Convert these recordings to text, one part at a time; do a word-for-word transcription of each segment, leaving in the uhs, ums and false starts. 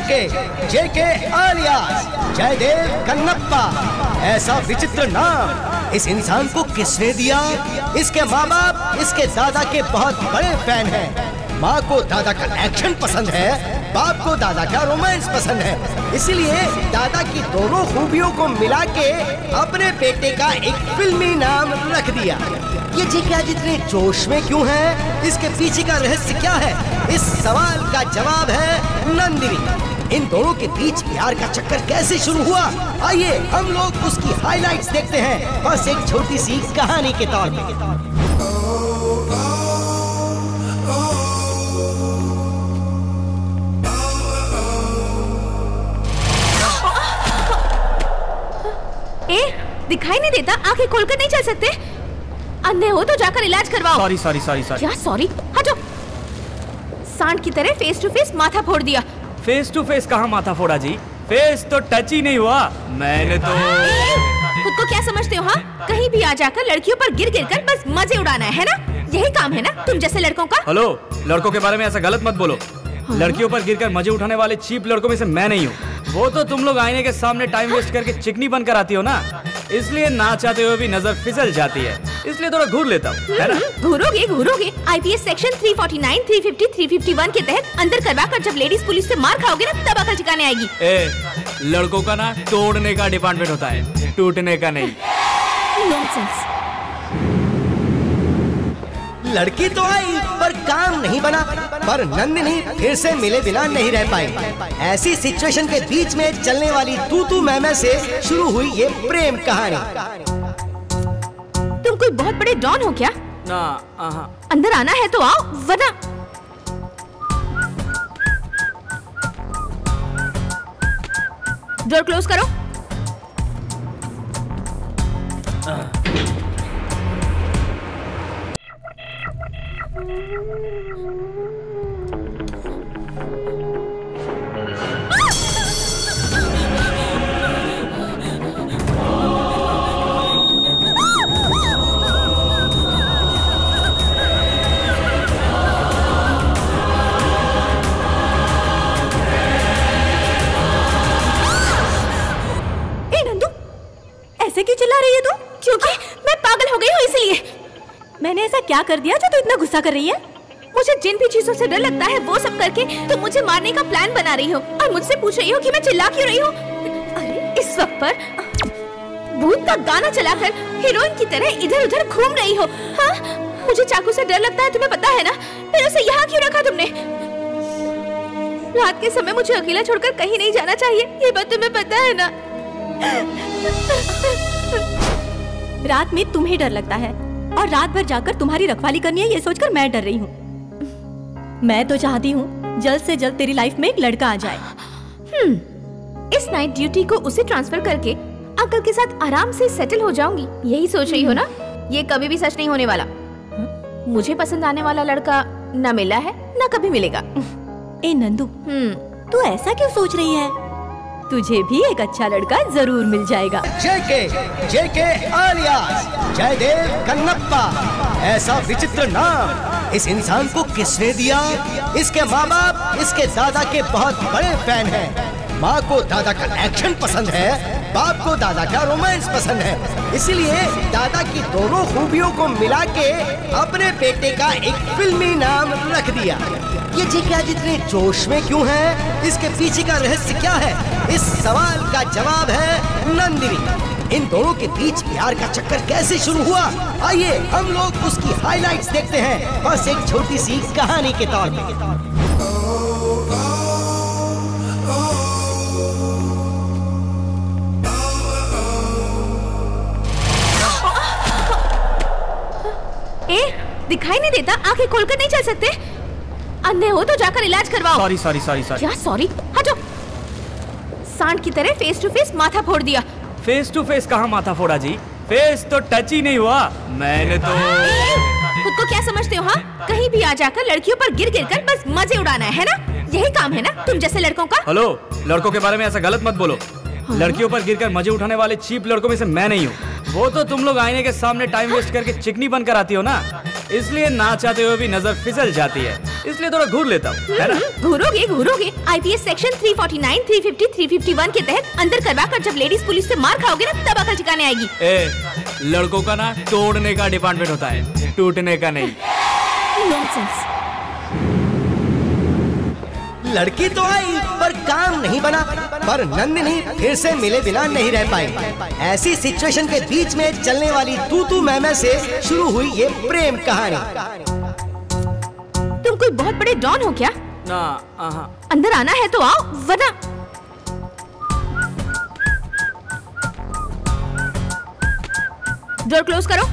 जेके जेके आलियास जयदेव कन्नप्पा। ऐसा विचित्र नाम इस इंसान को किसने दिया? इसके माँ बाप इसके दादा के बहुत बड़े फैन हैं। माँ को दादा का एक्शन पसंद है, बाप को दादा का रोमांस पसंद है, इसलिए दादा की दोनों खूबियों को मिला के अपने बेटे का एक फिल्मी नाम रख दिया। ये जेके आज इतने जोश में क्यों है? इसके पीछे का रहस्य क्या है? इस सवाल का जवाब है नंदिनी। इन दोनों के बीच प्यार का चक्कर कैसे शुरू हुआ? आइए हम लोग उसकी हाइलाइट्स देखते हैं, बस एक छोटी सी कहानी के तौर पे। ए, दिखाई नहीं देता? आंखें खोलकर नहीं चल सकते? अंधे हो तो जाकर इलाज करवाओ। Sorry sorry sorry sorry. क्या सॉरी? हटो। सांड की तरह फेस टू फेस माथा फोड़ दिया। फेस टू फेस कहाँ माथा फोड़ा जी? फेस तो टच ही नहीं हुआ। मैंने तो खुद को क्या समझते हो? हाँ, कहीं भी आ जाकर लड़कियों पर गिर गिर कर बस मजे उड़ाना है ना? यही काम है ना तुम जैसे लड़कों का? हेलो, लड़कों के बारे में ऐसा गलत मत बोलो। हाँ? लड़कियों पर गिरकर मजे उठाने वाले चीप लड़कों में से मैं नहीं हूँ। वो तो तुम लोग आईने के सामने टाइम वेस्ट करके चिकनी बनकर आती हो ना, इसलिए ना चाहते हुए भी नजर फिसल जाती है, इसलिए थोड़ा घूर लेता हूँ, है ना? घूरोगे घूरोगे। आईपीएस सेक्शन तीन सौ उनचास, तीन सौ पचास, तीन सौ इक्यावन के तहत अंदर करवा कर जब लेडीज पुलिस से मार खाओगे ना, तब अकल ठिकाने आएगी। ए, लड़कों का ना तोड़ने का डिपार्टमेंट होता है, टूटने का नहीं। नॉनसेंस। लड़की तो आई पर काम नहीं बना, पर नंदिनी फिर से मिले बिना नहीं रह पाई। ऐसी सिचुएशन के बीच में चलने वाली तू तू मैं मैं से शुरू हुई ये प्रेम कहानी। तुम कोई बहुत बड़े डॉन हो क्या? ना, आहा। अंदर आना है तो आओ, वरना डोर क्लोज करो। ऐसे क्यों चिल्ला रही है तू? क्योंकि मैं पागल हो गई हूँ इसलिए। मैंने ऐसा क्या कर दिया जो तू इतना गुस्सा कर रही है? मुझे जिन भी चीजों से डर लगता है वो सब करके तुम मुझे मारने का प्लान बना रही हो और मुझसे पूछ रही हो कि मैं चिल्ला क्यों रही हूँ। अरे इस वक्त पर भूत का गाना चलाकर हीरोइन की तरह इधर उधर घूम रही हो। हाँ, मुझे चाकू से डर लगता है, तुम्हें पता है ना? फिर उसे यहाँ क्यों रखा तुमने? रात के समय मुझे अकेला छोड़कर कहीं नहीं जाना चाहिए, ये बात तुम्हें पता है ना? रात में तुम्हें डर लगता है और रात भर जाकर तुम्हारी रखवाली करनी है, ये सोचकर मैं डर रही हूँ। मैं तो चाहती हूँ जल्द से जल्द तेरी लाइफ में एक लड़का आ जाए। हम्म, इस नाइट ड्यूटी को उसे ट्रांसफर करके अंकल के साथ आराम से सेटल हो जाऊंगी, यही सोच रही हो ना? ये कभी भी सच नहीं होने वाला। मुझे पसंद आने वाला लड़का न मिला है न कभी मिलेगा। ए नंदू, हम्म, तू ऐसा क्यों सोच रही है? तुझे भी एक अच्छा लड़का जरूर मिल जाएगा। जेके जेके आलियास जयदेव कन्नप्पा। ऐसा विचित्र नाम इस इंसान को किसने दिया? इसके माँ बाप इसके दादा के बहुत बड़े फैन हैं। माँ को दादा का एक्शन पसंद है, बाप को दादा का रोमांस पसंद है, इसलिए दादा की दोनों खूबियों को मिला के अपने बेटे का एक फिल्मी नाम रख दिया। ये जेके आज इतने जोश में क्यों है? इसके पीछे का रहस्य क्या है? इस सवाल का जवाब है नंदिनी। इन दोनों के बीच प्यार का चक्कर कैसे शुरू हुआ? आइए हम लोग उसकी हाइलाइट्स देखते हैं, बस एक छोटी सी कहानी के तौर पे। ए, दिखाई नहीं देता? आंखें खोलकर नहीं चल सकते? अंधे हो तो जाकर इलाज करवाओ। Sorry sorry sorry sorry. क्या सॉरी? हटो। सांड की तरह फेस टू फेस माथा फोड़ दिया। फेस टू फेस कहाँ माथा फोड़ा जी? फेस तो टच ही नहीं हुआ। मैंने तो खुद को क्या समझते हो? हाँ, कहीं भी आ जाकर लड़कियों पर गिर गिर कर बस मजे उड़ाना है ना? यही काम है ना तुम जैसे लड़कों का? हेलो, लड़कों के बारे में ऐसा गलत मत बोलो। हाँ? लड़कियों पर गिरकर मजे उठाने वाले चीप लड़कों में से मैं नहीं हूँ। वो तो तुम लोग आईने के सामने टाइम वेस्ट करके चिकनी बनकर आती हो ना, इसलिए ना चाहते हुए भी नजर फिसल जाती है, इसलिए थोड़ा घूर लेता हूँ, है ना? घूरोगे घूरोगे आईपीएस सेक्शन तीन सौ उनचास, तीन सौ पचास, तीन सौ इक्यावन के तहत अंदर करवा कर जब लेडीज पुलिस से मार खाओगे ना तब अकल ठिकाने आएगी। ए, लड़कों का ना तोड़ने का डिपार्टमेंट होता है, टूटने का नहीं। नॉनसेंस। लड़की तो आई पर काम नहीं बना, पर नंदिनी फिर से मिले बिना नहीं रह पाई। ऐसी सिचुएशन के बीच में चलने वाली तू तू मैं मैं से शुरू हुई ये प्रेम कहानी। तुम कोई बहुत बड़े डॉन हो क्या? ना, आहा। अंदर आना है तो आओ, वरना डोर क्लोज करो।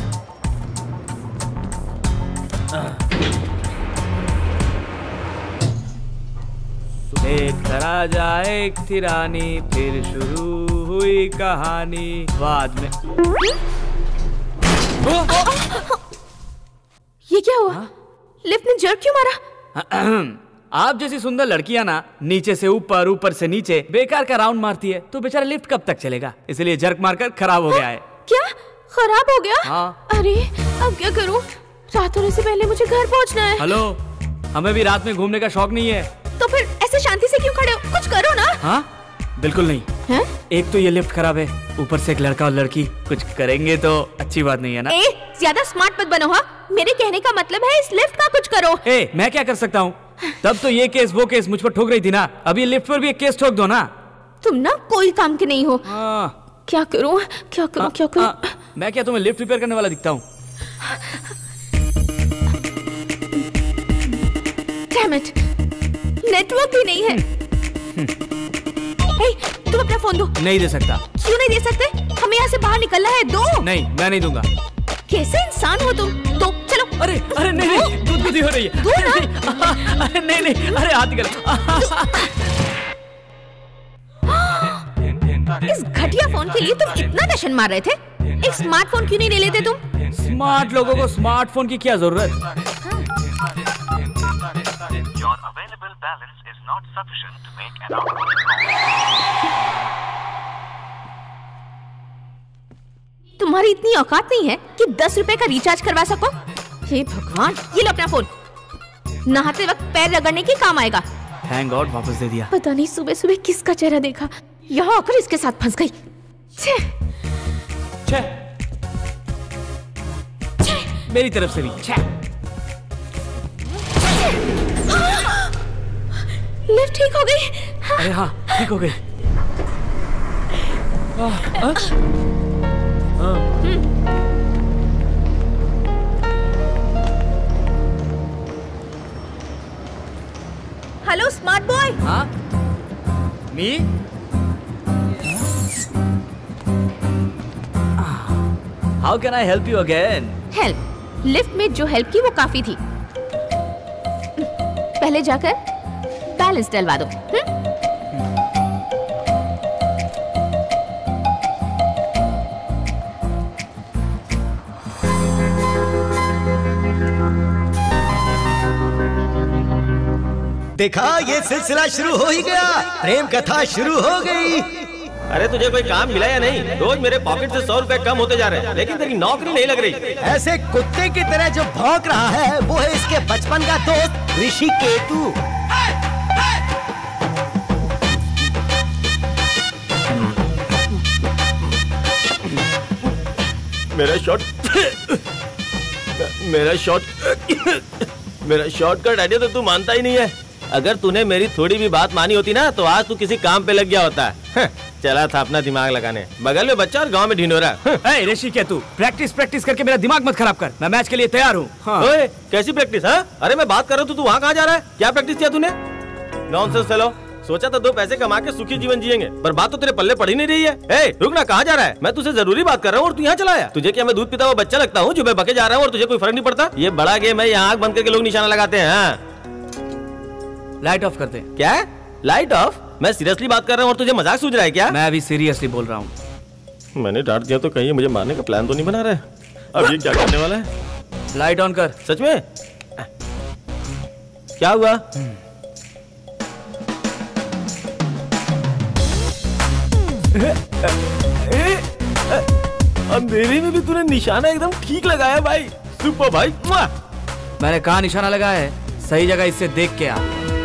एक तरह जाए एक थी रानी, फिर शुरू हुई कहानी बाद में। ये क्या हुआ? लिफ्ट ने जर्क क्यों मारा? आप जैसी सुंदर लड़कियां ना नीचे से ऊपर, ऊपर से नीचे बेकार का राउंड मारती है, तो बेचारा लिफ्ट कब तक चलेगा, इसलिए जर्क मारकर खराब हो गया है। क्या खराब हो गया? हाँ। अरे अब क्या करूं? रात होने से पहले मुझे घर पहुंचना है। हेलो, हमें भी रात में घूमने का शौक नहीं है। तो फिर ऐसे शांति से क्यों खड़े हो? कुछ करो ना। हाँ, बिल्कुल नहीं है? एक तो ये लिफ्ट खराब है, ऊपर से एक लड़का और लड़की, कुछ करेंगे तो अच्छी बात नहीं है ना। ए, ज्यादा स्मार्ट मत बनो। हाँ, मेरे कहने का मतलब है इस लिफ्ट का कुछ करो। ए, मैं क्या कर सकता हूँ? तब तो ये केस वो केस मुझ पर ठोक रही थी ना, अभी लिफ्ट पर भी एक केस ठोक दो ना। तुम ना कोई काम के नहीं हो। हाँ। क्या करूं क्या करूं क्या करूं? आ, मैं क्या तुम्हें लिफ्ट रिपेयर करने वाला दिखता हूँ? डैम इट, नेटवर्क भी नहीं है। हे, तुम अपना फोन दो। नहीं दे सकता। क्यों नहीं दे सकते? हमें यहाँ से बाहर निकलना है। दो। नहीं, मैं नहीं दूंगा। कैसे इंसान हो तुम? दो, चलो। अरे अरे नहीं नहीं, गुदगुदी हो रही है। दो ना। अरे नहीं नहीं, अरे हाथ निकल। इस घटिया फोन के लिए तुम इतना टशन मार रहे थे? एक स्मार्टफोन क्यों नहीं ले लेते तुम? स्मार्ट लोगों को स्मार्टफोन की क्या जरूरत? Your available balance is not sufficient to make an outgoing call. तुम्हारी इतनी औकात नहीं है कि दस रुपए का रिचार्ज करवा सको? हे भगवान, ये लो अपना फोन। नहाते वक्त पैर रगड़ने के काम आएगा। थैंक गॉड वापस दे दिया। पता नहीं सुबह सुबह किसका चेहरा देखा, यहाँ आकर इसके साथ फंस गई। छे। छे। छे। मेरी तरफ से भी छे। लिफ्ट ठीक हो गई। अरे हाँ, ठीक हो गई। Hello smart boy. हाँ? Me? How can I help you again? Help? Lift में जो हेल्प की वो काफी थी। पहले जाकर बैलेंस डलवा दो। हुँ? देखा, ये सिलसिला शुरू हो ही गया, प्रेम कथा शुरू हो गई। अरे तुझे कोई काम मिला या नहीं? रोज मेरे पॉकेट से सौ रुपए कम होते जा रहे हैं, लेकिन तेरी नौकरी नहीं लग रही। ऐसे कुत्ते की तरह जो भौंक रहा है वो है इसके बचपन का दोस्त ऋषि केतु। मेरा शॉर्ट मेरा शॉर्ट मेरा शॉर्टकट आइडिया तो तू मानता ही नहीं है। अगर तूने मेरी थोड़ी भी बात मानी होती ना तो आज तू किसी काम पे लग गया होता है। चला था अपना दिमाग लगाने, बगल में बच्चा और गांव में ढिंढोरा। ए ऋषि केतु, प्रैक्टिस प्रैक्टिस करके मेरा दिमाग मत खराब कर, मैं मैच के लिए तैयार हूँ। हाँ। ओए, कैसी प्रैक्टिस? हाँ, अरे मैं बात कर रहा हूँ, तू वहाँ कहाँ जा रहा है? क्या प्रैक्टिस किया तूने? Nonsense fellow. सोचा था दो पैसे कमा के सुखी जीवन जिएंगे, पर बात तो तेरे पल्ले पड़ ही नहीं रही है। ए, रुक ना, कहाँ जा रहा है? मैं तुझसे जरूरी बात कर रहा हूँ और तू यहाँ चला आया। तुझे क्या मैं दूध पीता हुआ बच्चा लगता हूँ जो मैं बके जा रहा हूँ और तुझे कोई फर्क नहीं पड़ता? ये बड़ा गेम है, यहाँ आँख बंद करके लोग निशाना लगाते हैं। हाँ। लाइट ऑफ करते हैं। क्या? Light of? मैं सीरियसली बात कर रहा हूँ और तुझे मजाक सूझ रहा है क्या? मैं अभी सीरियसली बोल रहा हूँ। मैंने डांट दिया तो कहीं मुझे मारने का प्लान तो नहीं बना रहा है? अब ये क्या करने वाला है? लाइट ऑन कर। सच में? क्या हुआ? अंधेरे में भी तूने निशाना एकदम ठीक लगाया भाई। सुपर भाई। मुआ। मैंने कहा निशाना लगाया है, सही जगह इससे देख के आ।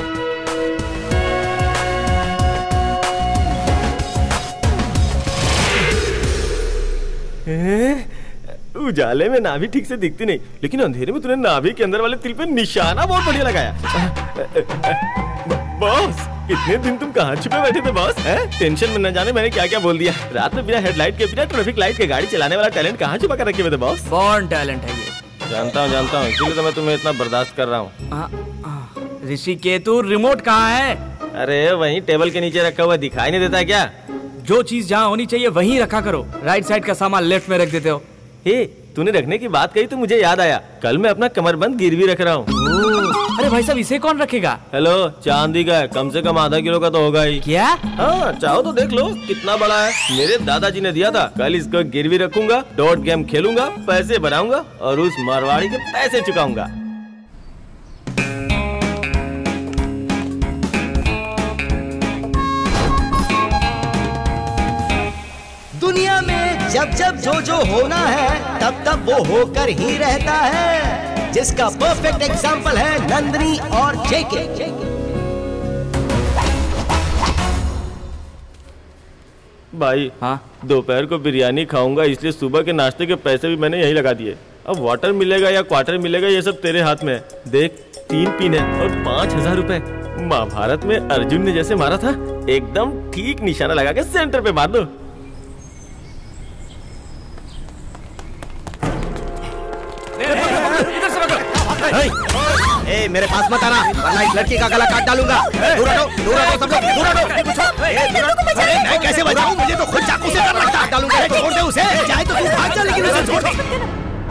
उजाले में नाभि ठीक से दिखती नहीं, लेकिन अंधेरे में तूने नाभि के अंदर वाले तिल पे निशाना बहुत बढ़िया लगाया। बॉस, इतने दिन तुम कहाँ छुपे बैठे थे बॉस? टेंशन में न जाने मैंने क्या क्या बोल दिया। रात में बिना हेडलाइट के, बिना ट्रैफिक लाइट के गाड़ी चलाने वाला टैलेंट कहाँ छुपा कर रखे हुए थे बॉस? बॉर्न टैलेंट है ये। जानता हूँ जानता हूँ, इसीलिए तो मैं तुम्हें इतना बर्दाश्त कर रहा हूँ। ऋषिकेतु, रिमोट कहाँ है? अरे वहीं टेबल के नीचे रखा हुआ, दिखाई नहीं देता क्या? जो चीज जहाँ होनी चाहिए वहीं रखा करो। राइट साइड का सामान लेफ्ट में रख देते हो। हे, तूने रखने की बात कही तो मुझे याद आया, कल मैं अपना कमरबंद गिरवी रख रहा हूँ। अरे भाई साहब, इसे कौन रखेगा? हेलो, चांदी का है, कम से कम आधा किलो का तो होगा ही। क्या? हाँ, चाहो तो देख लो कितना बड़ा है। मेरे दादाजी ने दिया था। कल इसको गिरवी रखूंगा, डॉट गेम खेलूंगा, पैसे बनाऊंगा और उस मारवाड़ी के पैसे चुकाऊंगा। दुनिया में जब जब जो जो होना है तब तब वो होकर ही रहता है, जिसका परफेक्ट एग्जाम्पल है नंदिनी और जेके। भाई, हाँ? दोपहर को बिरयानी खाऊंगा, इसलिए सुबह के नाश्ते के पैसे भी मैंने यही लगा दिए। अब वाटर मिलेगा या क्वार्टर मिलेगा ये सब तेरे हाथ में है। देख, तीन पिन है और पाँच हजार रुपए। महाभारत में अर्जुन ने जैसे मारा था, एकदम ठीक निशाना लगा के सेंटर पे मार दो। ए, मेरे पास मत आना, वरना इस लड़की का गला काट डालूंगा। दूर हटो, दूर हटो सब लोग, दूर हटो। ए, दूर हटो। अरे मैं कैसे बचाऊं? मुझे तो खुद चाकू से डर लगता है। डालूंगा, छोड़ दे उसे। चाहे तो तू भाग जा, लेकिन उसे छोड़ दे।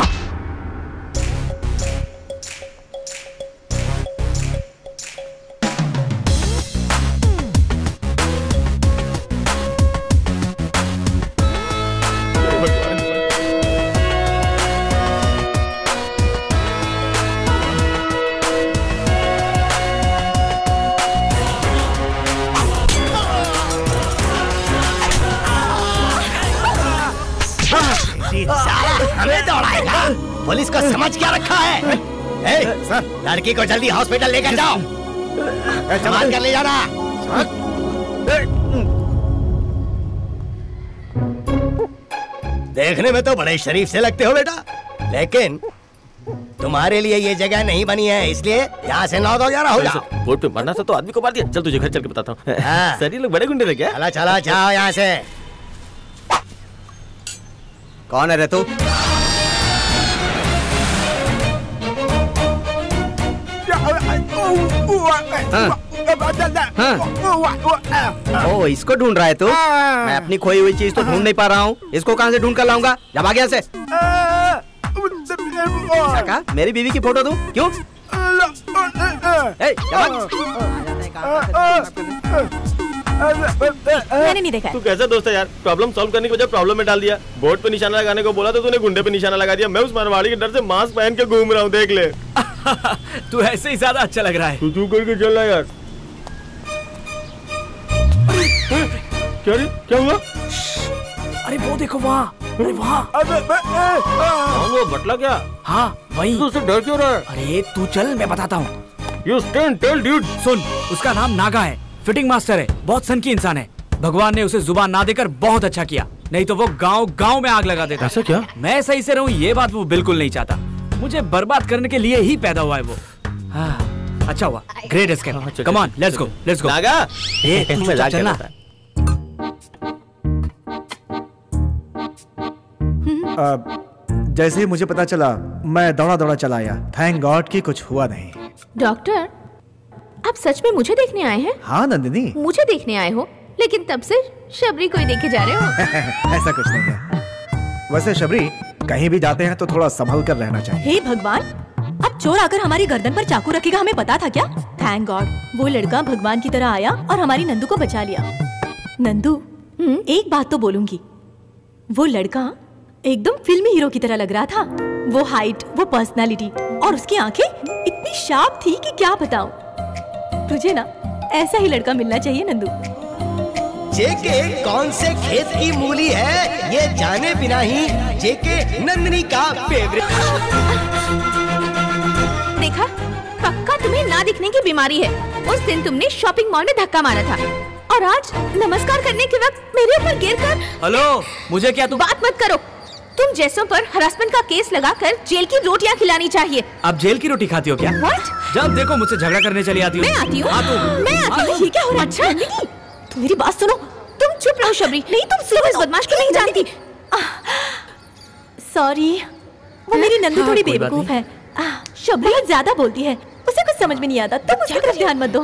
हमें दौड़ाएगा? पुलिस को समझ क्या रखा है? ए, सर, लड़की को जल्दी हॉस्पिटल लेकर जाओ। संभाल कर ले जाना। देखने में तो बड़े शरीफ से लगते हो बेटा, लेकिन तुम्हारे लिए ये जगह नहीं बनी है, इसलिए यहाँ से नौ दो ग्यारह हो जाओ। बोर्ड पे मरना था तो आदमी को मार दिया। चल तुझे घर चल के बताता हूँ। सर, ये लोग बड़े गुंडे थे क्या? चला चला जाओ यहाँ से। कौन है रे तू? ओ, इसको ढूंढ रहा है तू? मैं अपनी खोई हुई चीज तो ढूंढ नहीं पा रहा हूँ। इसको कहाँ से ढूंढ कर लाऊंगा? जब आ गया से। का? मेरी बीवी की फोटो दूं? क्यों? ए, मैंने नहीं देखा। तू कैसा दोस्त है यार? प्रॉब्लम सॉल्व करने की वजह प्रॉब्लम में डाल दिया। बोर्ड पे निशाना लगाने को बोला तो तूने गुंडे पे निशाना लगा दिया। मैं उस मारवाड़ी के डर से मास्क पहन के घूम रहा हूँ, देख ले। तू ऐसे ही ज्यादा अच्छा लग रहा है। तू तू करके चल रहा यार। क्या रे? क्या हुआ? अरे वो देखो वहाँ, अरे वहाँ। कौन वो बटला क्या? हाँ वही। तू उससे डर क्यों रहा है? अरे तू चल, मैं बताता हूँ। You stand tall, dude. सुन, उसका नाम नागा है, फिटिंग मास्टर है, बहुत सन की इंसान है। भगवान ने उसे जुबान ना देकर बहुत अच्छा किया, नहीं तो वो गांव गांव में आग लगा देता। ऐसा क्या? मैं सही से रहूं ये बात वो बिल्कुल नहीं चाहता। मुझे बर्बाद करने के लिए ही पैदा हुआ है वो। हाँ, अच्छा हुआ, great escape. Come on, let's go, let's go. Naga, ए, तू चुपचाप चलना। जैसे ही मुझे पता चला, मैं दौड़ा दौड़ा चला आया। थैंक गॉड कि कुछ हुआ नहीं। डॉक्टर, आप सच में मुझे देखने आए हैं? हाँ नंदिनी, मुझे देखने आए हो, लेकिन तब से शबरी को ही देखे जा रहे हो। ऐसा कुछ नहीं है। वैसे शबरी, कहीं भी जाते हैं तो थोड़ा संभल कर रहना चाहिए। हे भगवान, अब चोर आकर हमारी गर्दन पर चाकू रखेगा, हमें पता था क्या? थैंक गॉड, वो लड़का भगवान की तरह आया और हमारी नंदू को बचा लिया। नंदू, एक बात तो बोलूंगी, वो लड़का एकदम फिल्मी हीरो की तरह लग रहा था। वो हाइट, वो पर्सनालिटी और उसकी आंखें इतनी शार्प थी कि क्या बताऊं। तुझे ना ऐसा ही लड़का मिलना चाहिए नंदू। जेके कौन से खेत की मूली है ये जाने बिना ही जेके नंदिनी का फेवरेट। देखा, पक्का तुम्हें ना दिखने की बीमारी है। उस दिन तुमने शॉपिंग मॉल में धक्का मारा था और आज नमस्कार करने के वक्त मेरे ऊपर गिरकर। हेलो, मुझे क्या तुम बात मत करो। तुम जैसों पर हरासमेंट का केस लगाकर जेल की रोटियां खिलानी चाहिए। आप जेल की रोटी खाती हो क्या? What? जब देखो मुझसे झगड़ा करने चली आती हो। मैं आती हूँ, हाँ, तुम। मैं आती हूँ। ये क्या हो रहा है? अच्छा, तुम मेरी बात सुनो। तुम चुप रहो शबरी। नहीं, तुम सिर्फ इस बदमाश को नहीं जानती। सॉरी, वो मेरी नंदू हाँ, थोड़ी कोई बात बेवकूफ है। शबरी बहुत ज्यादा बोलती है, उसे कुछ समझ में नहीं आता। तुम उसकी तरफ ध्यान मत दो।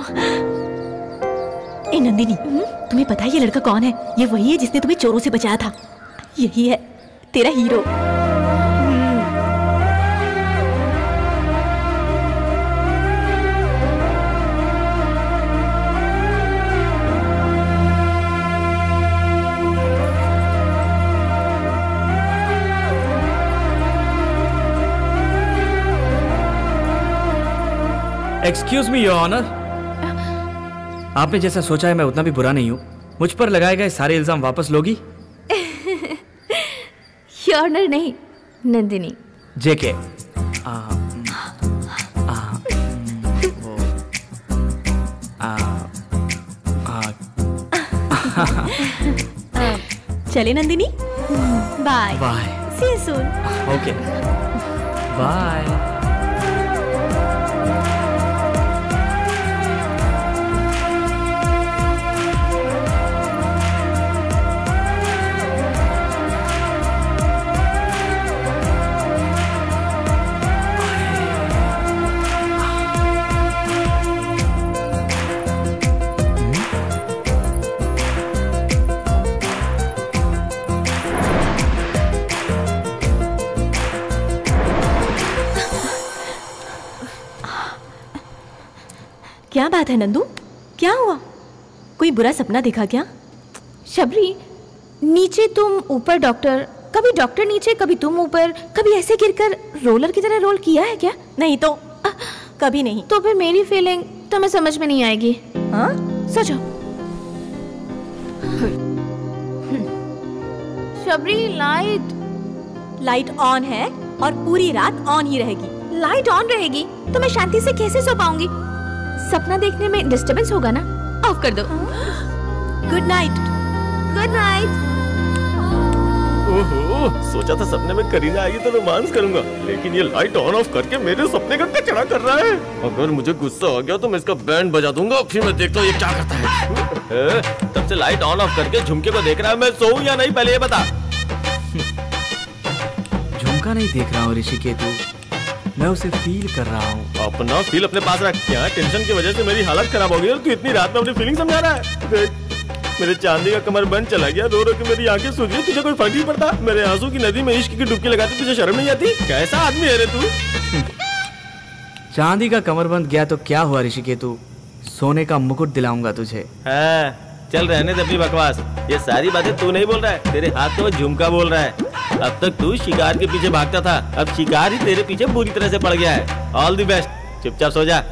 ए नंदिनी, तुम्हें पता है ये लड़का कौन है? ये वही है जिसने तुम्हें चोरों से बचाया था। यही है तेरा hero. Excuse me your honour, आपने जैसा सोचा है मैं उतना भी बुरा नहीं हूँ। मुझ पर लगाए गए सारे इल्जाम वापस लोगी? ऑनर नहीं, नंदिनी। जेके आ, आ, वो, आ, आ, चले Nandini, bye bye. See you soon. Okay, bye. क्या बात है नंदू, क्या हुआ? कोई बुरा सपना देखा क्या? शबरी, नीचे तुम ऊपर डॉक्टर, कभी डॉक्टर नीचे कभी तुम ऊपर, कभी ऐसे गिरकर रोलर की तरह रोल किया है क्या? नहीं तो आ, कभी नहीं। तो फिर मेरी फीलिंग तुम्हें समझ में नहीं आएगी। हाँ, सोचो। शबरी, लाइट लाइट ऑन है और पूरी रात ऑन ही रहेगी। लाइट ऑन रहेगी तो मैं शांति से कैसे सो पाऊंगी? सपना देखने में डिस्टरबेंस होगा ना। ऑफ कर दो। Good night. Good night. ओहो, सोचा था सपने में करीना आएगी तो रोमांस करूंगा, लेकिन ये लाइट ऑन ऑफ करके मेरे सपने का कचरा कर रहा है। अगर मुझे गुस्सा आ गया तो मैं इसका बैंड बजा दूंगा, फिर मैं देखता हूँ ये क्या करता है। तब से लाइट ऑन ऑफ करके झुमके को देख रहा है। मैं सोऊं या नहीं पहले ये बता। झुमका नहीं देख रहा हूँ ऋषिकेतु, मैं उसे फील कर रहा हूँ। अपना फील अपने पास रख। क्या टेंशन की वजह से मेरी हालत खराब हो गई और तू इतनी रात में अपनी फीलिंग समझा रहा है। देख, मेरे चांदी का कमर बंद चला गया, रो रो के मेरी आंखें सूज गई। तुझे कोई फर्क नहीं पड़ता? मेरे आंसू की नदी में इश्क की डुबकी लगाती तुझे शर्म नहीं आती? कैसा आदमी है रे तू? चांदी का कमरबंद गया तो क्या हुआ ऋषिकेतु, सोने का मुकुट दिलाऊंगा तुझे। हाँ, चल रहने दे अपनी बकवास। ये सारी बातें तू नहीं बोल रहा है, तेरे हाथ तो झुमका बोल रहा है। अब तक तू शिकार के पीछे भागता था, अब शिकार ही तेरे पीछे पूरी तरह से पड़ गया है। ऑल द बेस्ट, चुपचाप सो जा।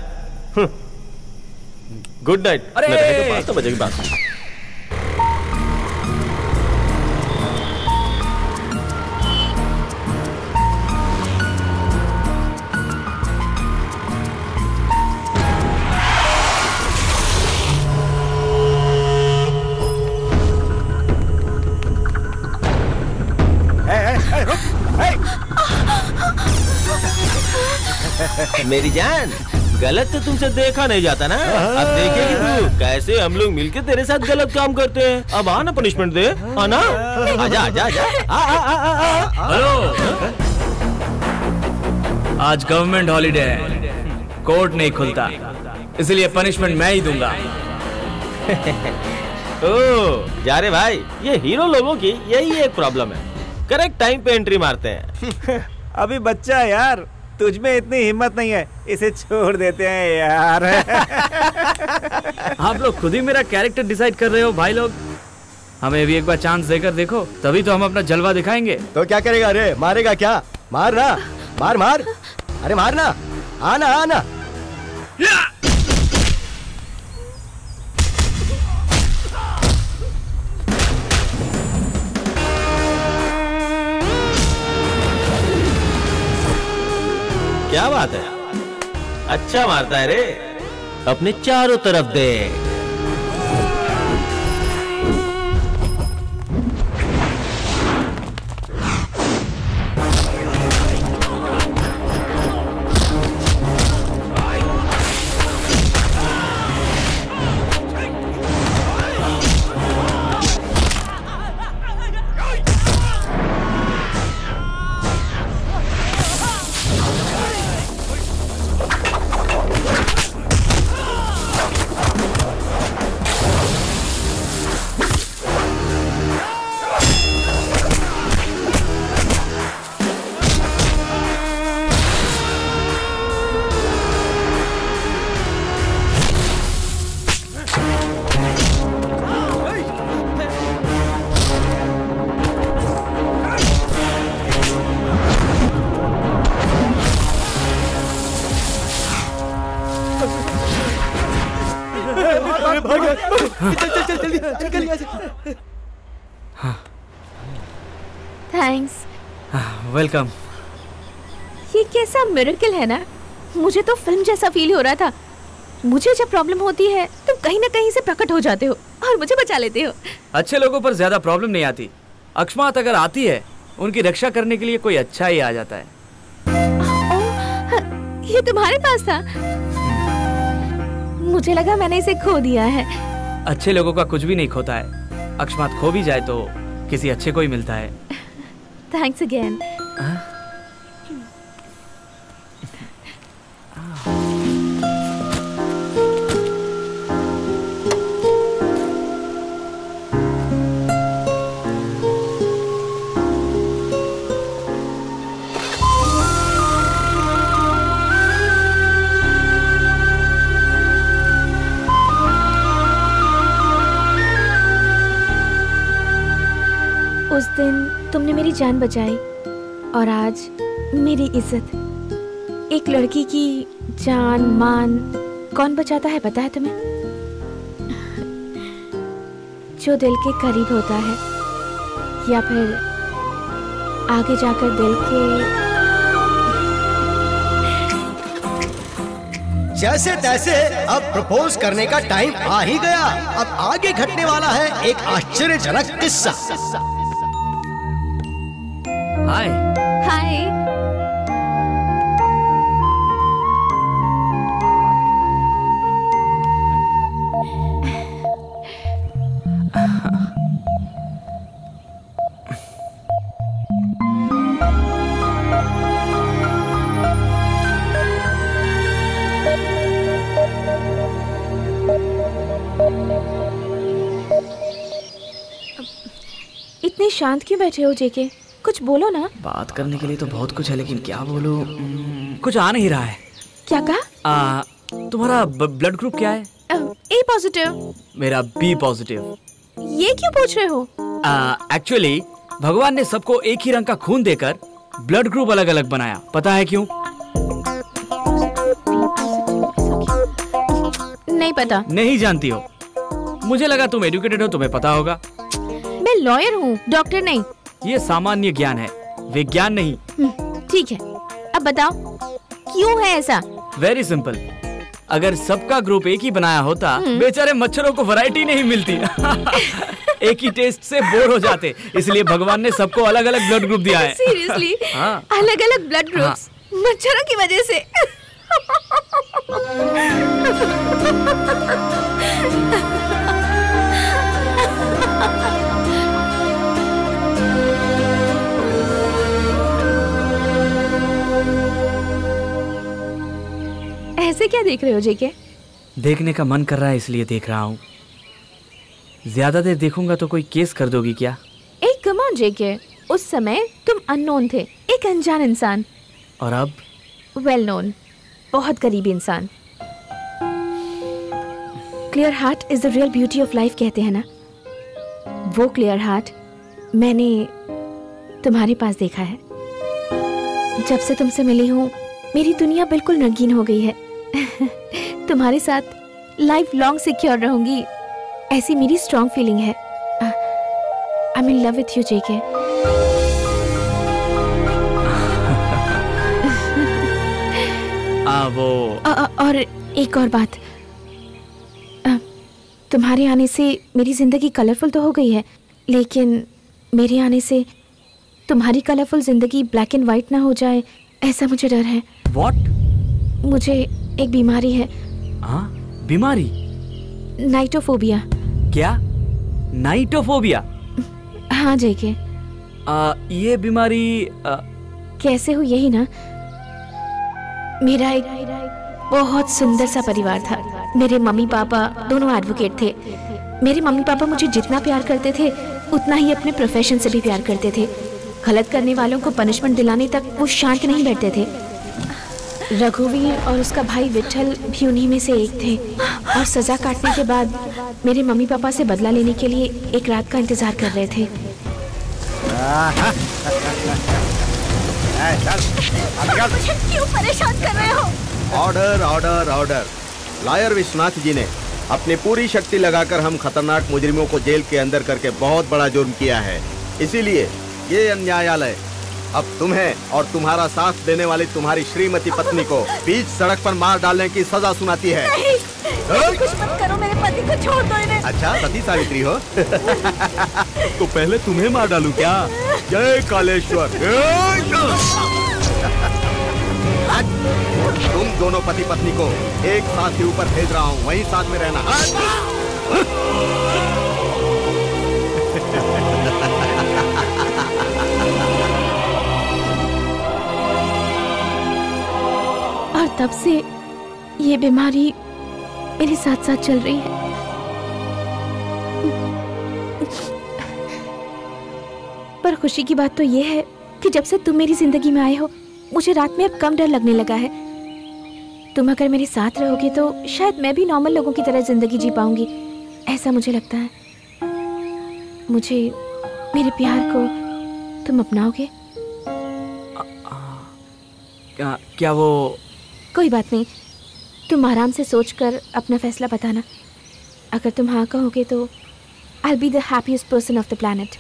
Good night. अरे! मैं रहे तो पाँच तो बजेगी बात। मेरी जान, गलत तो तुमसे देखा नहीं जाता ना। अब देखेगी तू कैसे हम लोग मिलके तेरे साथ गलत काम करते हैं। अब आ ना पनिशमेंट दे, आना। आजा आजा आजा। आ आ आ आ आ। हेलो, आज गवर्नमेंट हॉलीडे है, कोर्ट नहीं खुलता, इसलिए पनिशमेंट मैं ही दूंगा। ओ जा रे भाई, ये हीरो लोगों की यही एक प्रॉब्लम है, करेक्ट टाइम पे एंट्री मारते हैं। अभी बच्चा है यार, तुझ में इतनी हिम्मत नहीं है, इसे छोड़ देते हैं यार। आप लोग खुद ही मेरा कैरेक्टर डिसाइड कर रहे हो भाई लोग। हमें भी एक बार चांस देकर देखो, तभी तो हम अपना जलवा दिखाएंगे। तो क्या करेगा? अरे मारेगा क्या? मार ना, मार मार, अरे मारना, आना आना। क्या बात है, अच्छा मारता है रे, अपने चारों तरफ देख। थैंक्स। वेलकम। ये कैसा मिरेकल है ना, मुझे तो फिल्म जैसा फील हो रहा था। मुझे जब प्रॉब्लम होती है तुम कहीं ना कहीं से प्रकट हो जाते हो और मुझे बचा लेते हो। अच्छे लोगों पर ज्यादा प्रॉब्लम नहीं आती, अकस्मात अगर आती है उनकी रक्षा करने के लिए कोई अच्छा ही आ जाता है। ओ, ये तुम्हारे पास था? मुझे लगा मैंने इसे खो दिया है। अच्छे लोगों का कुछ भी नहीं खोता है, अकस्मात खो भी जाए तो किसी अच्छे को ही मिलता है। Thanks again. उस दिन तुमने मेरी जान बचाई और आज मेरी इज्जत। एक लड़की की जान मान कौन बचाता है पता है तुम्हें? जो दिल के करीब होता है या फिर आगे जाकर दिल के। जैसे तैसे अब प्रपोज करने का टाइम आ ही गया। अब आगे घटने वाला है एक आश्चर्यजनक किस्सा। हाय। हाय। इतने शांत क्यों बैठे हो जेके? कुछ बोलो ना। बात करने के लिए तो बहुत कुछ है लेकिन क्या बोलूं, कुछ आ नहीं रहा है। क्या कहा? आ, तुम्हारा ब्लड ग्रुप क्या है? A positive. मेरा बी पॉजिटिव। ये क्यों पूछ रहे हो? एक्चुअली भगवान ने सबको एक ही रंग का खून देकर ब्लड ग्रुप अलग अलग बनाया, पता है क्यों? नहीं पता। नहीं जानती हो? मुझे लगा तुम एजुकेटेड हो, तुम्हें पता होगा। मैं लॉयर हूँ, डॉक्टर नहीं। ये सामान्य ज्ञान है, विज्ञान नहीं। ठीक है, अब बताओ क्यों है ऐसा? वेरी सिंपल, अगर सबका ग्रुप एक ही बनाया होता बेचारे मच्छरों को वैरायटी नहीं मिलती। एक ही टेस्ट से बोर हो जाते, इसलिए भगवान ने सबको अलग अलग ब्लड ग्रुप दिया है। सीरियसली? हाँ। अलग अलग ब्लड ग्रुप्स मच्छरों की वजह से। ऐसे क्या देख रहे हो जेके? देखने का मन कर रहा है इसलिए देख रहा हूँ। ज्यादा देर देखूंगा तो कोई केस कर दोगी क्या? एक कम ऑन जेके, उस समय तुम अननोन थे, एक अनजान इंसान। और अब? वेल नोन, बहुत करीबी इंसान। Clear heart is the real beauty of life कहते हैं ना, वो क्लियर हार्ट मैंने तुम्हारे पास देखा है। जब से तुमसे मिली हूँ मेरी दुनिया बिल्कुल रंगीन हो गई है। तुम्हारे साथ लाइफ लॉन्ग सिक्योर रहूंगी, ऐसी मेरी स्ट्रॉन्ग फीलिंग है। I am in love with you JK. हाँ वो अ, अ, और एक और बात, अ, तुम्हारे आने से मेरी जिंदगी कलरफुल तो हो गई है, लेकिन मेरे आने से तुम्हारी कलरफुल जिंदगी ब्लैक एंड व्हाइट ना हो जाए, ऐसा मुझे डर है। व्हाट? मुझे एक बीमारी है। हाँ, बीमारी? नाइटोफोबिया। क्या? नाइटोफोबिया? हाँ जेके। आ, ये बीमारी आ... कैसे हुई यही ना। मेरा एक बहुत सुंदर सा परिवार था। मेरे मम्मी पापा दोनों एडवोकेट थे। मेरे मम्मी पापा मुझे जितना प्यार करते थे उतना ही अपने प्रोफेशन से भी प्यार करते थे। गलत करने वालों को पनिशमेंट दिलाने तक वो शांत नहीं बैठते थे। रघुवीर और उसका भाई विठल भी उन्हीं में से एक थे, और सजा काटने के बाद मेरे मम्मी पापा से बदला लेने के लिए एक रात का इंतजार कर रहे थे। मुझे क्यों परेशान कर रहे हो? Order order order. Lawyer Vishwanath ji ने अपनी पूरी शक्ति लगाकर हम खतरनाक मुजरिमों को जेल के अंदर करके बहुत बड़ा जुर्म किया है। इसीलिए ये न्यायालय अब तुम्हें और तुम्हारा साथ देने वाली तुम्हारी श्रीमती पत्नी को बीच सड़क पर मार डालने की सजा सुनाती है। नहीं, नहीं, कुछ मत करो, मेरे पति को छोड़ दो इन्हें। अच्छा, सती सावित्री हो? तो पहले तुम्हें मार डालूं क्या? जय कालेश्वर। तुम दोनों पति पत्नी को एक साथ ही ऊपर भेज रहा हूँ, वहीं साथ में रहना। और तब से ये बीमारी मेरे साथ साथ चल रही है। पर खुशी की बात तो ये है कि जब से तुम मेरी जिंदगी में आए हो, मुझे रात में अब कम डर लगने लगा है। तुम अगर मेरे साथ रहोगे तो शायद मैं भी नॉर्मल लोगों की तरह जिंदगी जी पाऊंगी, ऐसा मुझे लगता है। मुझे, मेरे प्यार को तुम अपनाओगे? क्या, क्या वो? कोई बात नहीं, तुम आराम से सोचकर अपना फैसला बताना। अगर तुम हाँ कहोगे तो I'll be the happiest person of the planet.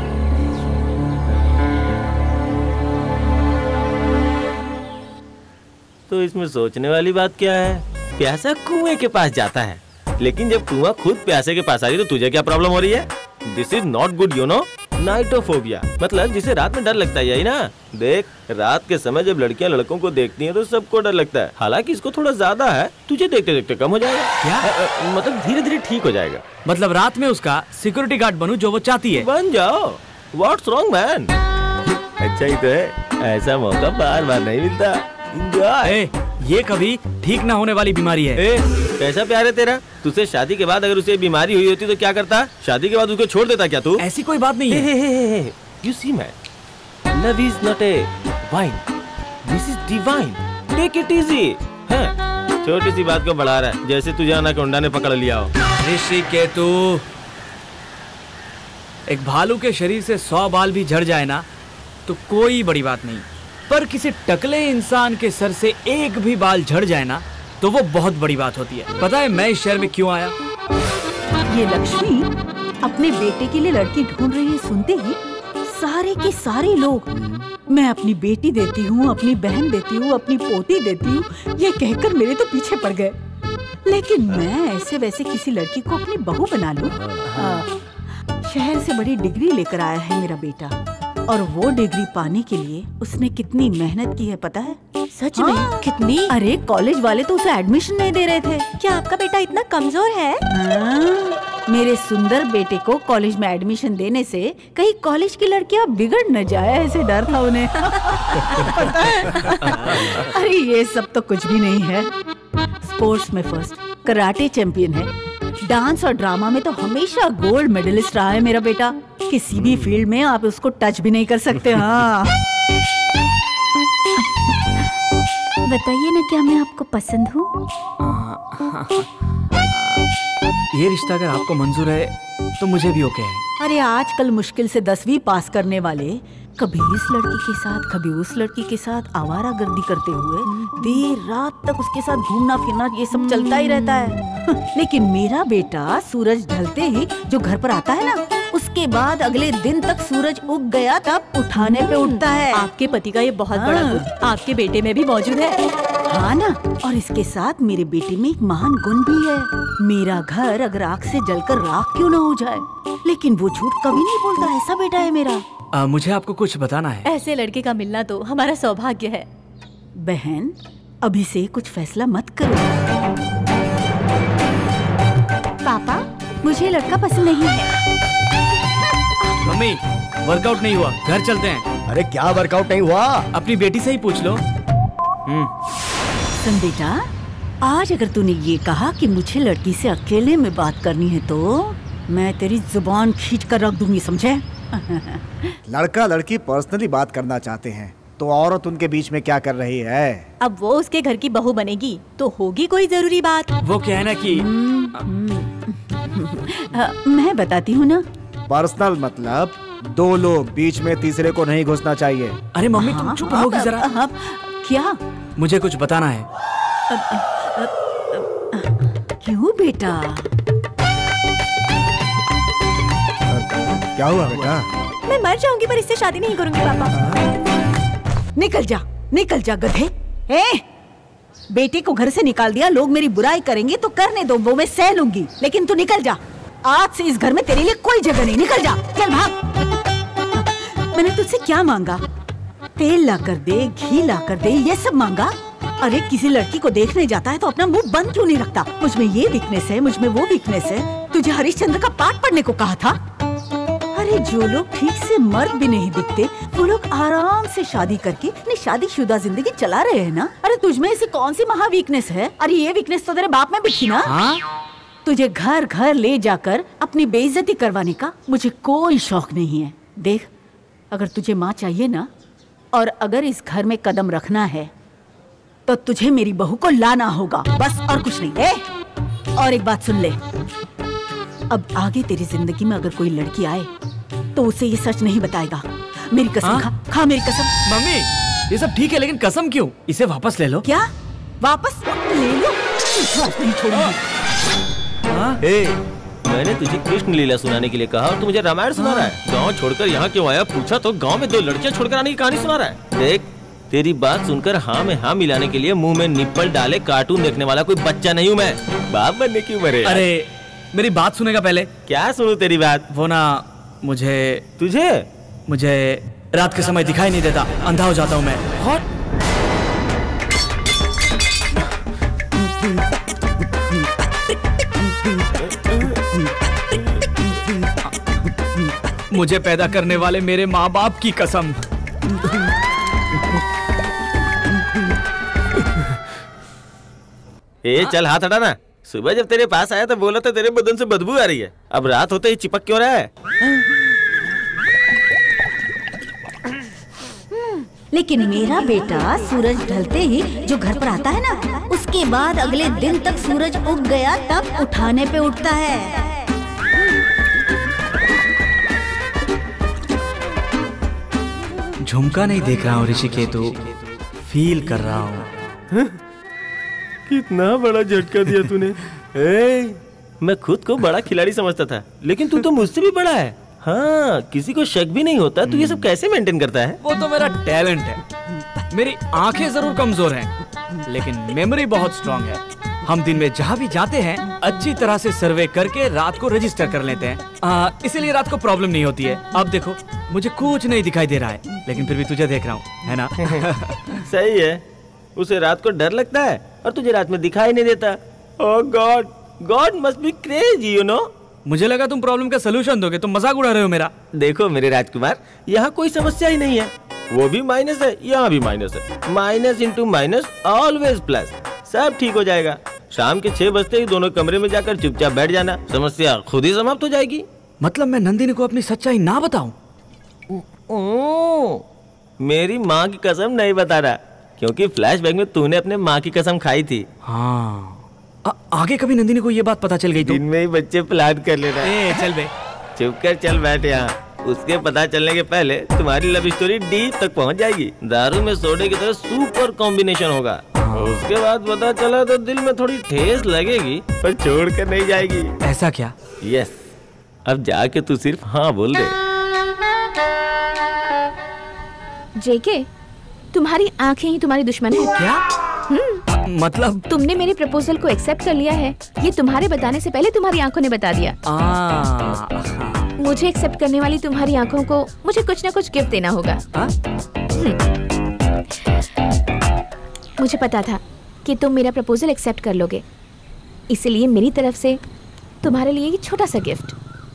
तो इसमें सोचने वाली बात क्या है? प्यासा कुएं के पास जाता है, लेकिन जब कुआं खुद प्यासे के पास आ रही तो तुझे क्या प्रॉब्लम हो रही है? This is not good you know. Nyctophobia मतलब जिसे रात में डर लगता है, यही ना? देख, रात के समय जब लड़कियां लड़कों को देखती हैं तो सबको डर लगता है। हालांकि इसको थोड़ा ज्यादा है, तुझे देखते देखते कम हो जाएगा। क्या? आ, आ, मतलब धीरे धीरे ठीक हो जाएगा। मतलब रात में उसका सिक्योरिटी गार्ड बनूं जो वो चाहती है? बन जाओ। What's wrong man? अच्छा ही तो है, ऐसा मौका बार बार नहीं मिलता। ए, ये कभी ठीक ना होने वाली बीमारी है। ए, कैसा प्यार है तेरा? तुझसे शादी के बाद अगर उसे बीमारी हुई होती तो क्या करता? शादी के बाद उसको छोड़ देता क्या तू? ऐसी कोई बात नहीं है। You see man, love is not a wine, this is divine. Take it easy. हैं? छोटी सी बात को बढ़ा रहा है, जैसे तुझे अनाकोंडा ने पकड़ लिया हो। ऋषिकेतु, एक भालू के शरीर से सौ बाल भी झड़ जाए ना तो कोई बड़ी बात नहीं, पर किसी टकले इंसान के सर से एक भी बाल झड़ जाए ना तो वो बहुत बड़ी बात होती है। पता है मैं इस शहर में क्यों आया? ये लक्ष्मी अपने बेटे के लिए लड़की ढूंढ रही है, सुनते ही सारे के सारे लोग मैं अपनी बेटी देती हूँ, अपनी बहन देती हूँ, अपनी पोती देती हूँ, ये कहकर मेरे तो पीछे पड़ गए। लेकिन मैं ऐसे वैसे किसी लड़की को अपनी बहू बना लूं? शहर से बड़ी डिग्री लेकर आया है मेरा बेटा, और वो डिग्री पाने के लिए उसने कितनी मेहनत की है पता है? सच में? हाँ। कितनी? अरे कॉलेज वाले तो उसे एडमिशन नहीं दे रहे थे। क्या आपका बेटा इतना कमजोर है? हाँ, मेरे सुंदर बेटे को कॉलेज में एडमिशन देने से कहीं कॉलेज की लड़कियां बिगड़ न जाए, ऐसे डर था उन्हें। पता है? अरे ये सब तो कुछ भी नहीं है। स्पोर्ट्स में फर्स्ट, कराटे चैंपियन है, डांस और ड्रामा में तो हमेशा गोल्ड मेडलिस्ट रहा है मेरा बेटा। किसी भी फील्ड में आप उसको टच भी नहीं कर सकते। हाँ, बताइए ना, क्या मैं आपको पसंद हूँ? ये रिश्ता अगर आपको मंजूर है तो मुझे भी ओके है। अरे आजकल मुश्किल से दसवीं पास करने वाले कभी इस लड़की के साथ कभी उस लड़की के साथ आवारागर्दी करते हुए देर रात तक उसके साथ घूमना फिरना ये सब चलता ही रहता है। लेकिन मेरा बेटा सूरज ढलते ही जो घर पर आता है ना, उसके बाद अगले दिन तक सूरज उग गया तब उठाने पे उठता है। आपके पति का ये बहुत बड़ा गुण आपके बेटे में भी मौजूद है। हाँ ना, और इसके साथ मेरे बेटे में एक महान गुण भी है। मेरा घर अगर आग से जलकर राख क्यों न हो जाए, लेकिन वो झूठ कभी नहीं बोलता। ऐसा बेटा है मेरा। आ, मुझे आपको कुछ बताना है। ऐसे लड़के का मिलना तो हमारा सौभाग्य है। बहन, अभी से कुछ फैसला मत करो। पापा, मुझे लड़का पसंद नहीं है। मम्मी, वर्कआउट नहीं हुआ, घर चलते हैं। अरे क्या वर्कआउट नहीं हुआ? अपनी बेटी से ही पूछ लो। सुन बेटा, आज अगर तूने ये कहा कि मुझे लड़की से अकेले में बात करनी है तो मैं तेरी जुबान खींच कर रख दूंगी, समझे? लड़का लड़की पर्सनली बात करना चाहते हैं तो औरत उनके बीच में क्या कर रही है? अब वो उसके घर की बहू बनेगी तो होगी कोई जरूरी बात। वो क्या है ना कि आ, मैं बताती हूँ ना। पर्सनल मतलब दो लोग, बीच में तीसरे को नहीं घुसना चाहिए। अरे मम्मी, तुम चुप रहोगी जरा। हाँ, क्या? मुझे कुछ बताना है। अब, अब, अब, अब, क्यों बेटा? क्या हुआ बेटा? मैं मर जाऊंगी पर इससे शादी नहीं करूंगी पापा। निकल जा, निकल जा गधे। ए, बेटे को घर से निकाल दिया, लोग मेरी बुराई करेंगे तो करने दो, वो मैं सह लूंगी, लेकिन तू निकल जा। आज से इस घर में तेरे लिए कोई जगह नहीं। निकल जा, चल भाग। मैंने तुझसे क्या मांगा? तेल ला कर दे, घी ला कर दे, ये सब मांगा? अरे किसी लड़की को देखने जाता है तो अपना मुंह बंद क्यों नहीं रखता? मुझ में ये वीकनेस है, मुझ में वो वीकनेस है। तुझे हरिश्चंद्र का पाठ पढ़ने को कहा था। अरे जो लोग ठीक से मर्द भी नहीं दिखते, वो लोग आराम से शादी करके अपनी शादीशुदा जिंदगी चला रहे हैं ना। अरे तुझ में ऐसी कौन सी महा वीकनेस है? अरे ये वीकनेस तो तेरे बाप में भी थी ना। हाँ? तुझे घर घर ले जाकर अपनी बेइज्जती करवाने का मुझे कोई शौक नहीं है। देख, अगर तुझे माँ चाहिए ना, और अगर इस घर में कदम रखना है तो तुझे मेरी बहू को लाना होगा, बस, और कुछ नहीं। ए, और एक बात सुन ले, अब आगे तेरी जिंदगी में अगर कोई लड़की आए तो उसे ये सच नहीं बताएगा। मेरी कसम। हाँ? खा खा मेरी कसम। मम्मी, ये सब ठीक है लेकिन कसम क्यों? इसे वापस ले लो। क्या वापस ले लो? नहीं छोड़ूंगी। ए, मैंने तुझे कृष्ण लीला सुनाने के लिए कहा और तू मुझे रामायण सुना रहा है। गांव छोड़कर यहाँ क्यों आया? पूछा तो गांव में दो लड़कियां छोड़कर आने की कहानी सुना रहा है। देख, तेरी बात सुनकर हाँ में हाँ मिलाने के लिए मुंह में निप्पल डाले कार्टून देखने वाला कोई बच्चा नहीं हूँ मैं। बाप बनने की उम्र है। अरे मेरी बात सुनेगा पहले। क्या सुनूं तेरी बात? वो ना, मुझे तुझे मुझे रात के समय दिखाई नहीं देता, अंधा हो जाता हूँ मैं। और मुझे पैदा करने वाले मेरे माँ बाप की कसम। ए, चल हाथ हटा ना। सुबह जब तेरे पास आया तो बोला था तेरे बदन से बदबू आ रही है, अब रात होते ही चिपक क्यों रहा है? लेकिन मेरा बेटा सूरज ढलते ही जो घर पर आता है ना, उसके बाद अगले दिन तक सूरज उग गया तब उठाने पे उठता है। झुमका नहीं देख रहा हूँ ऋषिकेतु, फील कर रहा हूँ। कितना बड़ा झटका दिया तूने। ए, मैं खुद को बड़ा खिलाड़ी समझता था, लेकिन तू तो मुझसे भी बड़ा है। हाँ, किसी को शक भी नहीं होता। तू ये सब कैसे मेंटेन करता है? वो तो मेरा टैलेंट है। मेरी आंखें जरूर कमजोर हैं, लेकिन मेमोरी बहुत स्ट्रांग है। हम दिन में जहाँ भी जाते हैं अच्छी तरह से सर्वे करके रात को रजिस्टर कर लेते हैं, इसीलिए रात को प्रॉब्लम नहीं होती है। अब देखो, मुझे कुछ नहीं दिखाई दे रहा है, लेकिन फिर भी तुझे देख रहा हूँ, है ना? सही है। उसे रात को डर लगता है और तुझे रात में दिखाई नहीं देता। Oh god, god must be crazy, you know. मुझे लगा तुम प्रॉब्लम का सलूशन दोगे, तुम मजाक उड़ा रहे हो मेरा। देखो मेरे राजकुमार, यहाँ कोई समस्या ही नहीं है। वो भी माइनस है, यहाँ भी माइनस है। Minus into minus always plus. सब ठीक हो जाएगा। शाम के छह बजते ही दोनों कमरे में जाकर चुपचाप बैठ जाना, समस्या खुद ही समाप्त हो जाएगी। मतलब मैं नंदिनी को अपनी सच्चाई ना बताऊं? मेरी माँ की कसम नहीं बता रहा, क्योंकि फ्लैशबैक में तूने अपने माँ की कसम खाई थी। हाँ, आ, आगे कभी नंदिनी को ये बात पता चल गई तो? दिन में ही बच्चे प्लान कर लेना। ए, चल बे, चुप कर, चल बैठ यहाँ। उसके पता चलने के पहले तुम्हारी लव स्टोरी डीप तक पहुंच जाएगी। दारू में सोडे की तरह सुपर कॉम्बिनेशन होगा। उसके बाद पता चला तो दिल में थोड़ी ठेस लगेगी पर छोड़ कर नहीं जाएगी। ऐसा क्या? यस, अब जाके तू सिर्फ हाँ बोल दे। जेके, तुम्हारी आंखें ही तुम्हारी दुश्मन है। क्या? हम्म, मतलब तुमने मेरे प्रपोजल को एक्सेप्ट कर लिया है, ये तुम्हारे बताने से पहले तुम्हारी आंखों ने बता दिया। आ, मुझे एक्सेप्ट करने वाली तुम्हारी आंखों को मुझे कुछ ना कुछ गिफ्ट देना होगा। मुझे पता था कि तुम मेरा प्रपोजल एक्सेप्ट कर लोगे, इसलिए मेरी तरफ से तुम्हारे लिए ये छोटा सा गिफ्ट।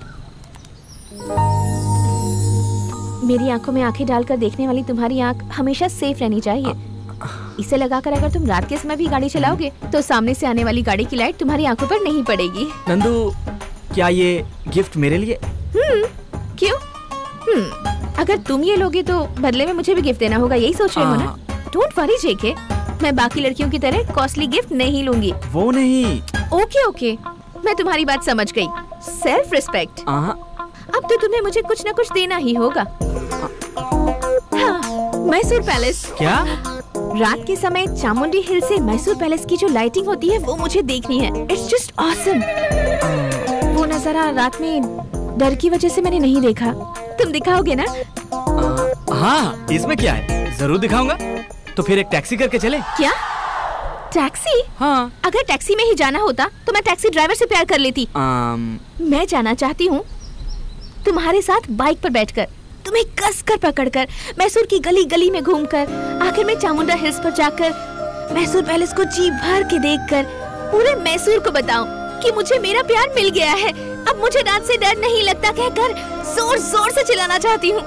मेरी आंखों में आंखें डालकर देखने वाली तुम्हारी आंख हमेशा सेफ रहनी चाहिए। इसे लगाकर अगर तुम रात के समय भी गाड़ी चलाओगे तो सामने से आने वाली गाड़ी की लाइट तुम्हारी आंखों पर नहीं पड़ेगी। नंदू, क्या ये गिफ्ट मेरे लिए? हम्म, क्यों? हम्म, अगर तुम ये लोगे तो बदले में मुझे भी गिफ्ट देना होगा, यही सोच रहे हो ना? डोंट वरी जेके, मैं बाकी लड़कियों की तरह कॉस्टली गिफ्ट नहीं लूंगी। वो नहीं। ओके ओके, मैं तुम्हारी बात समझ गई। Self respect. अब तो तुम्हें मुझे कुछ ना कुछ देना ही होगा। हाँ, मैसूर पैलेस। क्या? रात के समय चामुंडी हिल से मैसूर पैलेस की जो लाइटिंग होती है वो मुझे देखनी है। It's just awesome. वो नजारा रात में डर की वजह से मैंने नहीं देखा। तुम दिखाओगे ना? आ, हाँ, इसमें क्या है, जरूर दिखाऊंगा। तो फिर एक टैक्सी करके चले? क्या? टैक्सी? हाँ। अगर टैक्सी में ही जाना होता तो मैं टैक्सी ड्राइवर से प्यार कर लेती। आम... मैं जाना चाहती हूँ तुम्हारे साथ बाइक पर बैठकर, तुम्हें कसकर पकड़कर, मैसूर की गली गली में घूमकर, आखिर में चामुंडा हिल्स पर जाकर मैसूर पैलेस को जी भर के देखकर पूरे मैसूर को बताऊं कि मुझे मेरा प्यार मिल गया है। अब मुझे रात से डर नहीं लगता कहकर जोर जोर से चिल्लाना चाहती हूँ।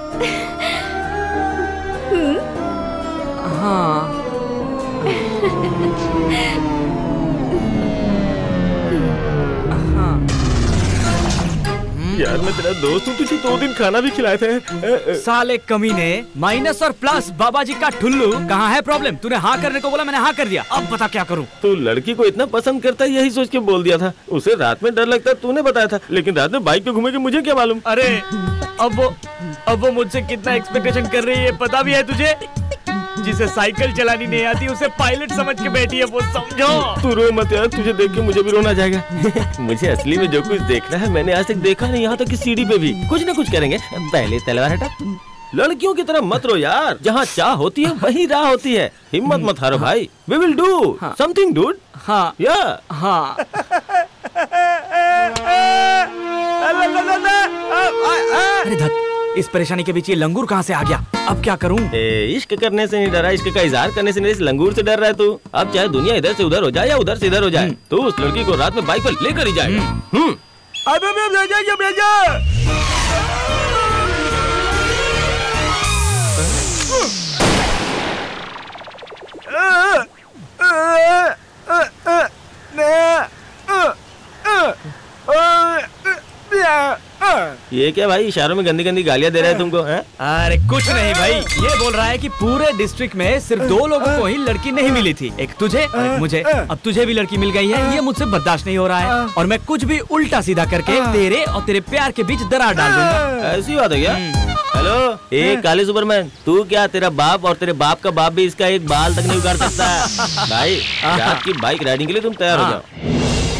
हाँ। यार मैं तेरा दोस्त हूँ, तुझे दो दिन खाना भी खिलाए थे। साले कमीने, माइनस और प्लस बाबा जी का ठुल्लू। कहाँ है प्रॉब्लम? तूने हाँ करने को बोला, मैंने हाँ कर दिया। अब बता क्या करूँ? तू लड़की को इतना पसंद करता है यही सोच के बोल दिया था। उसे रात में डर लगता है तूने बताया था, लेकिन रात में बाइक पे घूमेगी मुझे क्या मालूम। अरे अब वो अब वो मुझसे कितना एक्सपेक्टेशन कर रही है पता भी है तुझे? जिसे साइकिल चलानी नहीं आती उसे पायलट समझ के बैठी है वो, समझो। तू रो मत यार, तुझे देख के मुझे भी रोना जाएगा। मुझे असली में जो कुछ देखना है मैंने आज तक देखा नहीं। यहाँ तक कि सीढ़ी पे भी कुछ न कुछ करेंगे। पहले तलवार हटा। लड़कियों की तरह मत रो यार, जहाँ चाह होती है वही राह होती है। हिम्मत मत हारो भाई। We will do something, dude. हाँ या हाँ। अरे धत, इस परेशानी के बीच ये लंगूर कहाँ से आ गया? अब क्या करूँ? इश्क करने से नहीं डरा, इश्क का इजहार करने से नहीं, इस लंगूर से डर रहा है तू। अब चाहे दुनिया इधर से उधर हो जाए या उधर से इधर हो जाए, तो उस लड़की को रात में बाइक पर लेकर ही जाएगा। हम्म। अबे मैं भेजा भेजा। ये क्या भाई, इशारों में गंदी गंदी गालियां दे रहा है तुमको? हैं? अरे कुछ नहीं भाई, ये बोल रहा है कि पूरे डिस्ट्रिक्ट में सिर्फ दो लोगों को ही लड़की नहीं मिली थी, एक तुझे और एक मुझे। अब तुझे भी लड़की मिल गई है, ये मुझसे बर्दाश्त नहीं हो रहा है और मैं कुछ भी उल्टा सीधा करके तेरे और तेरे प्यार के बीच दरार डाल दूंगा। ऐसी बात है क्या? हेलो, एक काले सुपरमैन, तू क्या तेरा बाप और तेरे बाप का बाप भी इसका एक बाल तक नहीं उगाड़ सकता है। भाई रात की बाइक राइडिंग के लिए तुम तैयार हो जाओ।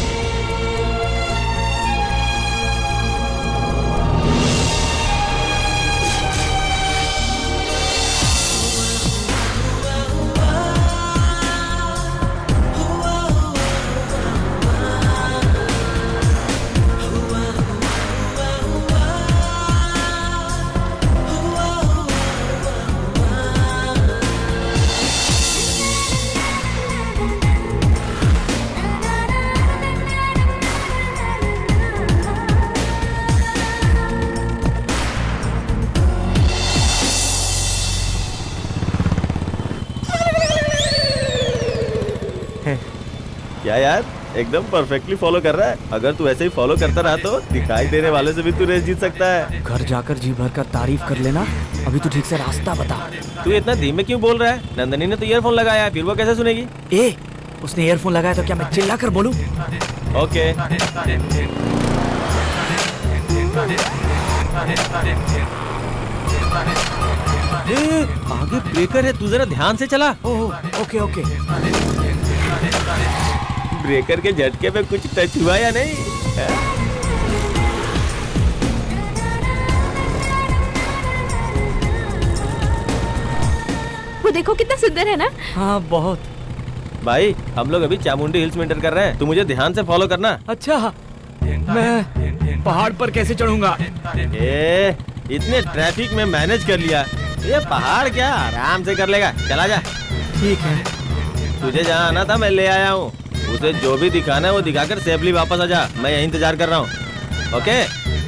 क्या यार, एकदम परफेक्टली फॉलो कर रहा है। अगर तू ऐसे ही फॉलो करता रहा तो दिखाई देने वाले से भी तू रेस जीत सकता है। घर जाकर जी भर कर तारीफ कर लेना। अभी तू ठीक से रास्ता बता। तू इतना धीमे क्यों बोल रहा है? नंदनी ने तो ईयरफोन लगाया है, फिर वो कैसे सुनेगी? ए, उसने ईयरफोन लगाया तो क्या मैं चिल्ला कर बोलूं? ओके। ए, आगे ब्रेकर है, तू जरा ध्यान से चला। Oh okay okay. ब्रेकर के झटके पे कुछ टच हुआ या नहीं? वो देखो कितना सुंदर है ना। हाँ बहुत। भाई हम लोग अभी चामुंडी हिल्स में एंटर कर रहे हैं, तू मुझे ध्यान से फॉलो करना। अच्छा, मैं पहाड़ पर कैसे चढ़ूंगा? ए, इतने ट्रैफिक में मैनेज कर लिया, ये पहाड़ क्या आराम से कर लेगा। चला जा। ठीक है। तुझे जहाँ आना था मैं ले आया हूँ, उसे जो भी दिखाना है वो दिखाकर सेफली वापस आ जा। मैं यहीं इंतजार कर रहा हूँ। Okay.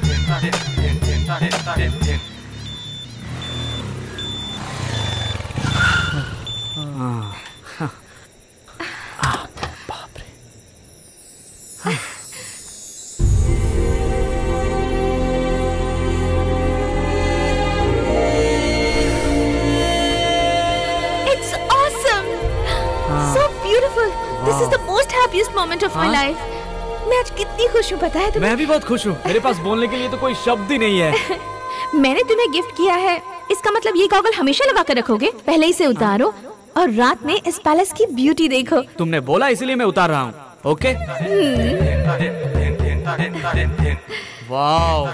This is the most happiest moment of my life. मैं आज कितनी खुश हूँ पता है तुम्हें? मैं भी बहुत खुश हूँ। मेरे पास बोलने के लिए तो कोई शब्द ही नहीं है। मैंने तुम्हें गिफ्ट किया है, इसका मतलब ये गॉगल हमेशा लगा कर रखोगे? पहले इसे उतारो और रात में इस पैलेस की ब्यूटी देखो। तुमने बोला इसलिए मैं उतार रहा हूँ। ओके। वाओ,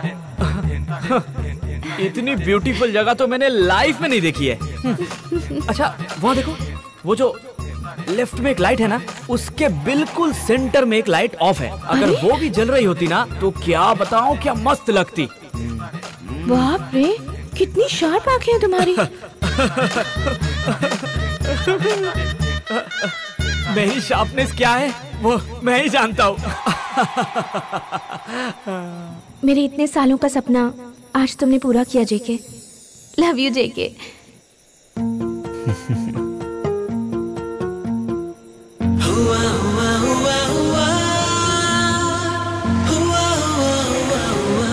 इतनी ब्यूटीफुल जगह तो मैंने लाइफ में नहीं देखी है। अच्छा वहाँ देखो, वो जो लेफ्ट में एक लाइट है ना, उसके बिल्कुल सेंटर में एक लाइट ऑफ है। अगर वो भी जल रही होती ना तो क्या बताऊं, क्या मस्त लगती। बाप रे, कितनी शार्प आंखें हैं तुम्हारी। मेरी शार्पनेस क्या है वो मैं ही जानता हूँ। मेरे इतने सालों का सपना आज तुमने पूरा किया जेके। लव यू जेके। हुआ हुआ हुआ हुआ हुआ हुआ हुआ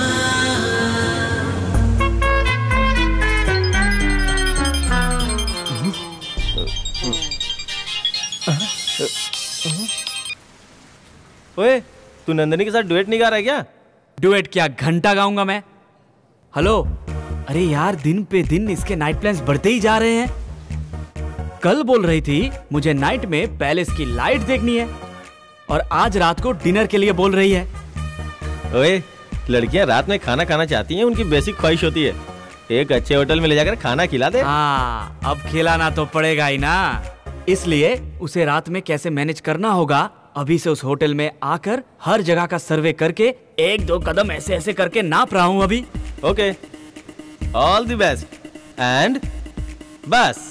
ओए, तू नंदनी के साथ डुएट नहीं गा रहा है क्या? डुएट क्या, घंटा गाऊंगा मैं। हेलो, अरे यार दिन पे दिन इसके नाइट प्लान्स बढ़ते ही जा रहे हैं। कल बोल रही थी मुझे नाइट में पैलेस की लाइट देखनी है और आज रात को डिनर के लिए बोल रही है। ओए, लड़कियां रात में खाना खाना चाहती हैं, उनकी बेसिक ख्वाहिश होती है। एक अच्छे होटल में ले जाकर खाना खिला दे। हाँ, अब खिलाना तो पड़ेगा ही ना, इसलिए उसे रात में कैसे मैनेज करना होगा अभी से उस होटल में आकर हर जगह का सर्वे करके एक दो कदम ऐसे ऐसे करके नाप रहा हूँ अभी। Okay, all the best and बस।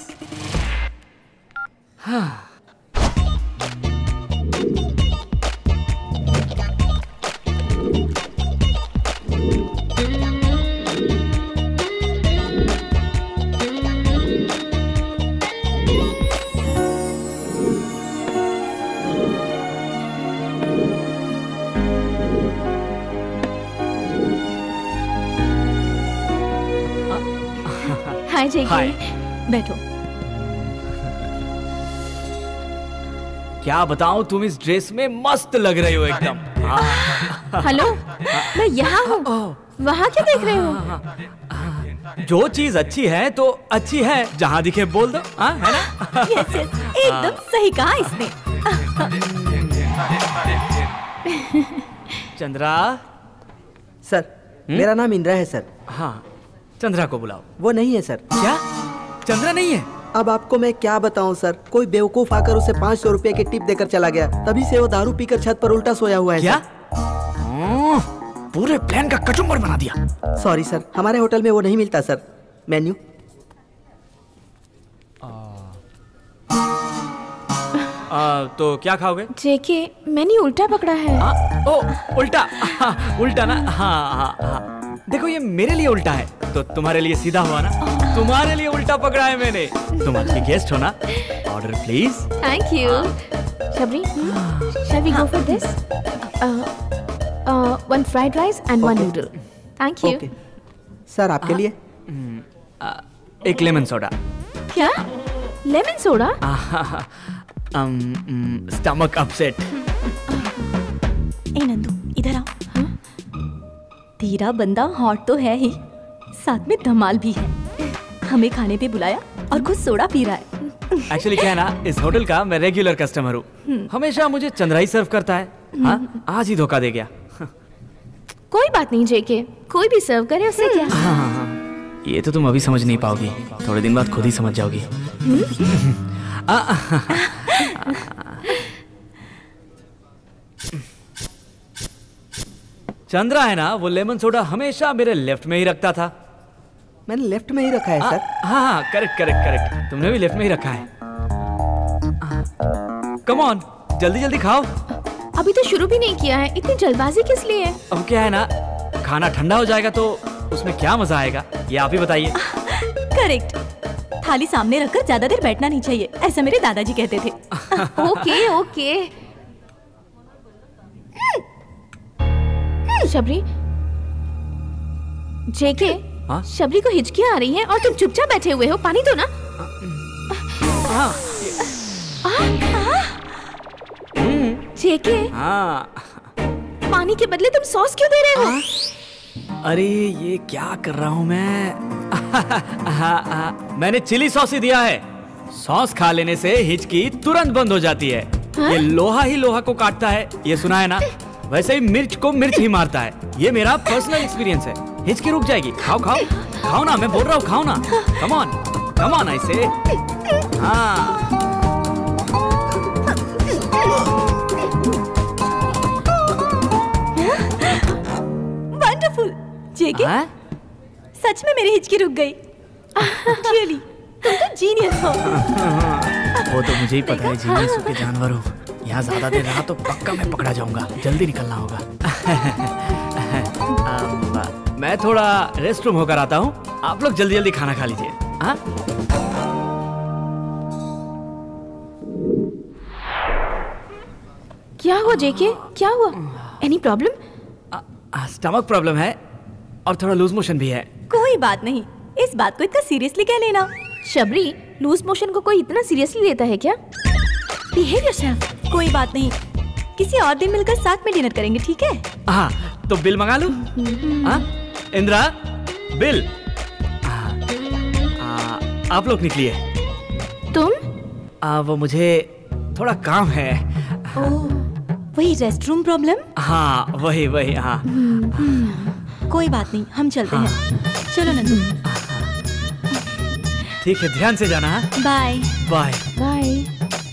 हाँ। हाय जेके। बैठो। क्या बताऊं, तुम इस ड्रेस में मस्त लग रही हो एकदम। हेलो, मैं यहाँ हूँ, वहाँ क्या देख रहे हो? जो चीज अच्छी है तो अच्छी है, जहाँ दिखे बोल दो। आ, है ना? यस यस, एकदम सही कहा इसने। चंद्रा। सर, मेरा नाम इंद्रा है सर। हाँ, चंद्रा को बुलाओ। वो नहीं है सर। क्या? चंद्रा नहीं है? अब आपको मैं क्या बताऊं सर, कोई बेवकूफ आकर उसे पाँच सौ रुपए की टिप देकर चला गया, तभी से वो दारू पीकर छत पर उल्टा सोया हुआ है। क्या? पूरे प्लान का कचुम्बर बना दिया। सॉरी सर, हमारे होटल में वो नहीं मिलता सर। मेन्यू। आ, तो क्या खाओगे? जेके, मैंने उल्टा पकड़ा है। आ, ओ, उल्टा। हाँ, उल्टा ना। हाँ, हाँ, हाँ। देखो ये मेरे लिए उल्टा है तो तुम्हारे लिए सीधा हुआ ना। तुम्हारे लिए उल्टा पकड़ा है मैंने। तुम अच्छी गेस्ट हो ना। Order please. Thank you. Shabari, shall we go for this? One fried rice and one noodle. Thank you. Sir आपके लिए एक लेमन सोडा। क्या? Lemon soda? Stomach upset. ए नंदू, इधर आओ। तेरा बंदा हॉट तो है ही, साथ में धमाल भी है। हमें खाने पे बुलाया और खुद सोडा पी रहा है। एक्चुअली क्या है ना, इस होटल का मैं रेगुलर कस्टमर हूँ। हमेशा मुझे चंद्रा ही सर्व करता है। हाँ, आज ही धोखा दे गया। कोई बात नहीं जेके, कोई भी सर्व करे उससे क्या। हाँ, हाँ, हाँ। ये तो तुम अभी समझ नहीं पाओगी, थोड़े दिन बाद खुद ही समझ जाओगी। चंद्रा है ना, वो लेमन सोडा हमेशा मेरे लेफ्ट में ही रखता था। मैंने लेफ्ट में ही रखा है सर। हाँ हाँ, करेक्ट करेक्ट करेक्ट, तुमने भी लेफ्ट में ही रखा है। कम ऑन, जल्दी जल्दी खाओ। अभी तो शुरू भी नहीं किया है, इतनी जल्दबाजी किस लिए है? अब क्या है ना, खाना ठंडा हो जाएगा तो उसमें क्या मजा आएगा, ये आप ही बताइए। करेक्ट। थाली सामने रखकर ज्यादा देर बैठना नहीं चाहिए, ऐसा मेरे दादाजी कहते थे। Okay okay. शबरी, जेके, हाँ? शबरी को हिचकियां आ रही हैं और तुम चुपचाप बैठे हुए हो, पानी दो ना। हाँ। जेके, हाँ। पानी के बदले तुम सॉस क्यों दे रहे हो? अरे ये क्या कर रहा हूँ मैं? हाँ, हाँ, मैंने चिली सॉस ही दिया है। सॉस खा लेने से हिचकी तुरंत बंद हो जाती है। हाँ? ये लोहा ही लोहा को काटता है, ये सुना है ना? वैसे ही मिर्च को मिर्च ही मारता है। ये मेरा पर्सनल एक्सपीरियंस है। हिचकी रुक जाएगी। खाओ खाओ खाओ ना, मैं बोल रहा हूँ खाओ ना। कम ऑन कम ऑन ऐसे। हाँ। वंडरफुल जेके, सच में मेरी हिचकी रुक गई। रियली, तुम तो जीनियस हो। वो तो मुझे ही पता है, जीनियस के जानवर हूँ। यहाँ ज्यादा देर रहा तो पक्का मैं पकड़ा जाऊंगा, जल्दी निकलना होगा। मैं थोड़ा रेस्ट रूम होकर आता हूँ, आप लोग जल्दी जल्दी खाना खा लीजिए। हाँ? क्या हुआ जेके, क्या हुआ? Any problem? स्टमक प्रॉब्लम है और थोड़ा लूज मोशन भी है। कोई बात नहीं, इस बात को इतना सीरियसली क्या लेना। शबरी, लूज मोशन को कोई इतना सीरियसली लेता है क्या? Behave yourself. कोई बात नहीं, किसी और दिन मिलकर साथ में डिनर करेंगे, ठीक है? हाँ, तो बिल मंगा लूं? हाँ? इंद्रा, बिल। आ, आ, आप लोग निकलिए। तुम? आ, वो मुझे थोड़ा काम है। ओह, वही रेस्ट रूम प्रॉब्लम? हाँ, वही वही। हाँ। कोई बात नहीं, हम चलते हाँ। हैं। चलो नंदू। ठीक है, ध्यान से जाना। Bye bye bye.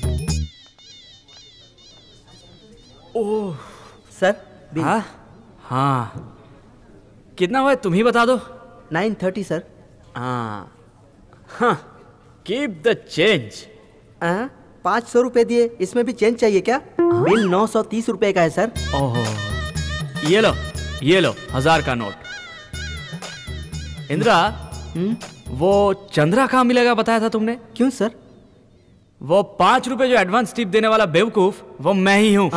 Oh sir, हाँ हाँ, कितना हुआ तुम ही बता दो। Nine thirty sir. हाँ हाँ, कीप द चेंज। पाँच सौ रुपए दिए, इसमें भी चेंज चाहिए क्या? बिल नौ सौ तीस रुपए का है सर। ओहो, ये लो ये लो, हजार का नोट। इंद्रा, हुँ? वो चंद्रा कहाँ मिलेगा बताया था तुमने? क्यों सर? वो पांच रुपए जो एडवांस टिप देने वाला बेवकूफ, वो मैं ही हूँ।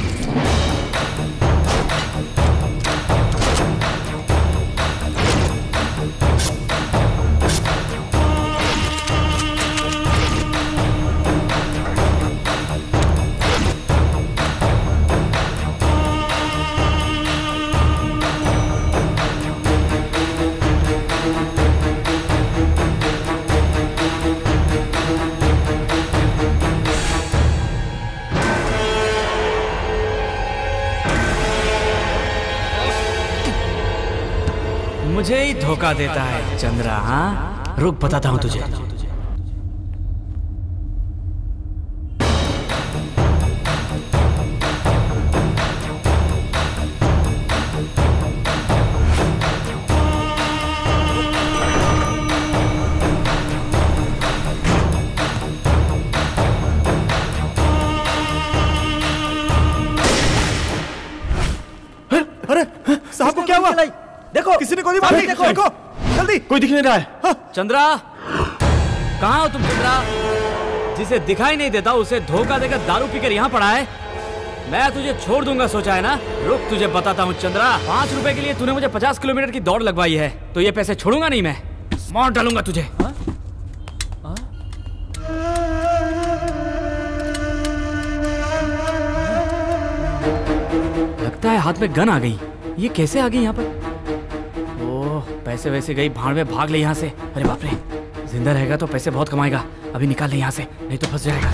मुझे ही धोखा देता है चंद्रा। हाँ, रुक बताता हूँ तुझे। अरे साहब को क्या हुआ? देखो, किसी ने गोली मार दी। देखो, देखो जल्दी। कोई दिख नहीं रहा है। हाँ। चंद्रा, कहाँ हो तुम? चंद्रा, जिसे दिखाई नहीं देता उसे धोखा देकर दारू पीकर यहाँ पड़ा है। मैं तुझे छोड़ दूंगा सोचा है ना? रुक, तुझे बताता हूँ चंद्रा। पांच रुपए के लिए तूने मुझे पचास किलोमीटर की दौड़ लगवाई है, तो ये पैसे छोड़ूंगा नहीं मैं, मार डालूंगा तुझे। हा? हा? लगता है हाथ में गन आ गई। ये कैसे आ गई यहाँ पर? पैसे वैसे गई भाड़ में, भाग ले यहाँ से। अरे बाप रे, जिंदा रहेगा तो पैसे बहुत कमाएगा। अभी निकाल ले यहाँ से, नहीं तो फंस जाएगा।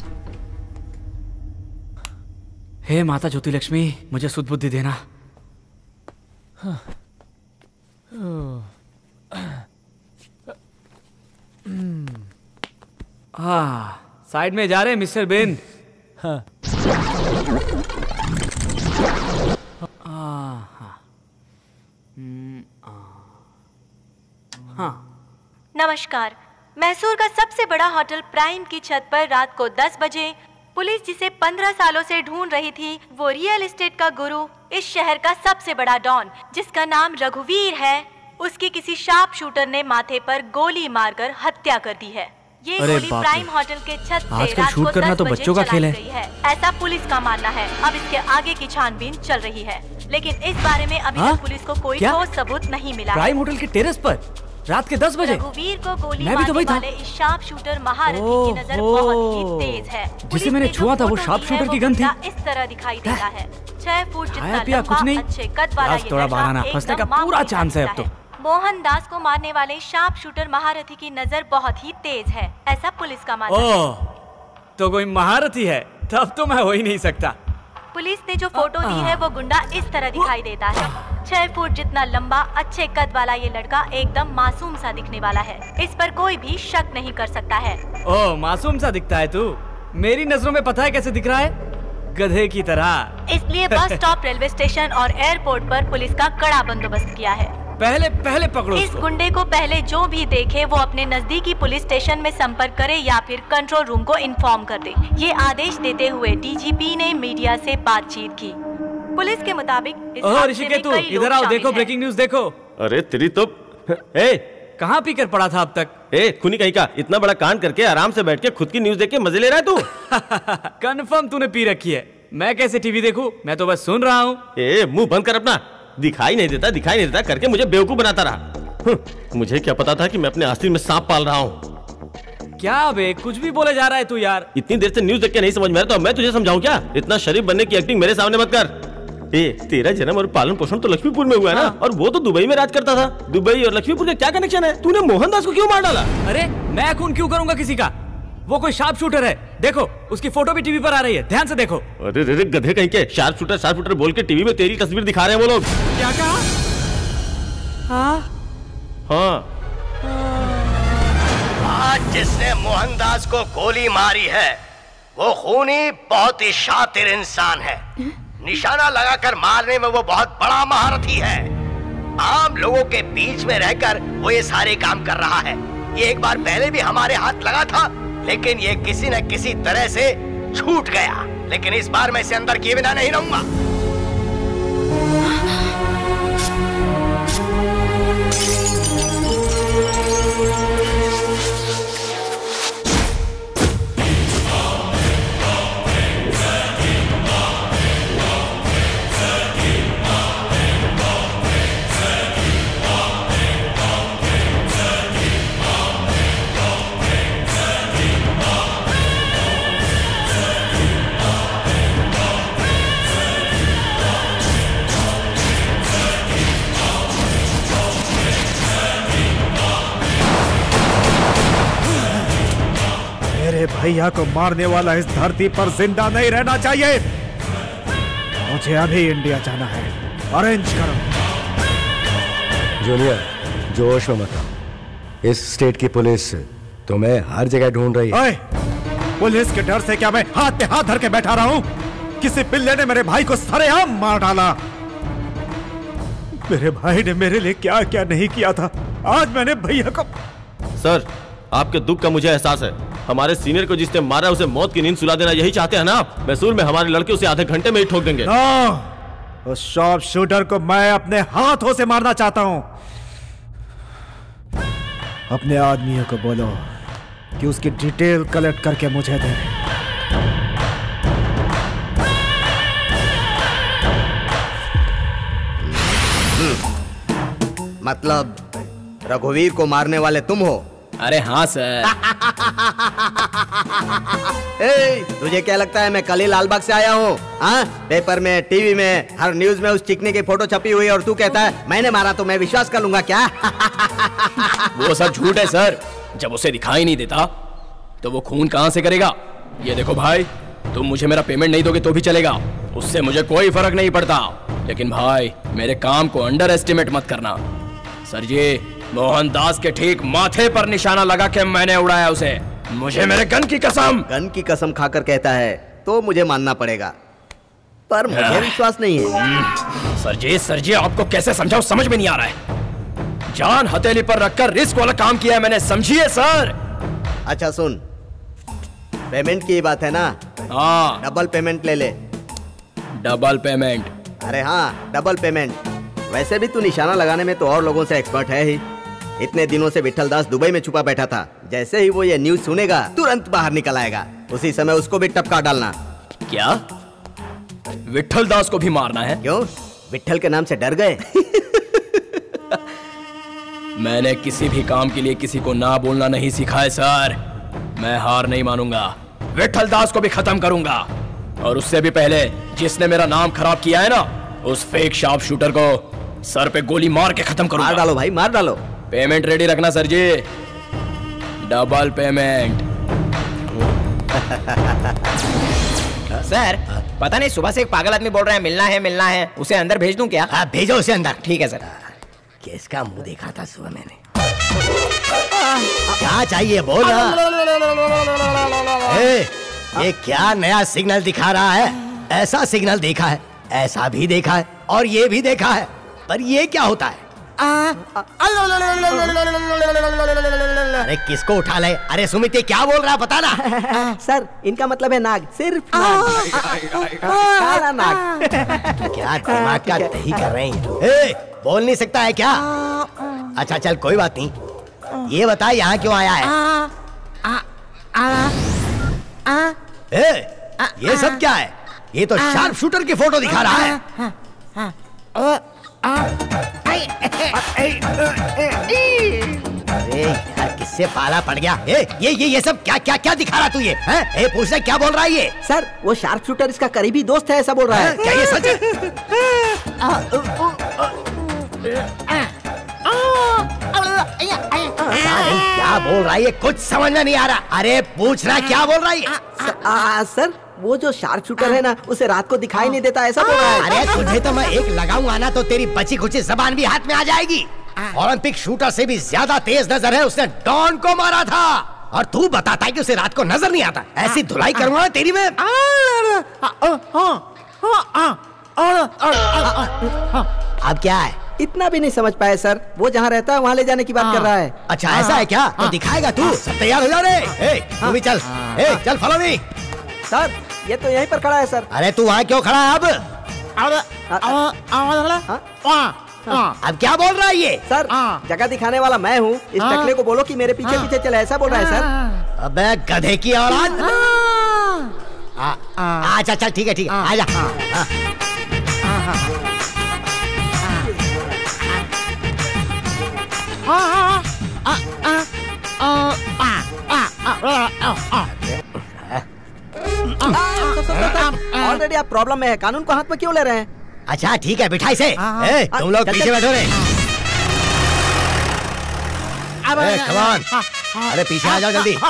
हे माता ज्योति लक्ष्मी, मुझे सुध बुद्धि देना। हाँ, साइड में जा रहे हैं मिस्टर बेन। हाँ। हाँ। नमस्कार। मैसूर का सबसे बड़ा होटल प्राइम की छत पर रात को दस बजे पुलिस जिसे पंद्रह सालों से ढूंढ रही थी, वो रियल एस्टेट का गुरु, इस शहर का सबसे बड़ा डॉन जिसका नाम रघुवीर है, उसकी किसी शार्प शूटर ने माथे पर गोली मारकर हत्या कर दी है। ये गोली प्राइम होटल के छत से रात को दस बजे चलाई गई है, ऐसा पुलिस का मानना है। अब इसके आगे की छानबीन चल रही है, लेकिन इस बारे में अभी तक पुलिस को कोई ठोस सबूत नहीं मिला। प्राइम होटल के टेरेस पर रात के दस बजे रघुवीर को गोली मारने वाले इस शार्प शूटर महारथी की नजर बहुत ही तेज है। जिसे मैंने छुआ था वो शार्प शूटर की गन थी। इस तरह दिखाई देता है। छह फुट जितना लंबा, कुछ नहीं, अच्छे कद वाला ये थोड़ा बहाना, फंसने का पूरा चांस है अब तो। मोहन दास को मारने वाले शार्प शूटर महारथी की नजर बहुत ही तेज है, ऐसा पुलिस का मानना है। ओह, तो कोई महारथी है, तब तो मैं हो ही नहीं सकता। पुलिस ने जो फोटो दी है वो गुंडा इस तरह दिखाई देता है। छह फुट जितना लंबा, अच्छे कद वाला ये लड़का एकदम मासूम सा दिखने वाला है, इस पर कोई भी शक नहीं कर सकता है। ओह, मासूम सा दिखता है तू? मेरी नजरों में पता है कैसे दिख रहा है? गधे की तरह। इसलिए बस स्टॉप, रेलवे स्टेशन और एयरपोर्ट पर पुलिस का कड़ा बंदोबस्त किया है। पहले पहले पकड़ो इस गुंडे को। पहले जो भी देखे वो अपने नजदीकी पुलिस स्टेशन में संपर्क करे या फिर कंट्रोल रूम को इन्फॉर्म कर दे। ये आदेश देते हुए डीजीपी ने मीडिया से बातचीत की। पुलिस के मुताबिक ऋषिकेतु, इधर आओ, देखो ब्रेकिंग न्यूज देखो। अरे तेरी तो ए, कहाँ पीकर पड़ा था अब तक? ए खूनी कहीं का, इतना बड़ा कांड करके आराम से बैठ के खुद की न्यूज देख के मजे ले रहा है तू? कंफर्म तूने पी रखी है। मैं कैसे टीवी देखूं? मैं तो बस सुन रहा हूँ। ए मुंह बंद कर अपना। दिखाई नहीं देता दिखाई नहीं देता करके मुझे बेवकूफ बनाता रहा। मुझे क्या पता था कि मैं अपने आस्तीन में सांप पाल रहा हूँ। क्या बे, कुछ भी बोले जा रहा है तू यार। इतनी देर से न्यूज देख के नहीं समझ में आ रहा तो मैं तुझे समझाऊं क्या? इतना शरीफ बनने की एक्टिंग मेरे सामने मत कर। ए तेरा जन्म और पालन पोषण तो लक्ष्मीपुर में हुआ है ना? और वो तो दुबई में राज करता था। दुबई और लक्ष्मीपुर का क्या कनेक्शन है? तूने मोहनदास को क्यों मार डाला? अरे मैं खून क्यों करूंगा किसी का? वो कोई शार्प शूटर है, देखो उसकी फोटो भी टीवी पर आ रही है, ध्यान से देखो। अरे रे रे गधे कहीं के, शार्प शूटर शार्प शूटर बोल के टीवी में तेरी तस्वीर दिखा रहे हैं वो लोग। क्या कहा? हाँ हाँ। आज जिसने मोहनदास को गोली मारी है वो खूनी बहुत ही शातिर इंसान है। निशाना लगाकर मारने में वो बहुत बड़ा महारथी है। आम लोगों के बीच में रहकर वो ये सारे काम कर रहा है। ये एक बार पहले भी हमारे हाथ लगा था, लेकिन ये किसी न किसी तरह से छूट गया। लेकिन इस बार मैं इसे अंदर किए बिना नहीं रहूंगा। मेरे भैया को मारने वाला इस धरती पर जिंदा नहीं रहना चाहिए। मुझे अभी इंडिया जाना है, अरेंज करो। जूनियर, जोश में मत आओ। इस स्टेट की पुलिस तुम्हें हर जगह ढूंढ रही है। ओए, पुलिस के डर से क्या मैं हाथ पे हाथ धर के बैठा रहा हूँ? किसी पिल्ले ने मेरे भाई को सरेआम मार डाला। मेरे भाई ने मेरे लिए क्या क्या नहीं किया था, आज मैंने भैया को। सर, आपके दुख का मुझे एहसास है। हमारे सीनियर को जिसने मारा उसे मौत की नींद सुला देना यही चाहते हैं ना आप? मैसूर में हमारे लड़के उसे आधे घंटे में ही ठोक देंगे। नो, उस शॉर्प शूटर को मैं अपने हाथों से मारना चाहता हूं। अपने आदमियों को बोलो कि उसकी डिटेल कलेक्ट करके मुझे दे। मतलब रघुवीर को मारने वाले तुम हो? अरे हाँ सर। ए, तुझे क्या लगता है मैं कल ही लालबाग से आया हूँ? हाँ, पेपर में, टीवी में, हर न्यूज में उस चिकनी की फोटो छपी हुई और तू कहता है मैंने मारा तो मैं विश्वास कर लूंगा क्या? वो सब झूठ है सर। जब उसे दिखाई नहीं देता तो वो खून कहाँ से करेगा? ये देखो भाई, तुम मुझे मेरा पेमेंट नहीं दोगे तो भी चलेगा, उससे मुझे कोई फर्क नहीं पड़ता। लेकिन भाई मेरे काम को अंडर एस्टिमेट मत करना। सर जी, मोहनदास के ठीक माथे पर निशाना लगा के मैंने उड़ाया उसे। मुझे मेरे गन की कसम। गन की कसम खाकर कहता है तो मुझे मानना पड़ेगा, पर मुझे विश्वास नहीं है। सर जी, सर जी आपको कैसे समझाऊं समझ में नहीं आ रहा है। जान हथेली पर रखकर रिस्क वाला काम किया है मैंने, समझिए सर। अच्छा सुन, पेमेंट की बात है ना? हाँ, डबल पेमेंट ले ले। Double payment? अरे हाँ, डबल पेमेंट। वैसे भी तू निशाना लगाने में तो और लोगों से एक्सपर्ट है ही। इतने दिनों से विठल दास दुबई में छुपा बैठा था, जैसे ही वो ये न्यूज सुनेगा तुरंत बाहर निकल आएगा। उसी समय उसको भी टपका डालना। क्या विठल दास को भी मारना है? क्यों, विठल के नाम से डर गए? मैंने किसी भी काम के लिए किसी को ना बोलना नहीं सिखाया सर। मैं हार नहीं मानूंगा, विठल दास को भी खत्म करूंगा। और उससे भी पहले जिसने मेरा नाम खराब किया है ना, उस फेक शार्प शूटर को सर पे गोली मार के खत्म करूंगा। मार डालो भाई, मार डालो। पेमेंट रेडी रखना sir ji, double payment. Sir पता नहीं सुबह से एक पागल आदमी बोल रहा है मिलना है मिलना है, उसे अंदर भेज दूं क्या? हाँ भेजो उसे अंदर। ठीक है सर। किसका मुंह देखा था सुबह मैंने? क्या चाहिए बोल रहा? ए, ये क्या नया सिग्नल दिखा रहा है? ऐसा सिग्नल देखा है, ऐसा भी देखा है और ये भी देखा है, पर ये क्या होता है? अरे किसको उठा ले? अरे सुमित ये क्या बोल रहा है बता ना। सर इनका मतलब है नाग, सिर्फ नाग। काला नाग। क्या दिमाग का दही कर रहे हैं? ए, बोल नहीं सकता है क्या? अच्छा चल कोई बात नहीं, ये बता यहाँ क्यों आया है? ए, ये सब क्या है? ये तो शार्प शूटर की फोटो दिखा रहा है। अरे यार किससे पाला पड़ गया? ए, ये ये ये सब क्या क्या क्या दिखा रहा तू? ये हैं? ए, पूछ रहा क्या बोल रहा है ये? सर वो शार्प शूटर इसका करीबी दोस्त है, ऐसा बोल रहा है। क्या ये सच है? क्या बोल रहा है ये? कुछ समझ में नहीं आ रहा। अरे पूछ रहा क्या बोल रहा है ये? सर वो जो शार्प शूटर है ना, उसे रात को दिखाई नहीं देता, ऐसा बोल रहा है। अरे तुझे तो मैं एक लगाऊंगा ना तो तेरी बची खुची जबान भी हाथ में आ जाएगी। ओलंपिक शूटर से भी ज्यादा तेज नजर है, उसने डॉन को मारा था और तू बताता है कि उसे रात को नजर नहीं आता। ऐसी धुलाई करूंगा तेरी में। अब क्या है? इतना भी नहीं समझ पाए सर, वो जहाँ रहता है वहाँ ले जाने की बात कर रहा है। अच्छा ऐसा है क्या? तो दिखाएगा तू? सब तैयार हो जा रे। ए, तू भी चल। ए, चल फॉलो मी। सर ये तो यहीं पर खड़ा है सर। अरे तू वहाँ क्यों खड़ा है अब? अब क्या बोल रहा है ये? सर जगह दिखाने वाला मैं हूँ, इस टकले को बोलो कि मेरे पीछे पीछे चले, ऐसा बोल रहा है सर। अबे गधे की औलाद। अच्छा चल ठीक है ठीक है, आजा। ऑलरेडी आप प्रॉब्लम में है, कानून को हाथ में क्यों ले रहे हैं? अच्छा ठीक है बिठाई से। ए, तुम लोग पीछे बैठो रे। कम ऑन, अरे पीछे आ जाओ जल्दी।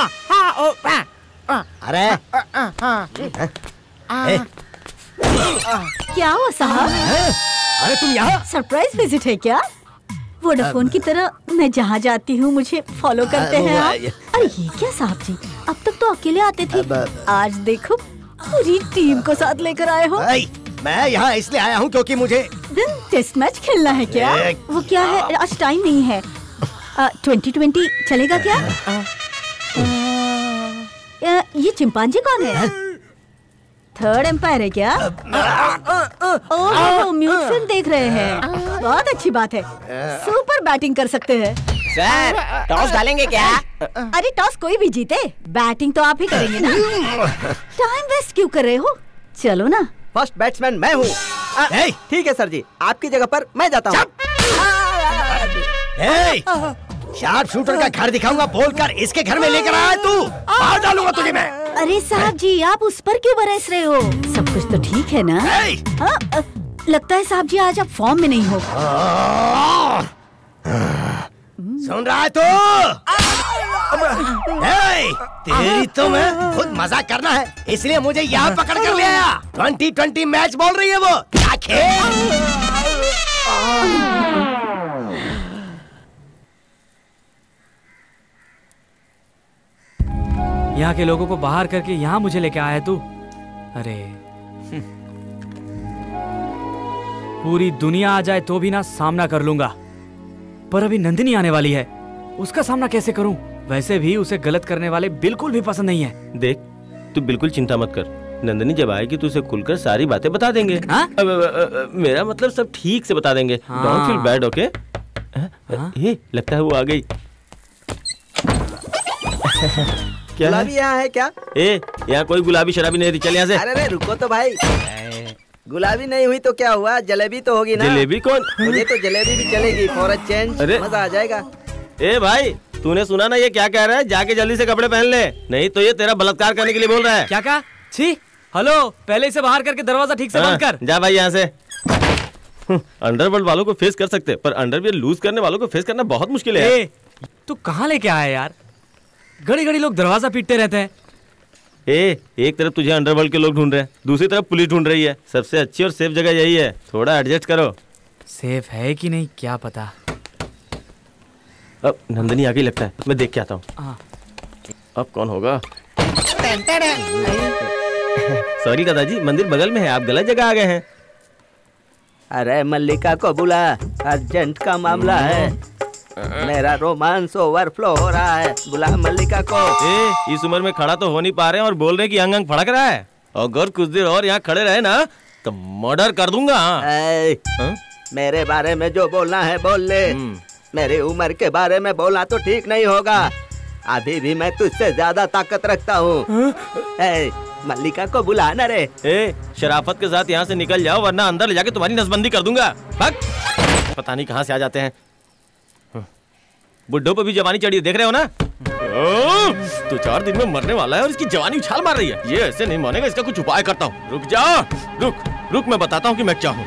अरे क्या हुआ साहब? अरे तुम यहाँ? सरप्राइज विजिट है क्या? वोडाफोन की तरह मैं जहाँ जाती हूँ मुझे फॉलो करते हैं आप? अरे ये क्या साहब जी, अब तक तो अकेले आते थे, आज देखो पूरी टीम को साथ लेकर आए हो। मैं यहाँ इसलिए आया हूँ क्योंकि मुझे दिन टेस्ट मैच खेलना है क्या? वो क्या है, आज टाइम नहीं है। ट्वेंटी ट्वेंटी चलेगा क्या? आ, ये चिंपांजी कौन है? थर्ड एम्पायर है क्या? ओह म्यूट फिल्म देख रहे हैं, बहुत अच्छी बात है, सुपर बैटिंग कर सकते हैं। सर टॉस डालेंगे क्या? अरे टॉस कोई भी जीते, बैटिंग तो आप ही करेंगे ना। टाइम वेस्ट क्यों कर रहे हो? चलो ना। फर्स्ट बैट्समैन मैं हूँ। ठीक है सर जी, आपकी जगह पर मैं जाता हूँ। शार्प शूटर का घर दिखाऊंगा बोलकर इसके घर में लेकर आया तू। बाहर डालूंगा तुझे मैं। अरे साहब जी, आप उस पर क्यों बरस रहे हो? सब कुछ तो ठीक है ना? हाँ, लगता है साहब जी आज आप फॉर्म में नहीं हो। सुन रहा है तू? तेरी तो मैं खुद मजाक करना है इसलिए मुझे यहाँ पकड़ कर ले आया। ट्वेंटी ट्वेंटी मैच बोल रही है वो। क्या खेल? यहाँ के लोगों को बाहर करके यहाँ मुझे लेके आया तू। अरे पूरी दुनिया आ जाए तो भी ना सामना कर लूंगा, पर अभी नंदिनी आने वाली है, उसका सामना कैसे करूं? वैसे भी उसे गलत करने वाले बिल्कुल भी पसंद नहीं है। देख, तू बिल्कुल चिंता मत कर, नंदिनी जब आएगी तो उसे खुलकर सारी बातें बता देंगे। हाँ? अब, अब, अब, मेरा मतलब सब ठीक से बता देंगे। Don't feel bad, okay? ये लगता है वो आ गई। क्या गुलाबी यहाँ है क्या? ए, यहाँ कोई गुलाबी शराबी नहीं थी, चल यहाँ से। अरे रे रुको तो भाई, गुलाबी नहीं हुई तो क्या हुआ, जलेबी तो होगी ना। जलेबी कौन? मुझे तो जलेबी भी चलेगी, फॉर अ चेंज मजा आ जाएगा। ए भाई, तूने सुना ना ये क्या कह रहा है? जाके जल्दी से कपड़े पहन ले, नहीं तो ये तेरा बलात्कार करने के लिए बोल रहा है। क्या कहा? छी, हेलो, पहले इसे बाहर करके दरवाजा ठीक से बंद कर। जा भाई यहाँ से। अंडरवर्ल्ड वालों को फेस कर सकते, पर अंडरवियर लूज करने वालों को फेस करना बहुत मुश्किल है। तू कहाँ लेके आया यार? घड़ी घड़ी लोग दरवाजा पीटते रहते हैं। ए, एक तरफ तुझे अंडरवर्ल्ड के लोग ढूंढ रहे हैं, दूसरी तरफ पुलिस ढूंढ रही है। सबसे अच्छी और सेफ जगह यही है, थोड़ा एडजस्ट करो। सेफ है कि नहीं क्या पता। अब नंदिनी आ गई लगता है, मैं देख के आता हूँ। अब कौन होगा? सॉरी दादाजी, मंदिर बगल में है, आप गलत जगह आ गए हैं। अरे मल्लिका को बुला, अर्जेंट का मामला है। मेरा रोमांस ओवरफ्लो हो रहा है, बुला मल्लिका को। ए, इस उम्र में खड़ा तो हो नहीं पा रहे हैं और बोल रहे हैं कि अंग अंग फड़क रहा है। अगर कुछ देर और यहाँ खड़े रहे ना तो मर्डर कर दूंगा। ए, मेरे बारे में जो बोलना है बोल ले, मेरी उम्र के बारे में बोलना तो ठीक नहीं होगा। अभी भी मैं तुझसे ज्यादा ताकत रखता हूँ। मल्लिका को बुला ना रे। ए, शराफत के साथ यहाँ से निकल जाओ वरना अंदर ले जाके तुम्हारी नसबंदी कर दूंगा। भाग। पता नहीं कहाँ से आ जाते हैं। बुड्ढों पे भी जवानी चढ़ी है, देख रहे हो ना? तो चार दिन में मरने वाला है और इसकी जवानी उछाल मार रही है। ये ऐसे नहीं मानेगा, इसका कुछ उपाय करता हूँ। रुक जा, रुक रुक मैं बताता हूँ कि मैं क्या हूँ।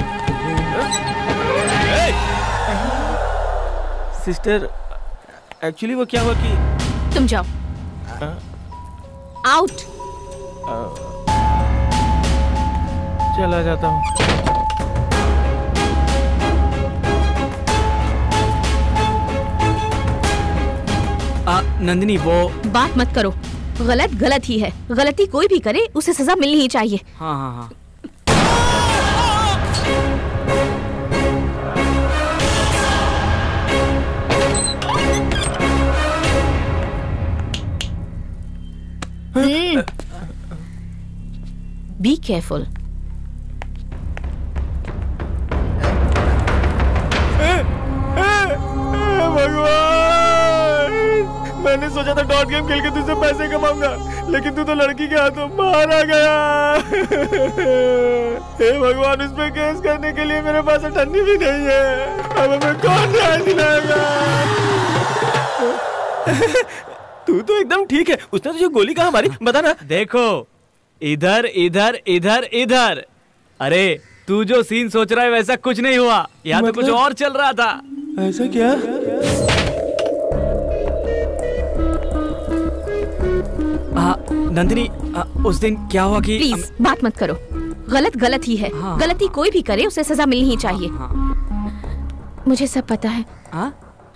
सिस्टर, एक्चुअली वो क्या हुआ कि तुम जाओ आउट। चला जाता हूँ। आ, नंदिनी वो बात मत करो, गलत गलत ही है। गलती कोई भी करे उसे सजा मिलनी ही चाहिए। हाँ हाँ हाँ। Be careful. मैंने सोचा था डॉट गेम खेल के तुझसे पैसे कमाऊंगा, लेकिन तू तो लड़की के हाथों मारा गया। हे भगवान, उस पे केस करने के लिए मेरे पास अटर्नी भी नहीं है। अब हमें कौन न्याय दिलाएगा? तू तो एकदम ठीक है। उसने तुझे गोली कहाँ मारी बता ना। देखो, इधर इधर इधर इधर। अरे तू जो सीन सोच रहा है वैसा कुछ नहीं हुआ, यहाँ मतलब? तो कुछ और चल रहा था। ऐसा क्या? आ, नंदिनी, आ, उस दिन क्या हुआ कि प्लीज बात मत करो। गलत गलत ही है। हाँ, गलती कोई भी करे उसे सजा मिलनी ही चाहिए। हाँ, मुझे सब पता है। हाँ?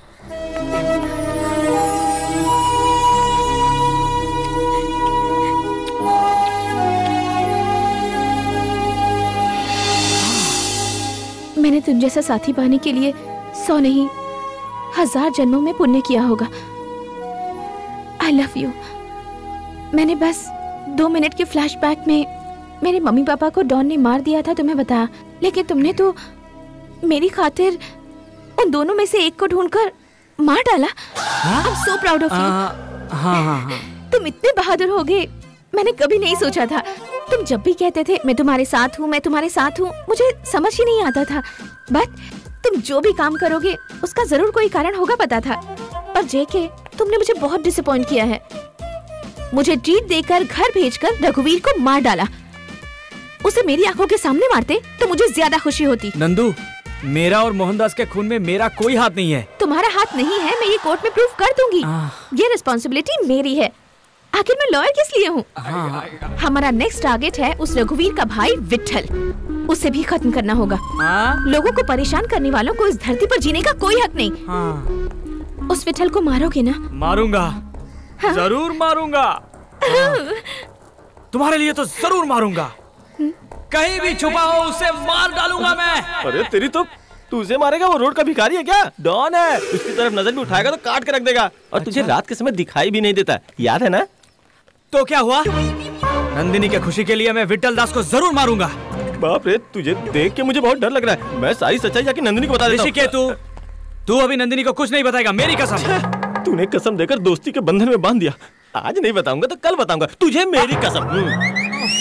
मैंने तुम जैसा साथी पाने के लिए सौ नहीं हजार जन्मों में पुण्य किया होगा। I love you. मैंने बस दो मिनट के फ्लैशबैक में मेरे मम्मी पापा को डॉन ने मार दिया था तुम्हें बताया, लेकिन तुमने तो मेरी खातिर उन दोनों में से एक को ढूंढकर मार डाला। I am so proud of you. तुम इतने बहादुर हो गए, मैंने कभी नहीं सोचा था। तुम जब भी कहते थे मैं तुम्हारे साथ हूँ, मैं तुम्हारे साथ हूँ, मुझे समझ ही नहीं आता था। बट तुम जो भी काम करोगे उसका जरूर कोई कारण होगा पता था। और जेके, तुमने मुझे बहुत डिसअपॉइंट किया है। मुझे ट्रीट देकर घर भेजकर रघुवीर को मार डाला। उसे मेरी आंखों के सामने मारते तो मुझे ज्यादा खुशी होती। नंदू, मेरा और मोहनदास के खून में मेरा कोई हाथ नहीं है। तुम्हारा हाथ नहीं है, मैं ये कोर्ट में प्रूफ कर दूंगी। ये रिस्पॉन्सिबिलिटी मेरी है। आखिर मैं लॉयर किस लिए हूँ? हाँ। हमारा नेक्स्ट टारगेट है उस रघुवीर का भाई विट्ठल। उसे भी खत्म करना होगा। हाँ? लोगों को परेशान करने वालों को इस धरती पर जीने का कोई हक नहीं। हाँ। उस विट्ठल को मारोगे ना? मारूंगा। हाँ? जरूर मारूंगा। हाँ। तुम्हारे लिए तो जरूर मारूंगा। कहीं भी छुपा हो उसे मार डालूंगा मैं। अरे तेरी तो, तू उसे मारेगा? वो रोड का भिखारी है क्या? डॉन है। उसकी तरफ नजर भी उठाएगा तो काट के रख देगा। और अच्छा? तुझे रात के समय दिखाई भी नहीं देता, याद है ना? तो क्या हुआ? नंदिनी के खुशी के लिए मैं विट्ठल दास को जरूर मारूंगा। बाप रे, तुझे देख के मुझे बहुत डर लग रहा है। मैं सारी सच्चाई जाके नंदिनी को बता देता हूँ। तू तू अभी नंदिनी को कुछ नहीं बताएगा, मेरी कसम। तूने कसम देकर दोस्ती के बंधन में बांध दिया। आज नहीं बताऊंगा तो कल बताऊंगा, तुझे मेरी कसम।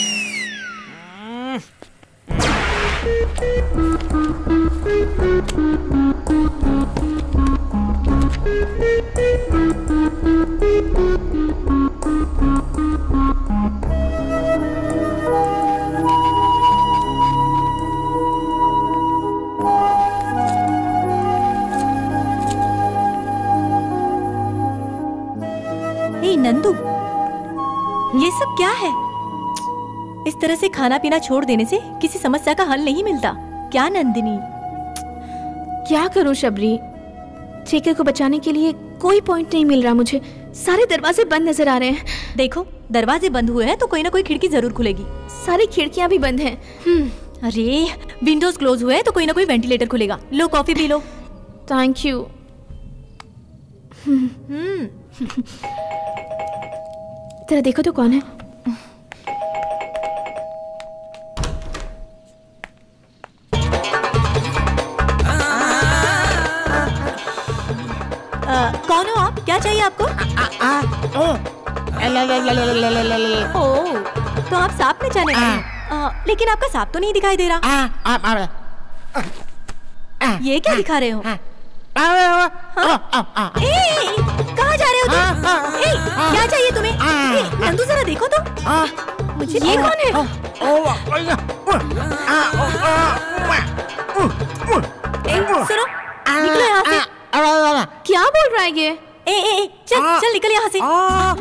ए नंदू, ये सब क्या है? इस तरह से खाना पीना छोड़ देने से किसी समस्या का हल नहीं मिलता क्या नंदिनी? क्या करूं शबरी, जेके को बचाने के लिए कोई पॉइंट नहीं मिल रहा मुझे। सारे दरवाजे बंद नजर आ रहे हैं। देखो, दरवाजे बंद हुए हैं तो कोई ना कोई खिड़की जरूर खुलेगी। सारी खिड़कियां भी बंद हैं। अरे, विंडोज क्लोज हुए हैं तो कोई ना कोई वेंटिलेटर खुलेगा। लो कॉफी पी लो। Thank you. तेरा देखो तो कौन है? आ, कौन हो आप? क्या चाहिए आपको? ओ, तो आप सांप में जाने वाले? लेकिन आपका सांप तो नहीं दिखाई दे रहा। ये क्या दिखा रहे हो? कहाँ जा रहे हो तुम? ए, क्या चाहिए तुम्हें? ए, नंदू जरा देखो तो। मुझे ये कौन है? ए, सुनो, निकलो यहाँ से। क्या बोल रहा है ये? ए, ए, ए, चल चल निकल यहाँ से।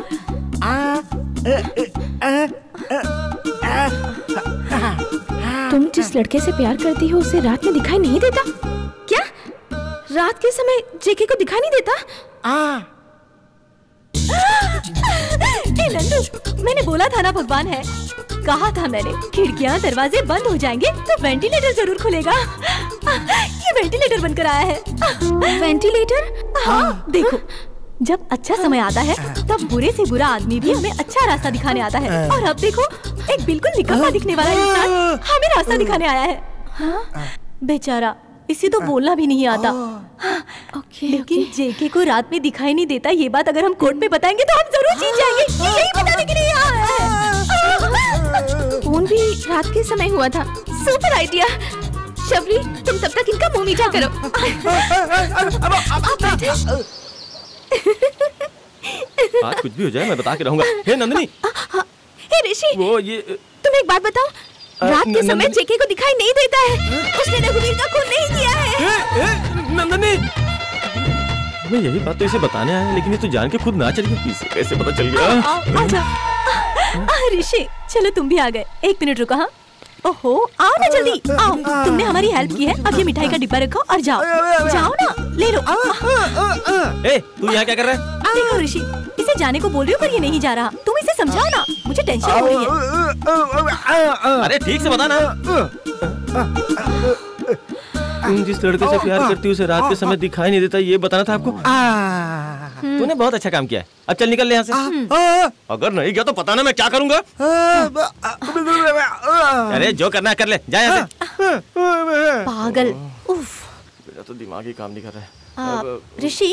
तुम जिस लड़के से प्यार करती हो उसे रात में दिखाई नहीं देता क्या? रात के समय जेके को दिखाई नहीं देता? ए नंदू, मैंने बोला था ना भगवान है। कहा था मैंने, खिड़कियां दरवाजे बंद हो जाएंगे तो वेंटिलेटर जरूर खुलेगा। ये वेंटिलेटर बनकर आया है। वेंटिलेटर? हाँ, देखो, जब अच्छा समय आता है तब बुरे से बुरा आदमी भी हमें अच्छा रास्ता दिखाने आता है। और अब देखो, एक बिल्कुल निकम्मा दिखने वाला इंसान हमें रास्ता दिखाने आया है। हाँ? बेचारा, इसे तो बोलना भी नहीं आता। ओके, लेकिन जेके को रात में दिखाई नहीं देता, ये बात अगर हम कोर्ट में बताएंगे तो हम जरूर जीत जाएंगे। यही बताने के लिए आया है। फोन भी रात के समय हुआ था। Super idea. शबरी, तुम तब तक इनका मुंह मीठा करो। आज कुछ भी हो जाए मैं बता के रहूंगा। हे नंदिनी। हे ऋषि, वो ये तुम एक बात बताओ, रात के समय जेके को दिखाई नहीं देता है। उसने रघुवीर का खून नहीं किया है। नंदिनी, मैं यही बात तो इसे बताने आया, लेकिन ये तो जान के खुद ना चली। इसे कैसे पता चल गया? आजा। ऋषि, चलो तुम भी आ गए। एक मिनट रुको। हाँ, ओहो, आओ ना जल्दी आओ। तुमने हमारी हेल्प की है, अब ये मिठाई का डिब्बा रखो और जाओ। जाओ ना, ले लो। ए, तू यहाँ क्या कर रहा है? देखो ऋषि, इसे जाने को बोल रही हो पर ये नहीं जा रहा। तुम इसे समझाओ ना, मुझे टेंशन हो रही है। अरे ठीक से बता ना। तुम जिस लड़के से प्यार करती हो उसे रात के समय दिखाई नहीं देता, ये बताना था आपको। तूने बहुत अच्छा काम किया है। अब चल निकल ले यहाँ से। अगर नहीं गया तो पता ना मैं क्या करूँगा। अरे जो करना है कर ले, जा यहाँ से। पागल। उफ, मेरा तो दिमाग ही काम नहीं कर रहा है। ऋषि,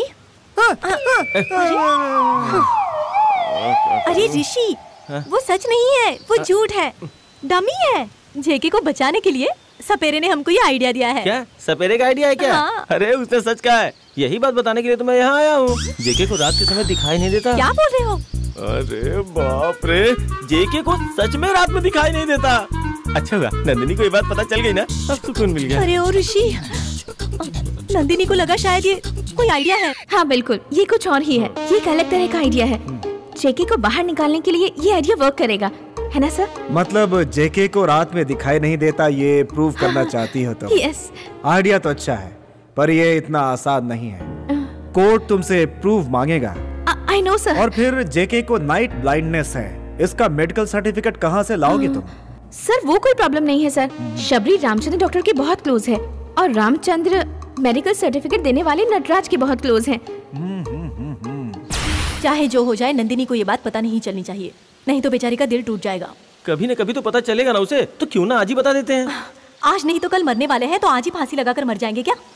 अरे ऋषि, वो सच नहीं है, वो झूठ है, डमी है। जेके को बचाने के लिए सपेरे ने हमको ये आइडिया दिया है। क्या सपेरे का आइडिया है क्या? हाँ। अरे उसने सच कहा है। यही बात बताने के लिए तो मैं यहाँ आया हूँ। जेके को रात के समय दिखाई नहीं देता। क्या बोल रहे हो? अरे बाप रे, जेके को सच में रात में दिखाई नहीं देता। अच्छा हुआ नंदिनी को ये बात पता चल गई ना, अब सुकून मिल गया। अरे ओ ऋषि, नंदिनी को लगा शायद ये कोई आइडिया है। हाँ बिल्कुल, ये कुछ और ही है। ये एक अलग तरह का आइडिया है। जेके को बाहर निकालने के लिए ये आइडिया वर्क करेगा, है ना सर? मतलब जेके को रात में दिखाई नहीं देता ये प्रूव करना चाहती हो तुम? यस। आइडिया तो अच्छा है, पर ये इतना आसान नहीं है। कोर्ट तुमसे प्रूफ मांगेगा। I know sir. और फिर जेके को नाइट ब्लाइंडनेस है, इसका मेडिकल सर्टिफिकेट कहाँ से लाओगी तुम? सर वो कोई प्रॉब्लम नहीं है सर। शबरी रामचंद्र डॉक्टर के बहुत क्लोज है और रामचंद्र मेडिकल सर्टिफिकेट देने वाले नटराज के बहुत क्लोज हैं। चाहे जो हो जाए, नंदिनी को ये बात पता नहीं चलनी चाहिए, नहीं तो बेचारी का दिल टूट जाएगा। कभी न कभी तो पता चलेगा ना उसे, तो क्यों ना आज ही बता देते हैं। आज नहीं तो कल मरने वाले हैं, तो आज ही फांसी लगाकर मर जाएंगे क्या?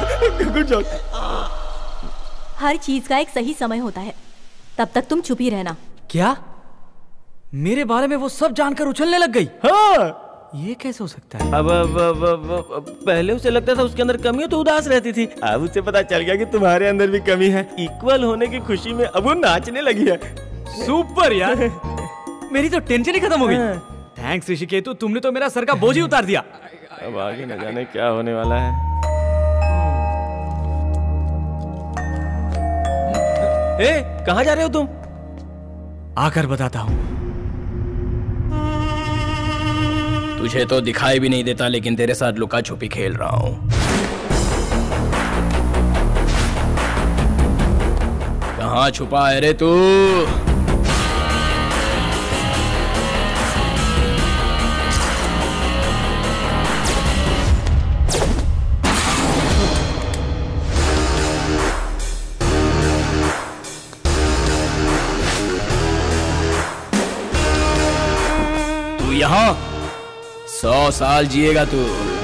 हर चीज का एक सही समय होता है, तब तक तुम चुप ही रहना। क्या मेरे बारे में वो सब जानकर उछलने लग गई? हाँ। ये कैसे हो सकता है? अब, अब, अब, अब, अब पहले उसे लगता था उसके अंदर कमी है तो उदास रहती थी, अब उसे पता चल गया कि तुम्हारे अंदर भी कमी है। इक्वल होने की खुशी में अब वो नाचने लगी है। सुपर यार, मेरी तो टेंशन ही खत्म हो गई। थैंक्स ऋषिकेतु, तुमने तो मेरा सर का बोझ ही उतार दिया। अब आगे न जाने क्या होने वाला है। ए, कहाँ जा रहे हो तुम? आकर बताता हूँ। तुझे तो दिखाई भी नहीं देता, लेकिन तेरे साथ लुका छुपी खेल रहा हूँ। कहाँ छुपा है रे तू? तू यहाँ सौ साल जिएगा तू।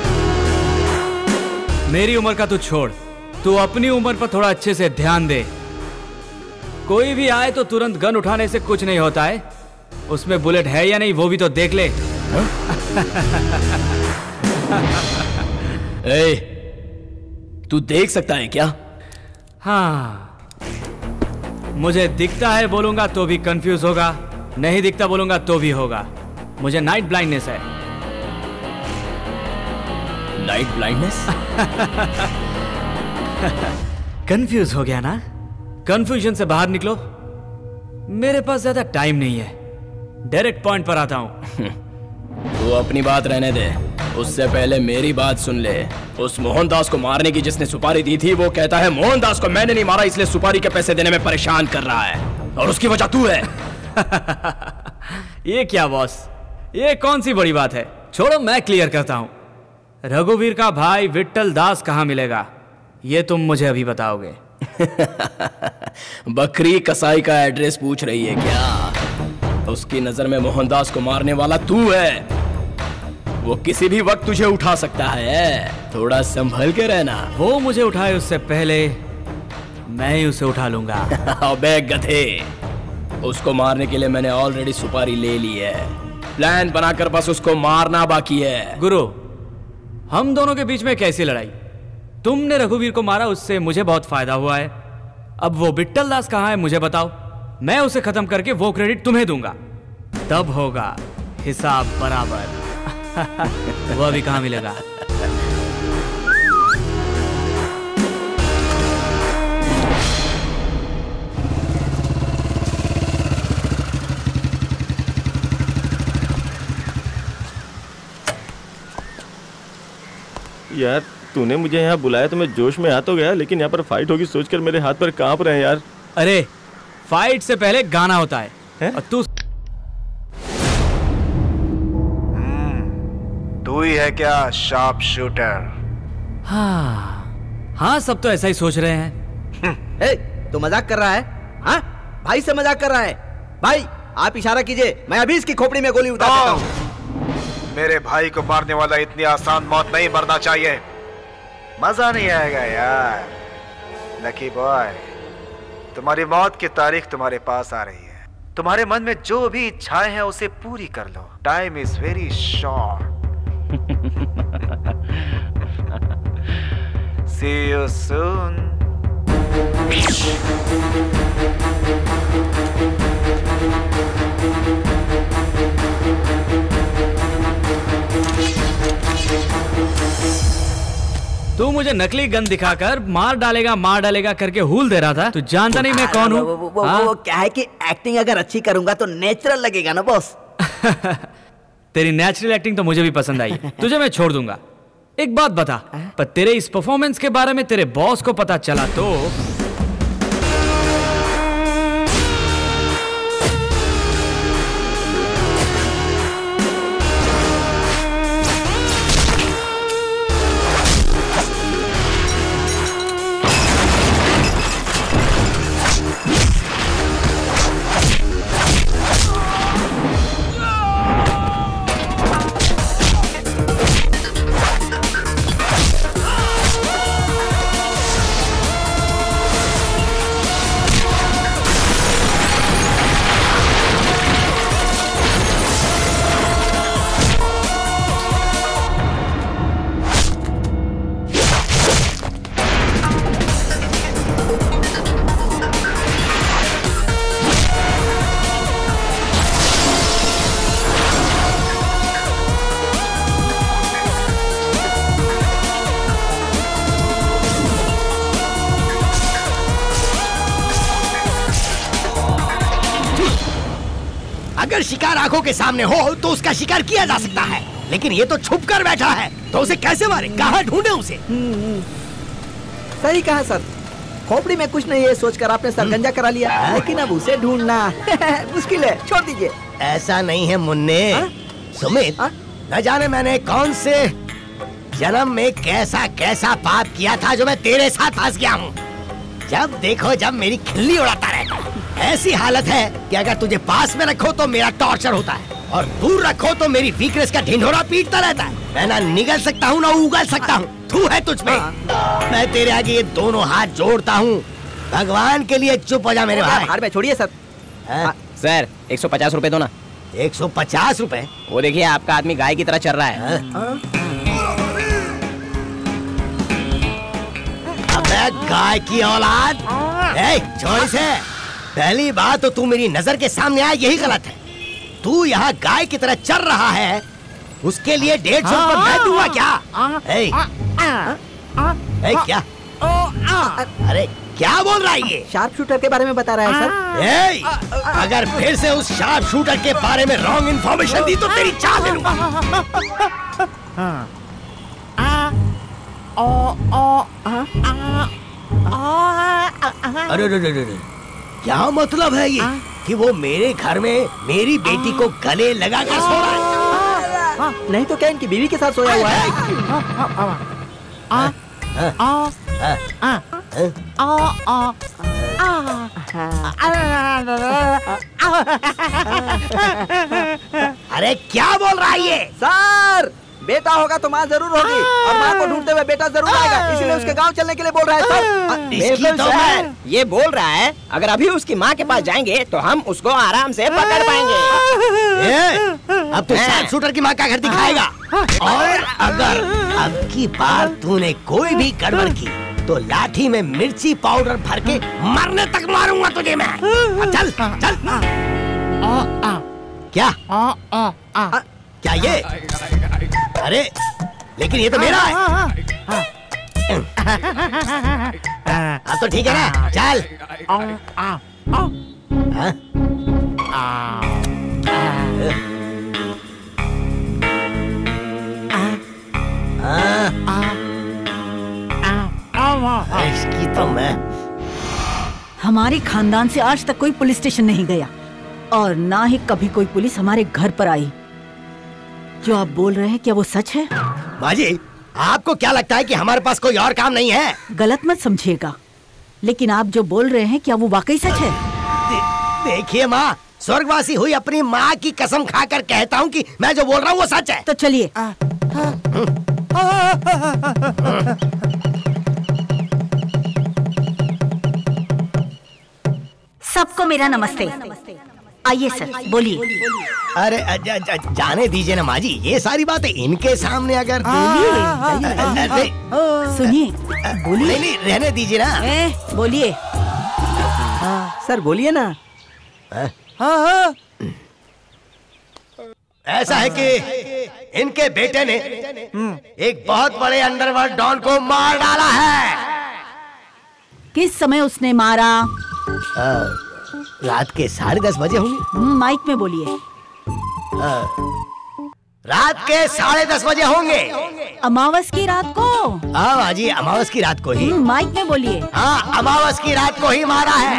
मेरी उम्र का तू छोड़, तू अपनी उम्र पर थोड़ा अच्छे से ध्यान दे। कोई भी आए तो तुरंत गन उठाने से कुछ नहीं होता है, उसमें बुलेट है या नहीं वो भी तो देख ले। ए, तू देख सकता है क्या? हाँ, मुझे दिखता है बोलूंगा तो भी कंफ्यूज होगा, नहीं दिखता बोलूंगा तो भी होगा। मुझे नाइट ब्लाइंडनेस है। Night blindness? कंफ्यूज हो गया ना? कंफ्यूजन से बाहर निकलो, मेरे पास ज्यादा टाइम नहीं है, डायरेक्ट पॉइंट पर आता हूं। तू अपनी बात रहने दे, उससे पहले मेरी बात सुन ले। उस मोहनदास को मारने की जिसने सुपारी दी थी, वो कहता है मोहनदास को मैंने नहीं मारा, इसलिए सुपारी के पैसे देने में परेशान कर रहा है, और उसकी वजह तू है। ये क्या बॉस, ये कौन सी बड़ी बात है? छोड़ो, मैं क्लियर करता हूं। रघुवीर का भाई विट्ठल दास कहां मिलेगा, ये तुम मुझे अभी बताओगे। बकरी कसाई का एड्रेस पूछ रही है क्या? उसकी नजर में मोहनदास को मारने वाला तू है, वो किसी भी वक्त तुझे उठा सकता है, थोड़ा संभल के रहना। वो मुझे उठाए उससे पहले मैं ही उसे उठा लूंगा। अबे गधे, उसको मारने के लिए मैंने ऑलरेडी सुपारी ले ली है, प्लान बनाकर बस उसको मारना बाकी है। गुरु, हम दोनों के बीच में कैसी लड़ाई? तुमने रघुवीर को मारा, उससे मुझे बहुत फायदा हुआ है। अब वो विट्ठल दास कहाँ है मुझे बताओ, मैं उसे खत्म करके वो क्रेडिट तुम्हें दूंगा, तब होगा हिसाब बराबर। वो अभी कहाँ मिलेगा? यार तूने मुझे यहाँ बुलाया तो मैं जोश में आ तो गया, लेकिन यहाँ पर फाइट होगी सोचकर मेरे हाथ पर कांप रहे हैं यार। अरे फाइट से पहले गाना होता है, है? और तू तू ही है क्या शार्प शूटर? हाँ हाँ, सब तो ऐसा ही सोच रहे हैं। ए, तू मजाक कर रहा है? हाँ, भाई से मजाक कर रहा है? भाई आप इशारा कीजिए, मैं अभी इसकी खोपड़ी में गोली उतार देता हूँ। मेरे भाई को मारने वाला इतनी आसान मौत नहीं मरना चाहिए, मजा नहीं आएगा यार। लकी बॉय, तुम्हारी मौत की तारीख तुम्हारे पास आ रही है, तुम्हारे मन में जो भी इच्छाएं हैं उसे पूरी कर लो, time is very short. See you soon. तू मुझे नकली गन दिखाकर मार डालेगा मार डालेगा करके हुल दे रहा था। तू जानता नहीं मैं कौन हूँ? वो, वो, वो, वो क्या है कि एक्टिंग अगर अच्छी करूंगा तो नेचुरल लगेगा ना बॉस। तेरी नेचुरल एक्टिंग तो मुझे भी पसंद आई। तुझे मैं छोड़ दूंगा। एक बात बता, पर तेरे इस परफॉर्मेंस के बारे में तेरे बॉस को पता चला तो? अगर शिकार आंखों के सामने हो तो उसका शिकार किया जा सकता है, लेकिन ये तो छुप कर बैठा है, तो उसे कैसे मारे? कहाँ ढूंढे उसे? सही कहा सर। खोपड़ी में कुछ नहीं है सोचकर आपने सरगंजा करा लिया, लेकिन अब उसे ढूंढना मुश्किल है। छोड़ दीजिए। ऐसा नहीं है मुन्ने। सुमित, न जाने मैंने कौन से जन्म में कैसा कैसा पाप किया था जो मैं तेरे साथ फंस गया हूँ। जब देखो जब मेरी खिल्ली उड़ाता रहता है। ऐसी हालत है कि अगर तुझे पास में रखो तो मेरा टॉर्चर होता है, और दूर रखो तो मेरी वीकनेस का ढिंढोरा पीटता रहता है। मैं ना निगल सकता हूँ ना उगल सकता हूँ। तू है तुझ में। मैं तेरे आगे ये दोनों हाथ जोड़ता हूँ। भगवान के लिए चुप हो जा मेरे भाई। हार में छोड़िए सर। सर एक सौ पचास रुपए दो ना। एक सौ पचास रुपए? वो देखिए आपका आदमी गाय की तरह चल रहा है। अबे गाय की औलाद, ए, छोड़ इसे। पहली बात तो तू मेरी नजर के सामने आया यही गलत है। तू यहाँ गाय की तरह चल रहा है, उसके लिए डेढ़ सौ रुपए मैं दूंगा क्या? ए, ए, क्या? अरे क्या बोल रहा है ये? शार्प शूटर के बारे में बता रहा है सर। ए, अगर फिर से उस शार्प शूटर के बारे में रॉन्ग इन्फॉर्मेशन दी तो तेरी चाल ले लूंगा। अरे अरे अरे, क्या मतलब है ये कि वो मेरे घर में मेरी बेटी को गले लगा कर सो रहा है? नहीं तो क्या इनकी बीवी के साथ सोया हुआ है? अरे क्या बोल रहा है ये? सर बेटा होगा तो माँ जरूर होगी, और माँ को ढूंढते हुए बेटा जरूर आएगा, इसीलिए उसके गांव चलने के लिए बोल रहा है सर। इसकी तो मैं ये बोल रहा है अगर अभी उसकी माँ के पास जाएंगे तो हम उसको आराम से पकड़ पाएंगे। ए, अब तो शार्प शूटर की माँ का घर दिखाएगा, और अगर अब की बार तूने कोई भी गड़बड़ की तो लाठी में मिर्ची पाउडर भर के मरने तक मारूंगा तुझे मैं। चल चल। क्या क्या ये? अरे लेकिन ये तो मेरा है। अब तो ठीक है ना, चल। इसकी तो मैं। हमारे खानदान से आज तक कोई पुलिस स्टेशन नहीं गया, और ना ही कभी कोई पुलिस हमारे घर पर आई। जो आप बोल रहे हैं क्या वो सच है? माँ जी, आपको क्या लगता है कि हमारे पास कोई और काम नहीं है? गलत मत समझिएगा, लेकिन आप जो बोल रहे हैं क्या वो वाकई सच है? दे, देखिए माँ, स्वर्गवासी हुई अपनी माँ की कसम खाकर कहता हूँ कि मैं जो बोल रहा हूँ वो सच है। तो चलिए। सबको मेरा नमस्ते। आइए सर, बोलिए। अरे ज, ज, जाने दीजिए ना माँ जी, ये सारी बातें इनके सामने अगर सुनिए, बोलिए। नहीं नहीं, रहने दीजिए ना। बोलिए। सर बोलिए ना। हाँ हाँ ऐसा है कि इनके बेटे ने एक बहुत बड़े अंडरवर्ल्ड डॉन को मार डाला है। किस समय उसने मारा? आ, रात के साढ़े दस बजे होंगे। माइक में बोलिए। रात के साढ़े दस बजे होंगे। अमावस की रात को? हाँ बाजी, अमावस की रात को ही। माइक में बोलिए। हाँ, अमावस की रात को ही मारा है।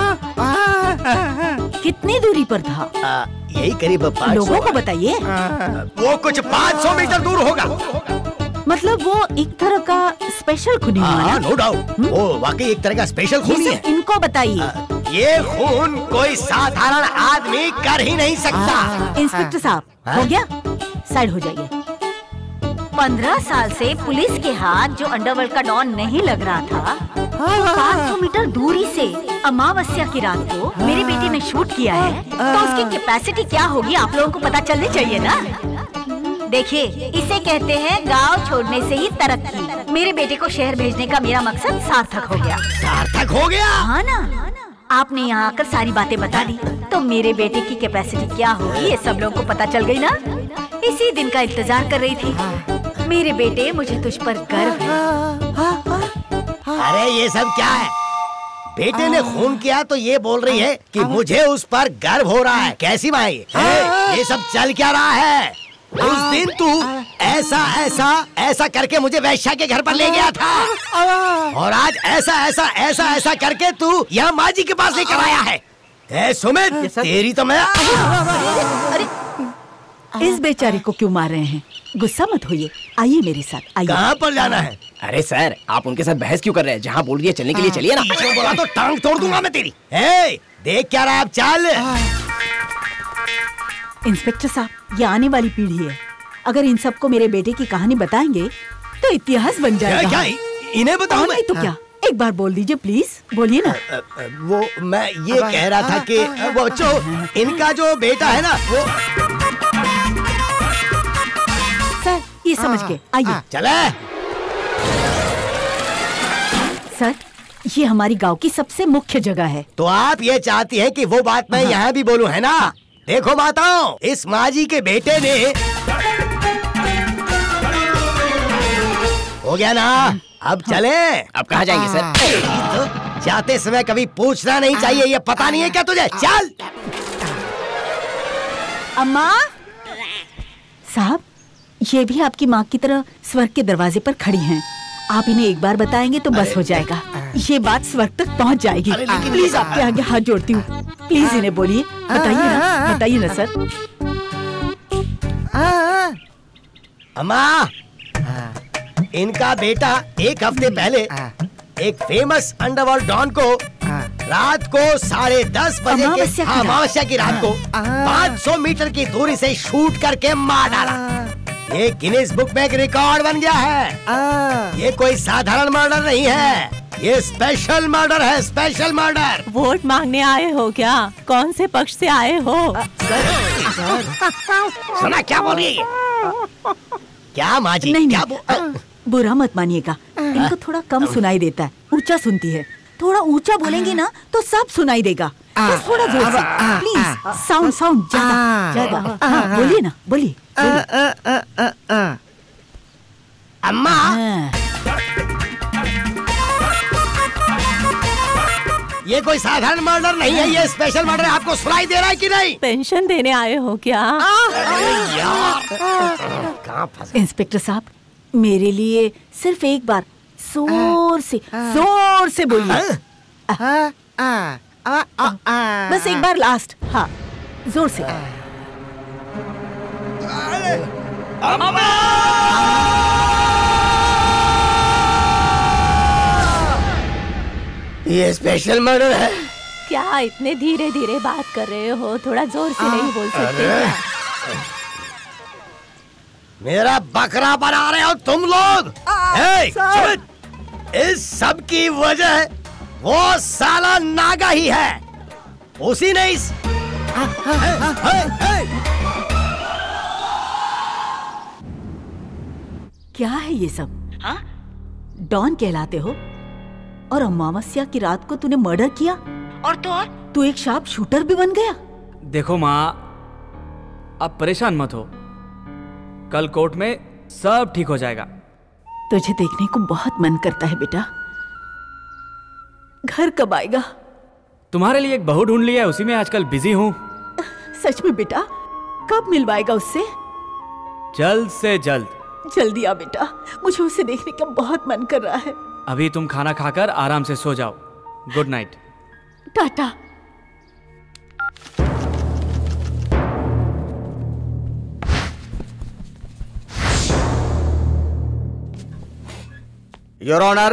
कितनी दूरी पर था? आ, यही करीब पाँच सौ। लोगों को बताइए। वो कुछ पाँच सौ मीटर दूर होगा। मतलब वो एक तरह का स्पेशल खूनी हुआ ना? नो डाउट, वो वाकई एक तरह का स्पेशल खूनी है। इनको बताइए। ये खून कोई साधारण आदमी कर ही नहीं सकता। इंस्पेक्टर साहब, हो गया? साइड हो जाइए। पंद्रह साल से पुलिस के हाथ जो अंडरवर्ल्ड का डॉन नहीं लग रहा था, पाँच सौ मीटर दूरी से अमावस्या की रात को मेरे बेटे ने शूट किया है, तो उसकी कैपेसिटी क्या होगी आप लोगों को पता चलनी चाहिए ना। देखिए, इसे कहते हैं गांव छोड़ने से ही तरक्की। मेरे बेटे को शहर भेजने का मेरा मकसद सार्थक हो गया। सार्थक हो गया? हाँ ना, आपने यहाँ आकर सारी बातें बता दी, तो मेरे बेटे की कैपेसिटी क्या होगी ये सब लोगों को पता चल गई ना। इसी दिन का इंतजार कर रही थी। मेरे बेटे, मुझे तुझ पर गर्व है। अरे ये सब क्या है? बेटे ने खून किया तो ये बोल रही है कि मुझे उस पर गर्व हो रहा है। कैसी भाई? ये सब चल क्या रहा है? उस दिन तू ऐसा ऐसा ऐसा करके मुझे वैश्या के घर पर ले गया था, और आज ऐसा ऐसा ऐसा ऐसा करके तू यहाँ माँ जी के पास लेकर आया है। ए सुमित, तेरी तो मैं। अरे इस बेचारी को क्यों मार रहे हैं? गुस्सा मत होइए, आइए मेरे साथ। आइए। कहाँ पर जाना है? अरे सर, आप उनके साथ बहस क्यों कर रहे हैं? जहाँ बोल रही है चलने के लिए चलिए ना। पीछे बोला तो टांग तोड़ दूंगा मैं तेरी। ए, देख क्या रहा, आप चल। इंस्पेक्टर साहब, ये आने वाली पीढ़ी है। अगर इन सबको मेरे बेटे की कहानी बताएंगे तो इतिहास बन जाएगा। क्या, क्या? इन्हें बताऊं मैं? नहीं तो क्या? एक बार बोल दीजिए प्लीज, बोलिए ना। वो मैं ये कह रहा था कि वो जो इनका जो बेटा है ना, वो सर ये समझ के आइए। चले। सर, ये हमारी गांव की सबसे मुख्य जगह है। तो आप ये चाहती हैं कि वो बात मैं यहाँ भी बोलूं, है ना? देखो माताओं, इस माँ जी के बेटे ने, हो गया ना? अब चले। अब कहाँ जाएंगे सर? तो जाते समय कभी पूछना नहीं चाहिए, ये पता नहीं है क्या तुझे? चल। अम्मा साहब, ये भी आपकी माँ की तरह स्वर्ग के दरवाजे पर खड़ी हैं। आप इन्हें एक बार बताएंगे तो बस हो जाएगा। ये बात स्वर्ग तक पहुँच जाएगी। प्लीज आपके आगे हाथ जोड़ती हूँ, प्लीज इन्हें बोलिए। बताइए ना, बताइए ना सर। अम्मा, इनका बेटा एक हफ्ते पहले एक फेमस अंडरवर्ल्ड डॉन को रात को साढ़े दस बजे के अमावस्या की रात को पाँच सौ मीटर की दूरी से शूट करके मार डाला। ये गिनीज बुक में एक रिकॉर्ड बन गया है। ये कोई साधारण मर्डर नहीं है, ये स्पेशल मर्डर है, स्पेशल मर्डर। वोट मांगने आए हो क्या? कौन से पक्ष से आए हो? सुना क्या बोल रही है? क्या माँ जी? नहीं, क्या नहीं, बुरा मत मानिएगा, इनको थोड़ा कम सुनाई देता है, ऊंचा सुनती है। थोड़ा ऊंचा बोलेंगी ना तो सब सुनाई देगा। बस थोड़ा जोर से, प्लीज। साउंड साउंड ज्यादा ज्यादा। हाँ, बोलिए ना, बोलिए। अम्मा, ये कोई साधारण मर्डर नहीं है, ये स्पेशल मर्डर है। आपको सुनाई दे रहा है कि नहीं? पेंशन देने आए हो क्या? इंस्पेक्टर साहब, मेरे लिए सिर्फ एक बार जोर से जोर से बोलिए। बस एक बार लास्ट। हाँ, जोर से। ये स्पेशल मर्डर है। क्या इतने धीरे धीरे बात कर रहे हो? थोड़ा जोर से नहीं बोल सकते क्या? मेरा बकरा बना रहे हो तुम लोग। ए, सुमित, इस सब की वजह वो साला नागा ही है। उसी ने इस क्या है ये सब? डॉन कहलाते हो और अमावस्या की रात को तूने मर्डर किया और तो और तू एक शार्प शूटर भी बन गया। देखो माँ, अब परेशान मत हो, कल कोर्ट में सब ठीक हो जाएगा। तुझे देखने को बहुत मन करता है बेटा। घर कब आएगा? तुम्हारे लिए एक बहू ढूंढ लिया है, उसी में आजकल बिजी हूँ। सच में बेटा? कब मिलवाएगा उससे? जल्द से जल्द। जल्दी आ बेटा, मुझे उसे देखने का बहुत मन कर रहा है। अभी तुम खाना खाकर आराम से सो जाओ। Good night. Tata. Your honour,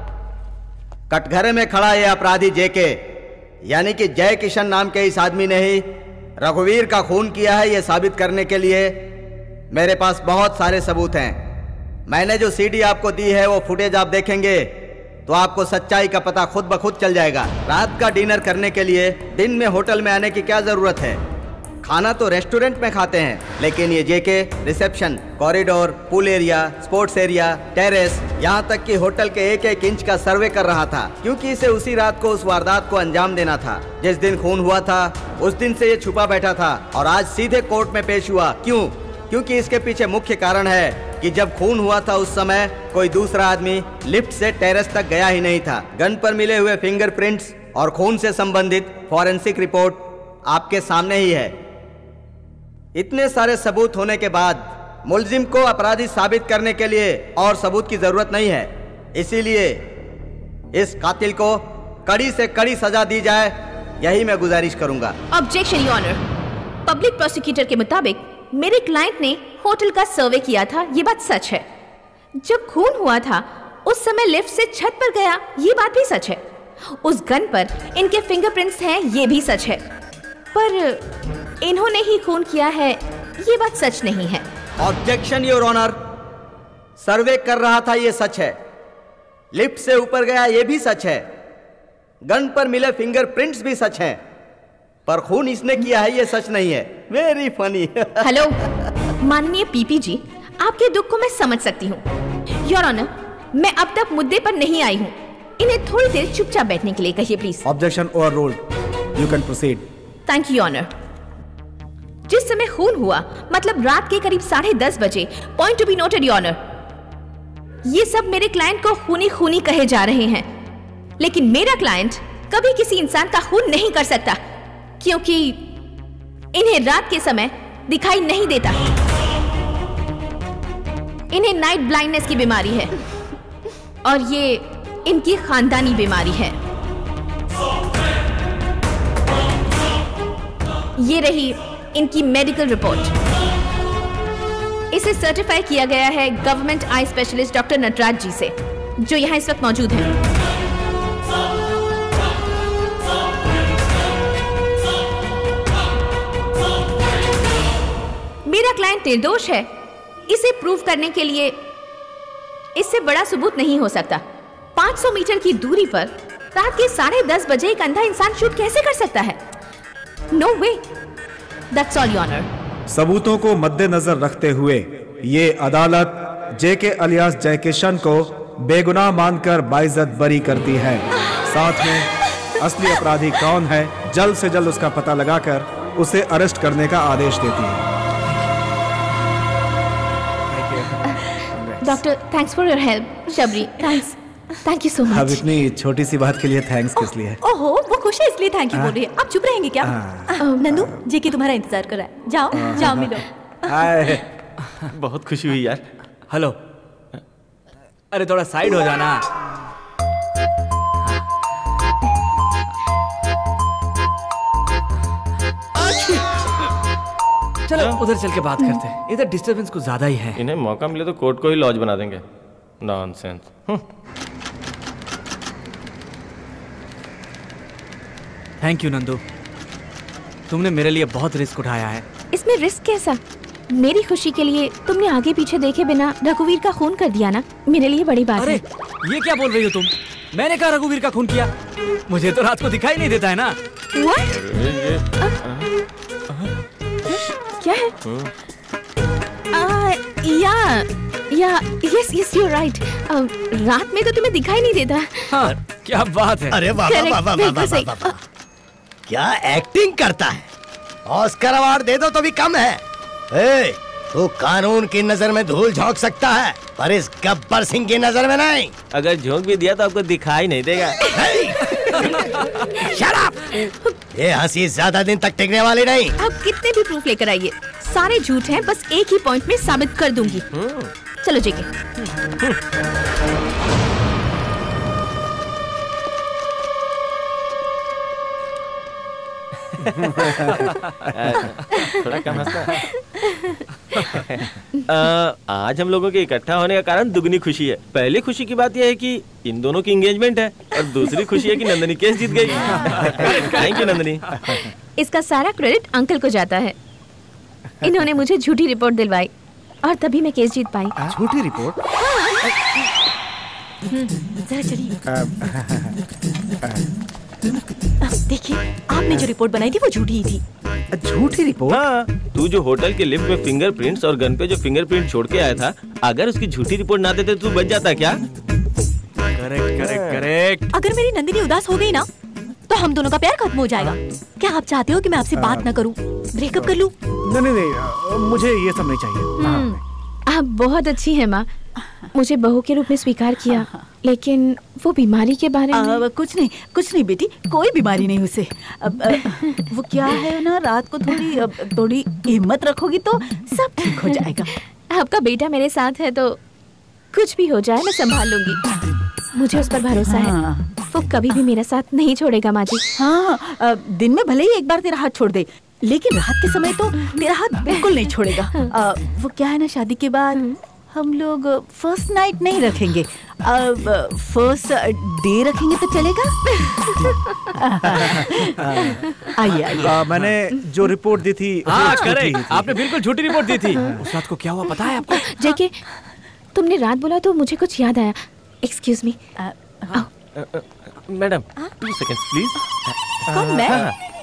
कटघरे में खड़ा ये अपराधी जेके यानी कि जय किशन नाम के इस आदमी ने ही रघुवीर का खून किया है, ये साबित करने के लिए मेरे पास बहुत सारे सबूत हैं। मैंने जो सीडी आपको दी है वो फुटेज आप देखेंगे तो आपको सच्चाई का पता खुद ब खुद चल जाएगा। रात का डिनर करने के लिए दिन में होटल में आने की क्या जरूरत है? खाना तो रेस्टोरेंट में खाते हैं, लेकिन ये JK reception, corridor, pool area, sports area, terrace, यहाँ तक कि होटल के एक एक इंच का सर्वे कर रहा था, क्योंकि इसे उसी रात को उस वारदात को अंजाम देना था। जिस दिन खून हुआ था उस दिन से ये छुपा बैठा था और आज सीधे कोर्ट में पेश हुआ। क्यों? क्योंकि इसके पीछे मुख्य कारण है कि जब खून हुआ था उस समय कोई दूसरा आदमी लिफ्ट से टेरेस तक गया ही नहीं था। गन पर मिले हुए फिंगरप्रिंट्स और खून से संबंधित फॉरेंसिक रिपोर्ट आपके सामने ही है। इतने सारे सबूत होने के बाद मुलजिम को अपराधी साबित करने के लिए और सबूत की जरूरत नहीं है, इसीलिए इस कातिल को कड़ी से कड़ी सजा दी जाए, यही मैं गुजारिश करूंगा। Objection your honour. Public prosecutor के मुताबिक मेरे क्लाइंट ने होटल का सर्वे किया था, ये बात सच है। जब खून हुआ था उस समय लिफ्ट से छत पर गया, ये बात भी सच है। उस गन पर इनके फिंगरप्रिंट्स हैं, ये भी सच है। पर इन्होंने ही खून किया है, ये बात सच नहीं है। Objection your honour. सर्वे कर रहा था, ये सच है। लिफ्ट से ऊपर गया, ये भी सच है। गन पर मिले फिंगरप्रिंट्स भी सच हैं, पर खून इसने किया है ये सच नहीं है। Very funny. हेलो माननीय पीपी जी, आपके दुख को मैं समझ सकती हूँ। योर ऑनर, मैं अब तक मुद्दे पर नहीं आई हूँ। इन्हें थोड़ी देर चुपचाप बैठने के लिए कहिए please. Objection overruled. You can proceed. Thank you honour. जिस समय खून हुआ मतलब रात के करीब साढ़े दस बजे, point to be noted your honour, ये सब मेरे क्लाइंट को खूनी खूनी कहे जा रहे हैं, लेकिन मेरा क्लाइंट कभी किसी इंसान का खून नहीं कर सकता, क्योंकि इन्हें रात के समय दिखाई नहीं देता। इन्हें नाइट ब्लाइंडनेस की बीमारी है और ये इनकी खानदानी बीमारी है। ये रही इनकी मेडिकल रिपोर्ट। इसे सर्टिफाई किया गया है government eye specialist doctor Nataraj ji से, जो यहाँ इस वक्त मौजूद हैं। मेरा क्लाइंट निर्दोष है, इसे प्रूव करने के लिए इससे बड़ा सबूत नहीं हो सकता। पाँच सौ मीटर की दूरी पर रात के साढ़े दस बजे एक अंधा इंसान शूट कैसे कर सकता है? No way. That's all your honour. सबूतों को मद्देनजर रखते हुए ये अदालत जेके अलियास जयकिशन को बेगुनाह मानकर बाइज्जत बरी करती है। साथ में असली अपराधी कौन है जल्द से जल्द उसका पता लगाकर उसे अरेस्ट करने का आदेश देती है। Doctor, thanks for your help. Shabari, thanks. Thank you so much. अब इतनी छोटी सी बात के लिए थैंक्स किस लिए? ओहो, वो खुश है इसलिए थैंक यू बोल रही है। आप चुप रहेंगे क्या? नंदू, जेके तुम्हारा इंतजार कर रहा है। जाओ जाओ मिलो। बहुत खुशी हुई यार। हेलो, अरे थोड़ा साइड हो जाना। चलो उधर चल के बात करते हैं, इधर डिस्टरबेंस कुछ ज्यादा ही है। इन्हें मौका मिले तो कोर्ट को ही लॉज बना देंगे। नॉनसेंस। थैंक यू नंदू, तुमने मेरे लिए बहुत रिस्क उठाया है। इसमें रिस्क कैसा? मेरी खुशी के लिए तुमने आगे पीछे देखे बिना रघुवीर का खून कर दिया ना, मेरे लिए बड़ी बात अरे, है। ये क्या बोल रही हो तुम? मैंने कहा रघुवीर का खून किया? मुझे तो रात को दिखाई नहीं देता है ना। क्या है? आ, या या यस यस यू राइट। रात में तो तुम्हें दिखाई नहीं देता। हाँ, क्या बात है। अरे वाह वाह वाह वाह वाह वाह। क्या एक्टिंग करता है? ऑस्कर अवार्ड दे दो तो भी कम है। ए, तू कानून की नजर में धूल झोंक सकता है, पर इस गब्बर सिंह की नजर में नहीं। अगर झोंक भी दिया तो आपको दिखाई नहीं देगा। Shut up! ये हंसी ज्यादा दिन तक टिकने वाली नहीं। आप कितने भी प्रूफ लेकर आइए, सारे झूठ हैं, बस एक ही पॉइंट में साबित कर दूंगी। चलो जेके। थोड़ा कम हंसना। आ, आज हम लोगों के इकट्ठा होने का कारण दुगनी खुशी है। पहली खुशी की बात यह है कि इन दोनों की एंगेजमेंट है, और दूसरी खुशी है कि नंदनी केस जीत गई। Thank you Nandini. इसका सारा क्रेडिट अंकल को जाता है। इन्होंने मुझे झूठी रिपोर्ट दिलवाई और तभी मैं केस जीत पाई। झूठी रिपोर्ट? जरा चलिए। देखिए, आपने जो रिपोर्ट बनाई थी वो झूठी ही थी। झूठी रिपोर्ट? हाँ, तू जो होटल के लिफ्ट में फिंगरप्रिंट्स और गन पे जो फिंगरप्रिंट छोड़ के आया था, अगर उसकी झूठी रिपोर्ट ना देते तो तू बच जाता क्या? Correct correct correct. अगर मेरी नंदिनी उदास हो गई ना, तो हम दोनों का प्यार खत्म हो जाएगा। क्या आप चाहते हो कि मैं आपसे बात ना करूं, ब्रेकअप कर लूं? नहीं नहीं नहीं, मुझे ये सब नहीं चाहिए। आप बहुत अच्छी हैं माँ, मुझे बहू के रूप में स्वीकार किया, लेकिन वो बीमारी के बारे में। आ, कुछ नहीं कुछ नहीं बेटी, कोई बीमारी नहीं उसे। अब आ, वो क्या है ना, रात को थोड़ी अब, थोड़ी हिम्मत रखोगी तो सब ठीक हो जाएगा। आपका बेटा मेरे साथ है तो कुछ भी हो जाए मैं संभाल लूंगी। मुझे उस पर भरोसा हाँ। है, वो कभी भी मेरा साथ नहीं छोड़ेगा माँ जी। हाँ, आ, दिन में भले ही एक बार तेरा हाथ छोड़ दे, लेकिन रात के समय तो तेरा हाथ बिल्कुल नहीं छोड़ेगा। आ, वो क्या है ना, शादी के बाद हम लोग फर्स्ट नाइट नहीं रखेंगे, अब फर्स्ट डे रखेंगे तो चलेगा? आइए आइए। मैंने जो रिपोर्ट दी थी, हाँ करेक्ट, आपने बिल्कुल झूठी रिपोर्ट दी थी। उस रात को क्या हुआ पता है आपको? जेके, तुमने रात बोला तो मुझे कुछ याद आया। Excuse me. Madam, two second please. कौन मैं?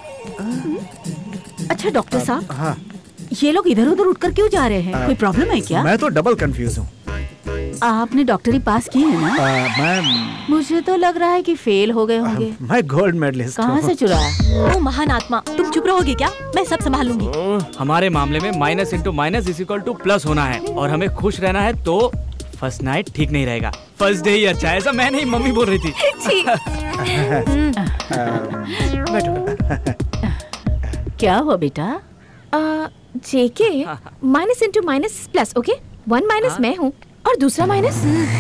अच्छा डॉक्टर साहब, हाँ। ये लोग इधर उधर उठकर क्यों जा रहे हैं? कोई प्रॉब्लम है क्या? मैं तो डबल कंफ्यूज हूँ। आपने डॉक्टरी पास की है ना? मैं मुझे तो लग रहा है कि फेल हो गए होंगे। मैं गोल्ड मेडलिस्ट। कहाँ से चुराया? ओ महान आत्मा, तुम चुप रहोगे क्या? मैं सब संभाल लूंगी। हमारे मामले में minus into minus is equal to plus होना है, और हमें खुश रहना है, तो फर्स्ट नाइट ठीक नहीं रहेगा, फर्स्ट डे ही अच्छा है। ऐसा मैं नहीं, मम्मी बोल रही थी। क्या हुआ बेटा? JK, minus into minus plus, okay? One minus मैं हूँ और दूसरा माइनस।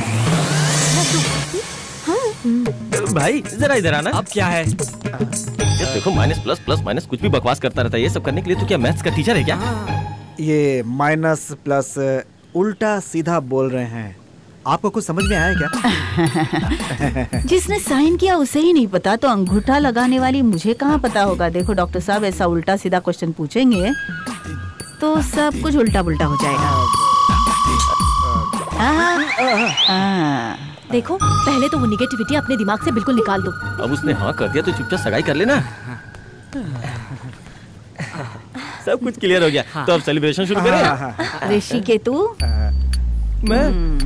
हाँ। भाई जरा इधर आना। अब क्या है? यार देखो, माइनस प्लस प्लस माइनस कुछ भी बकवास करता रहता है। ये सब करने के लिए तो क्या मैथ्स का टीचर है क्या? ये माइनस प्लस उल्टा सीधा बोल रहे हैं, आपको कुछ समझ में आया क्या? जिसने साइन किया उसे ही नहीं पता, तो अंगूठा लगाने वाली मुझे कहाँ पता होगा। देखो डॉक्टर साहब, ऐसा उल्टा सीधा क्वेश्चन पूछेंगे तो सब कुछ उल्टा पुल्टा हो जाएगा। देखो, पहले तो वो निगेटिविटी अपने दिमाग से बिल्कुल निकाल दो। अब उसने हाँ कर दिया तो चुपचाप सगाई कर लेना। सब कुछ क्लियर हो गया। हाँ। तो अब सेलिब्रेशन शुरू करें। ऋषि के तू मैं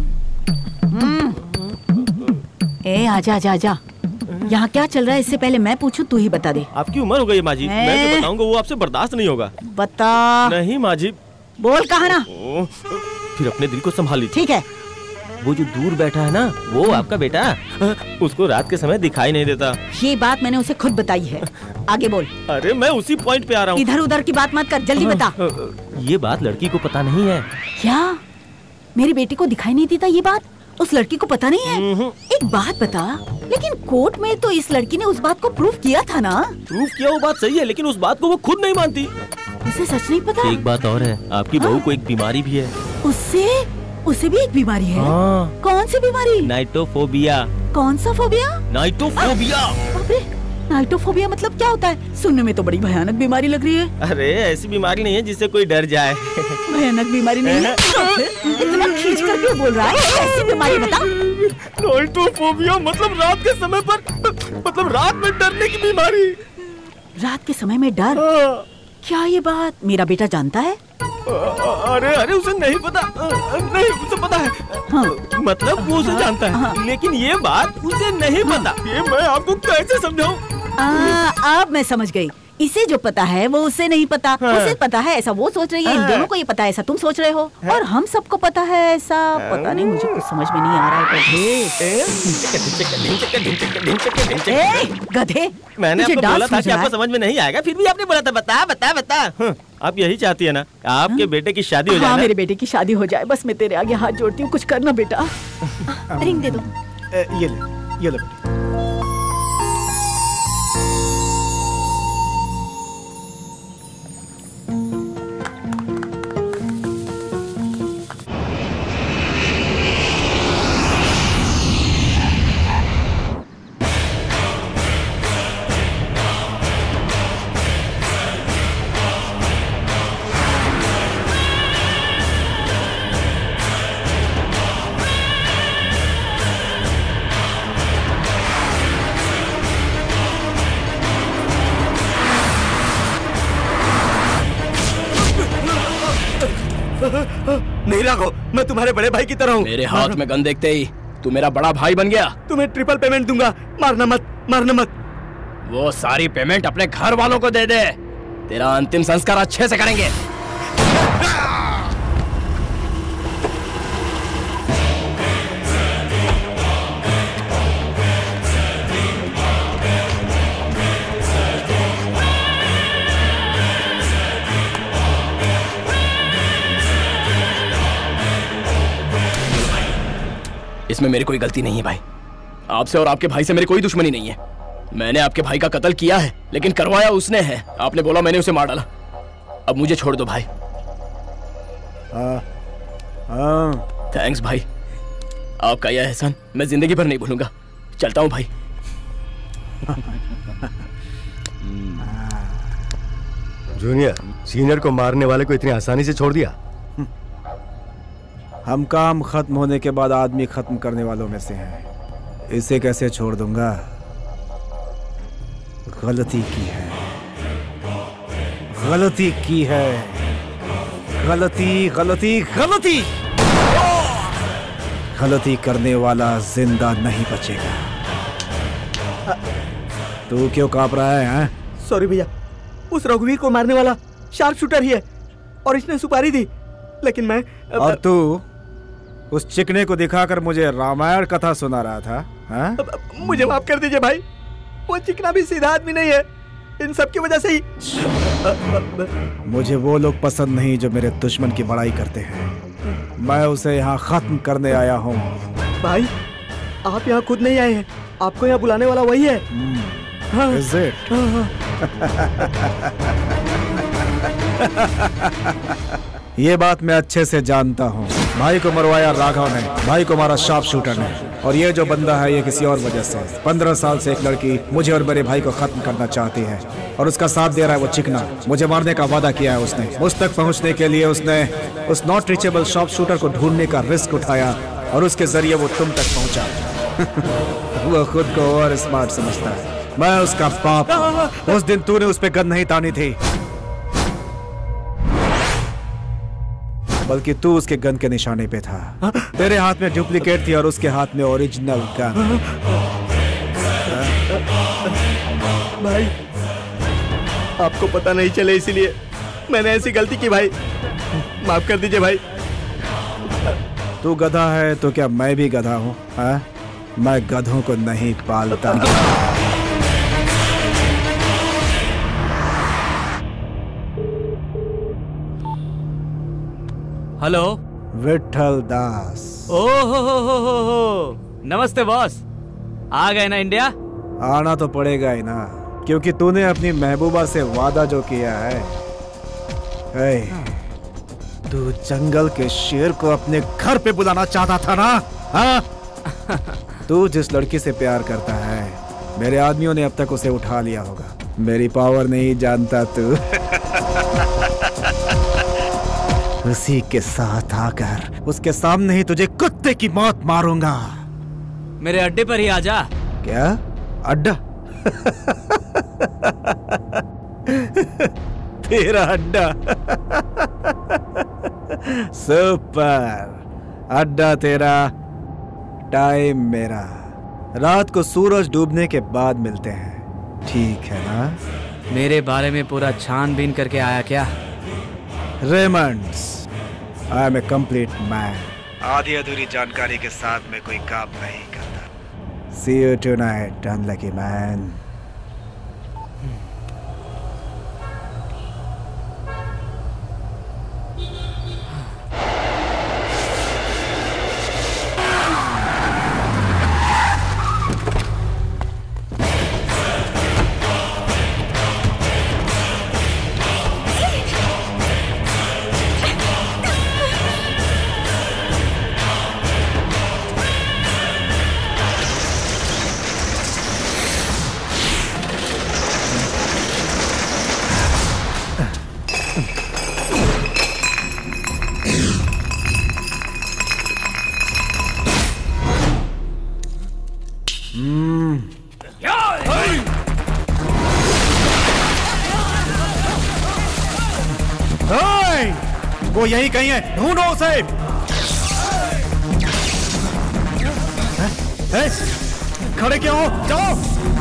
ए आजा आजा आजा, यहाँ क्या चल रहा है? इससे पहले मैं पूछूं, तू ही बता दे। आपकी उम्र हो गई है माँ जी, मैं जो बताऊंगा वो आपसे बर्दाश्त नहीं होगा। बता। नहीं माँ जी। बोल कहा ना। फिर अपने दिल को संभाल लीजिए। ठीक है। वो जो दूर बैठा है ना, वो आपका बेटा, उसको रात के समय दिखाई नहीं देता। ये बात मैंने उसे खुद बताई है। आगे बोल। अरे मैं उसी पॉइंट पे आ रहा हूँ। इधर उधर की बात मत कर, जल्दी बता। ये बात लड़की को पता नहीं है। क्या? मेरी बेटी को दिखाई नहीं देता? ये बात उस लड़की को पता नहीं है? एक बात बता, लेकिन कोर्ट में तो इस लड़की ने उस बात को प्रूफ किया था ना? प्रूफ किया वो बात सही है, लेकिन उस बात को वो खुद नहीं मानती। उसे सच नहीं पता? एक बात और है, आपकी बहू को एक बीमारी भी है। उससे उसे भी एक बीमारी है? हाँ। कौन सी बीमारी? नाइटोफोबिया। कौन सा फोबिया? नाइटोफोबिया। नाइटोफोबिया मतलब क्या होता है? सुनने में तो बड़ी भयानक बीमारी लग रही है। अरे ऐसी बीमारी नहीं है जिससे कोई डर जाए। भयानक बीमारी नहीं है? इतना खींच कर क्यों बोल रहा है? ऐसी बीमारी बता। नाइटोफोबिया मतलब रात के समय पर, मतलब रात में डरने की बीमारी। रात के समय में डर? क्या ये बात मेरा बेटा जानता है? अरे अरे उसे नहीं पता। नहीं, उसे पता है। हाँ। मतलब वो उसे जानता है, हाँ। लेकिन ये बात उसे नहीं पता। ये मैं आपको कैसे समझाऊं? आ, अब मैं समझ गई। इसे जो पता है वो उसे नहीं पता। हाँ। उसे पता है ऐसा वो सोच रही है। हाँ। इन दोनों को ये पता है ऐसा तुम सोच रहे हो। हाँ। और हम सबको पता है ऐसा। पता नहीं मुझे कुछ समझ में नहीं आ रहा है। गधे, मैंने आपको बोला था कि आपको समझ में नहीं आएगा, फिर भी आपने बोला था बता बता बता। आप यही चाहती है ना आपके बेटे की शादी हो जाए? मेरे बेटे की शादी हो जाए बस। मैं तेरे आगे हाथ जोड़ती हूँ, कुछ करना बेटा। रिंग दे दो। ये ले, ये ले बेटे। नहीं राघव, मैं तुम्हारे बड़े भाई की तरह हूँ। मेरे हाथ में गन देखते ही तू मेरा बड़ा भाई बन गया। तुम्हें ट्रिपल पेमेंट दूंगा, मारना मत, मारना मत। वो सारी पेमेंट अपने घर वालों को दे दे, तेरा अंतिम संस्कार अच्छे से करेंगे। इसमें मेरी कोई गलती नहीं है भाई। आपसे और आपके भाई से मेरी कोई दुश्मनी नहीं है। मैंने आपके भाई का कत्ल किया है, लेकिन करवाया उसने है। आपने बोला, मैंने उसे मार डाला। अब मुझे छोड़ दो भाई। थैंक्स भाई, आपका यह एहसान मैं जिंदगी भर नहीं भूलूंगा। चलता हूं भाई। जूनियर, सीनियर को मारने वाले को इतनी आसानी से छोड़ दिया? हम काम खत्म होने के बाद आदमी खत्म करने वालों में से हैं। इसे कैसे छोड़ दूंगा? गलती की है, गलती की है, गलती गलती गलती गलती करने वाला जिंदा नहीं बचेगा। तू क्यों कांप रहा है? हैं? सॉरी भैया, उस रघुवीर को मारने वाला शार्प शूटर ही है और इसने सुपारी दी, लेकिन मैं और तू उस चिकने को दिखाकर मुझे रामायण कथा सुना रहा था। हा? मुझे माफ कर दीजिए भाई, वो चिकना भी सीधा आदमी नहीं है, इन सब की वजह से ही। मुझे वो लोग पसंद नहीं जो मेरे दुश्मन की बड़ाई करते हैं। मैं उसे यहाँ खत्म करने आया हूँ। भाई, आप यहाँ खुद नहीं आए हैं, आपको यहाँ बुलाने वाला वही है। हाँ। Is it? ये बात मैं अच्छे से जानता हूँ। भाई को मरवाया राघव ने, भाई को मारा शार्प शूटर ने, और ये जो बंदा है ये किसी और वजह से। पंद्रह साल से एक लड़की मुझे और मेरे भाई को खत्म करना चाहती है और उसका साथ दे रहा है वो चिकना। मुझे मारने का वादा किया है उसने। उस तक पहुँचने के लिए उसने उस नॉट रीचेबल शार्प शूटर को ढूंढने का रिस्क उठाया और उसके जरिए वो तुम तक पहुँचा। वो खुद को और स्मार्ट समझता है। मैं उसका बाप। उस दिन तूने उस पे गन नहीं तानी थी, बल्कि तू उसके गन के निशाने पे था। तेरे हाथ में डुप्लीकेट थी और उसके हाथ में ओरिजिनल गन। भाई, आपको पता नहीं चले इसीलिए मैंने ऐसी गलती की भाई, माफ कर दीजिए भाई। तू गधा है तो क्या मैं भी गधा हूँ? मैं गधों को नहीं पालता। हेलो, विठल दास। ओ हो हो हो हो हो। नमस्ते बॉस, आ गए ना इंडिया? आना तो पड़ेगा ही ना, क्योंकि तूने अपनी महबूबा से वादा जो किया है। ए, तू जंगल के शेर को अपने घर पे बुलाना चाहता था ना? हाँ? तू जिस लड़की से प्यार करता है, मेरे आदमियों ने अब तक उसे उठा लिया होगा। मेरी पावर नहीं जानता तू? उसी के साथ आकर उसके सामने ही तुझे कुत्ते की मौत मारूंगा। मेरे अड्डे पर ही आजा। क्या अड्डा? तेरा अड्डा? सुपर। अड्डा तेरा, टाइम मेरा। रात को सूरज डूबने के बाद मिलते हैं। ठीक है ना? मेरे बारे में पूरा छानबीन करके आया क्या? Raymond's, I am a complete man. आधी अधूरी जानकारी के साथ में कोई काम नहीं करता। See you tonight unlucky man. वो यही कहीं है, ढूंढो उसे। है? खड़े क्यों हो? जाओ।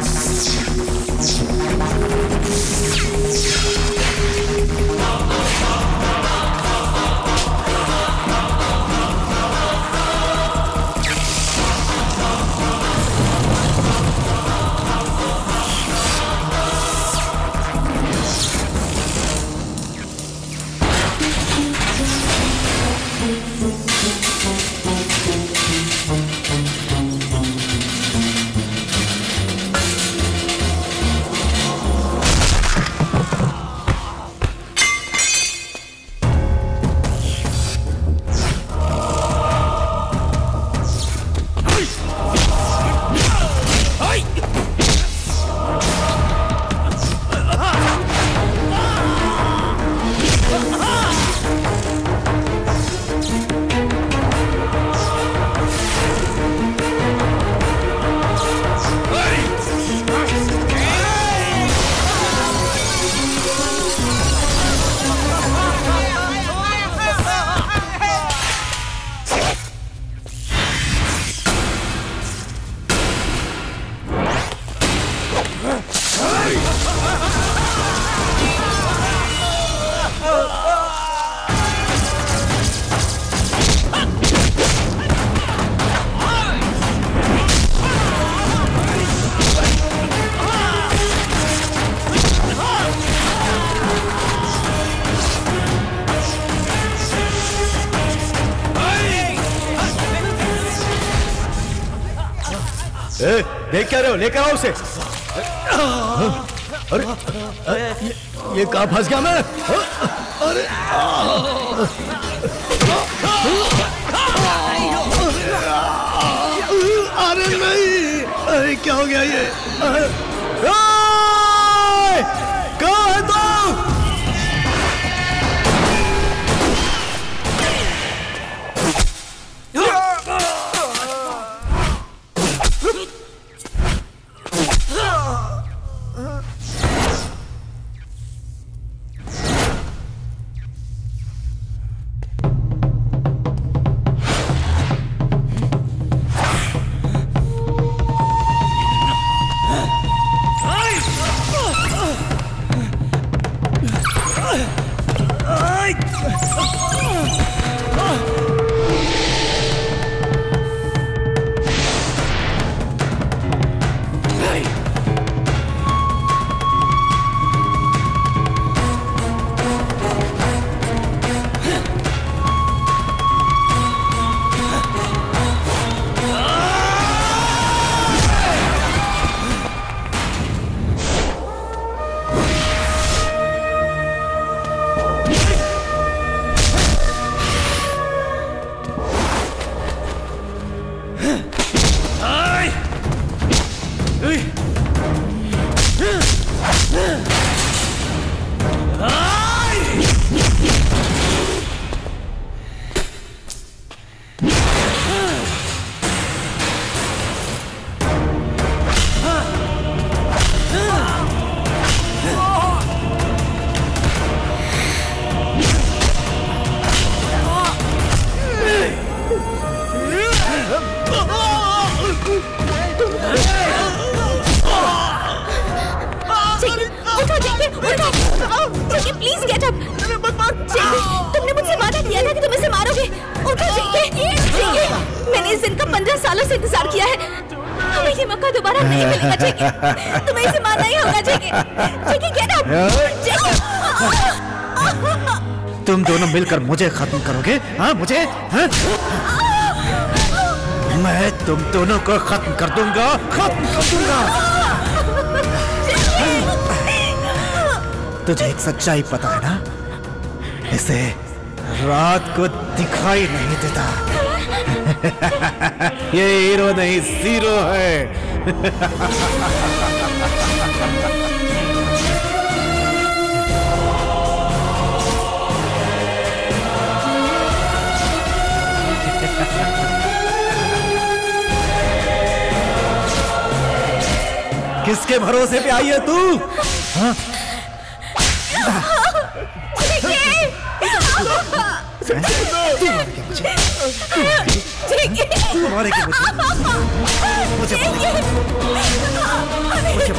ए, देख क्या रहे हो? लेकर आओ उसे। अरे, अरे ये, ये कहाँ फंस गया मैं? अरे अरे नहीं, अरे क्या हो गया ये? कहाँ है तू? JK please get up. JK तुमने मुझसे वादा किया था कि तुम इसे मारोगे। उठो जेके, जेके मैंने इस दिन का पंद्रह सालों से इंतजार किया है। हमें ये मौका दोबारा नहीं मिलेगा जेके। तुम्हें इसे मारना ही होगा जेके। जेके गेट अप। जेके तुम दोनों मिलकर मुझे खत्म करोगे? हाँ मुझे हाँ? मैं तुम दोनों को खत्म कर दूंगा, खत्म कर दूंगा। तुझे एक सच्चाई पता है ना, इसे रात को दिखाई नहीं देता। ये हीरो नहीं जीरो है। किसके भरोसे पे आई है तू? हाँ? तू मारेगी मुझे, मुझे मुझे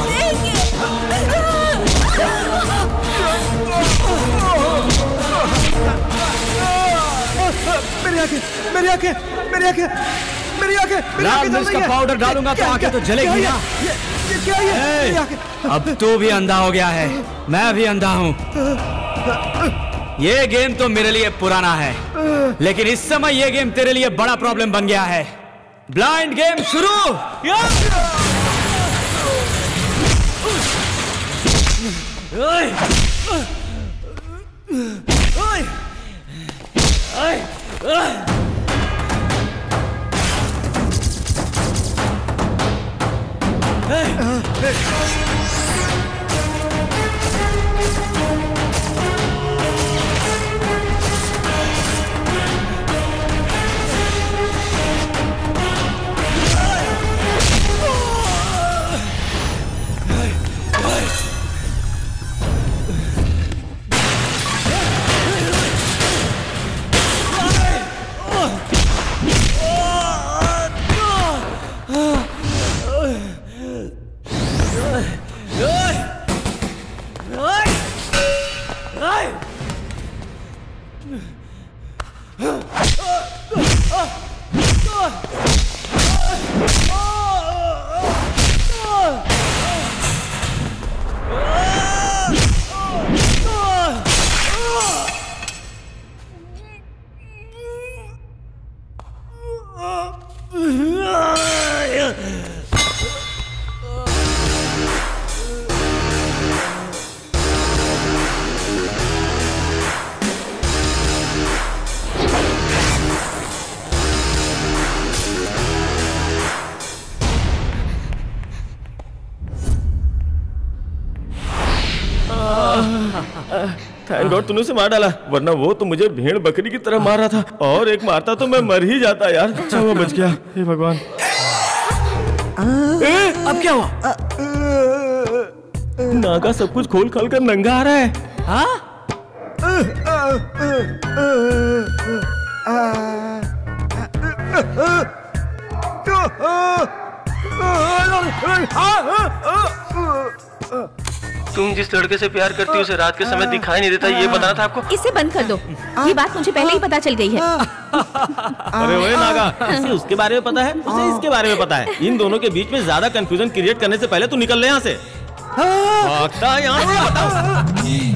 मेरी आंखें, मेरी आंखें, मेरी आंखें, मेरी आंखें, लाल मिर्च का पाउडर डालूंगा तो आंखें तो जलेगी ना। क्या है? अब तू भी अंधा हो गया है, मैं भी अंधा हूँ। ये गेम तो मेरे लिए पुराना है, लेकिन इस समय ये गेम तेरे लिए बड़ा प्रॉब्लम बन गया है। ब्लाइंड गेम शुरू। ओए! ओए! ओए! ओए! थैंक गॉड तूने उसे मार डाला, वरना वो तो मुझे भेड़ बकरी की तरह मार रहा था, और एक मारता तो मैं मर ही जाता यार। अच्छा वो बच गया, हे भगवान। ए, अब क्या हुआ? नागा सब कुछ खोल खोल कर नंगा आ रहा है। हाँ? तुम जिस लड़के से प्यार करती हो उसे रात के समय दिखाई नहीं देता, ये बताना था आपको। इसे बंद कर दो, ये बात मुझे पहले ही पता चल गई है। अरे ओए नागा, इसे उसके बारे में पता है, उसे इसके बारे में पता है। इन दोनों के बीच में ज्यादा कंफ्यूजन क्रिएट करने से पहले तू निकल ले यहाँ से। भागता यहाँ से।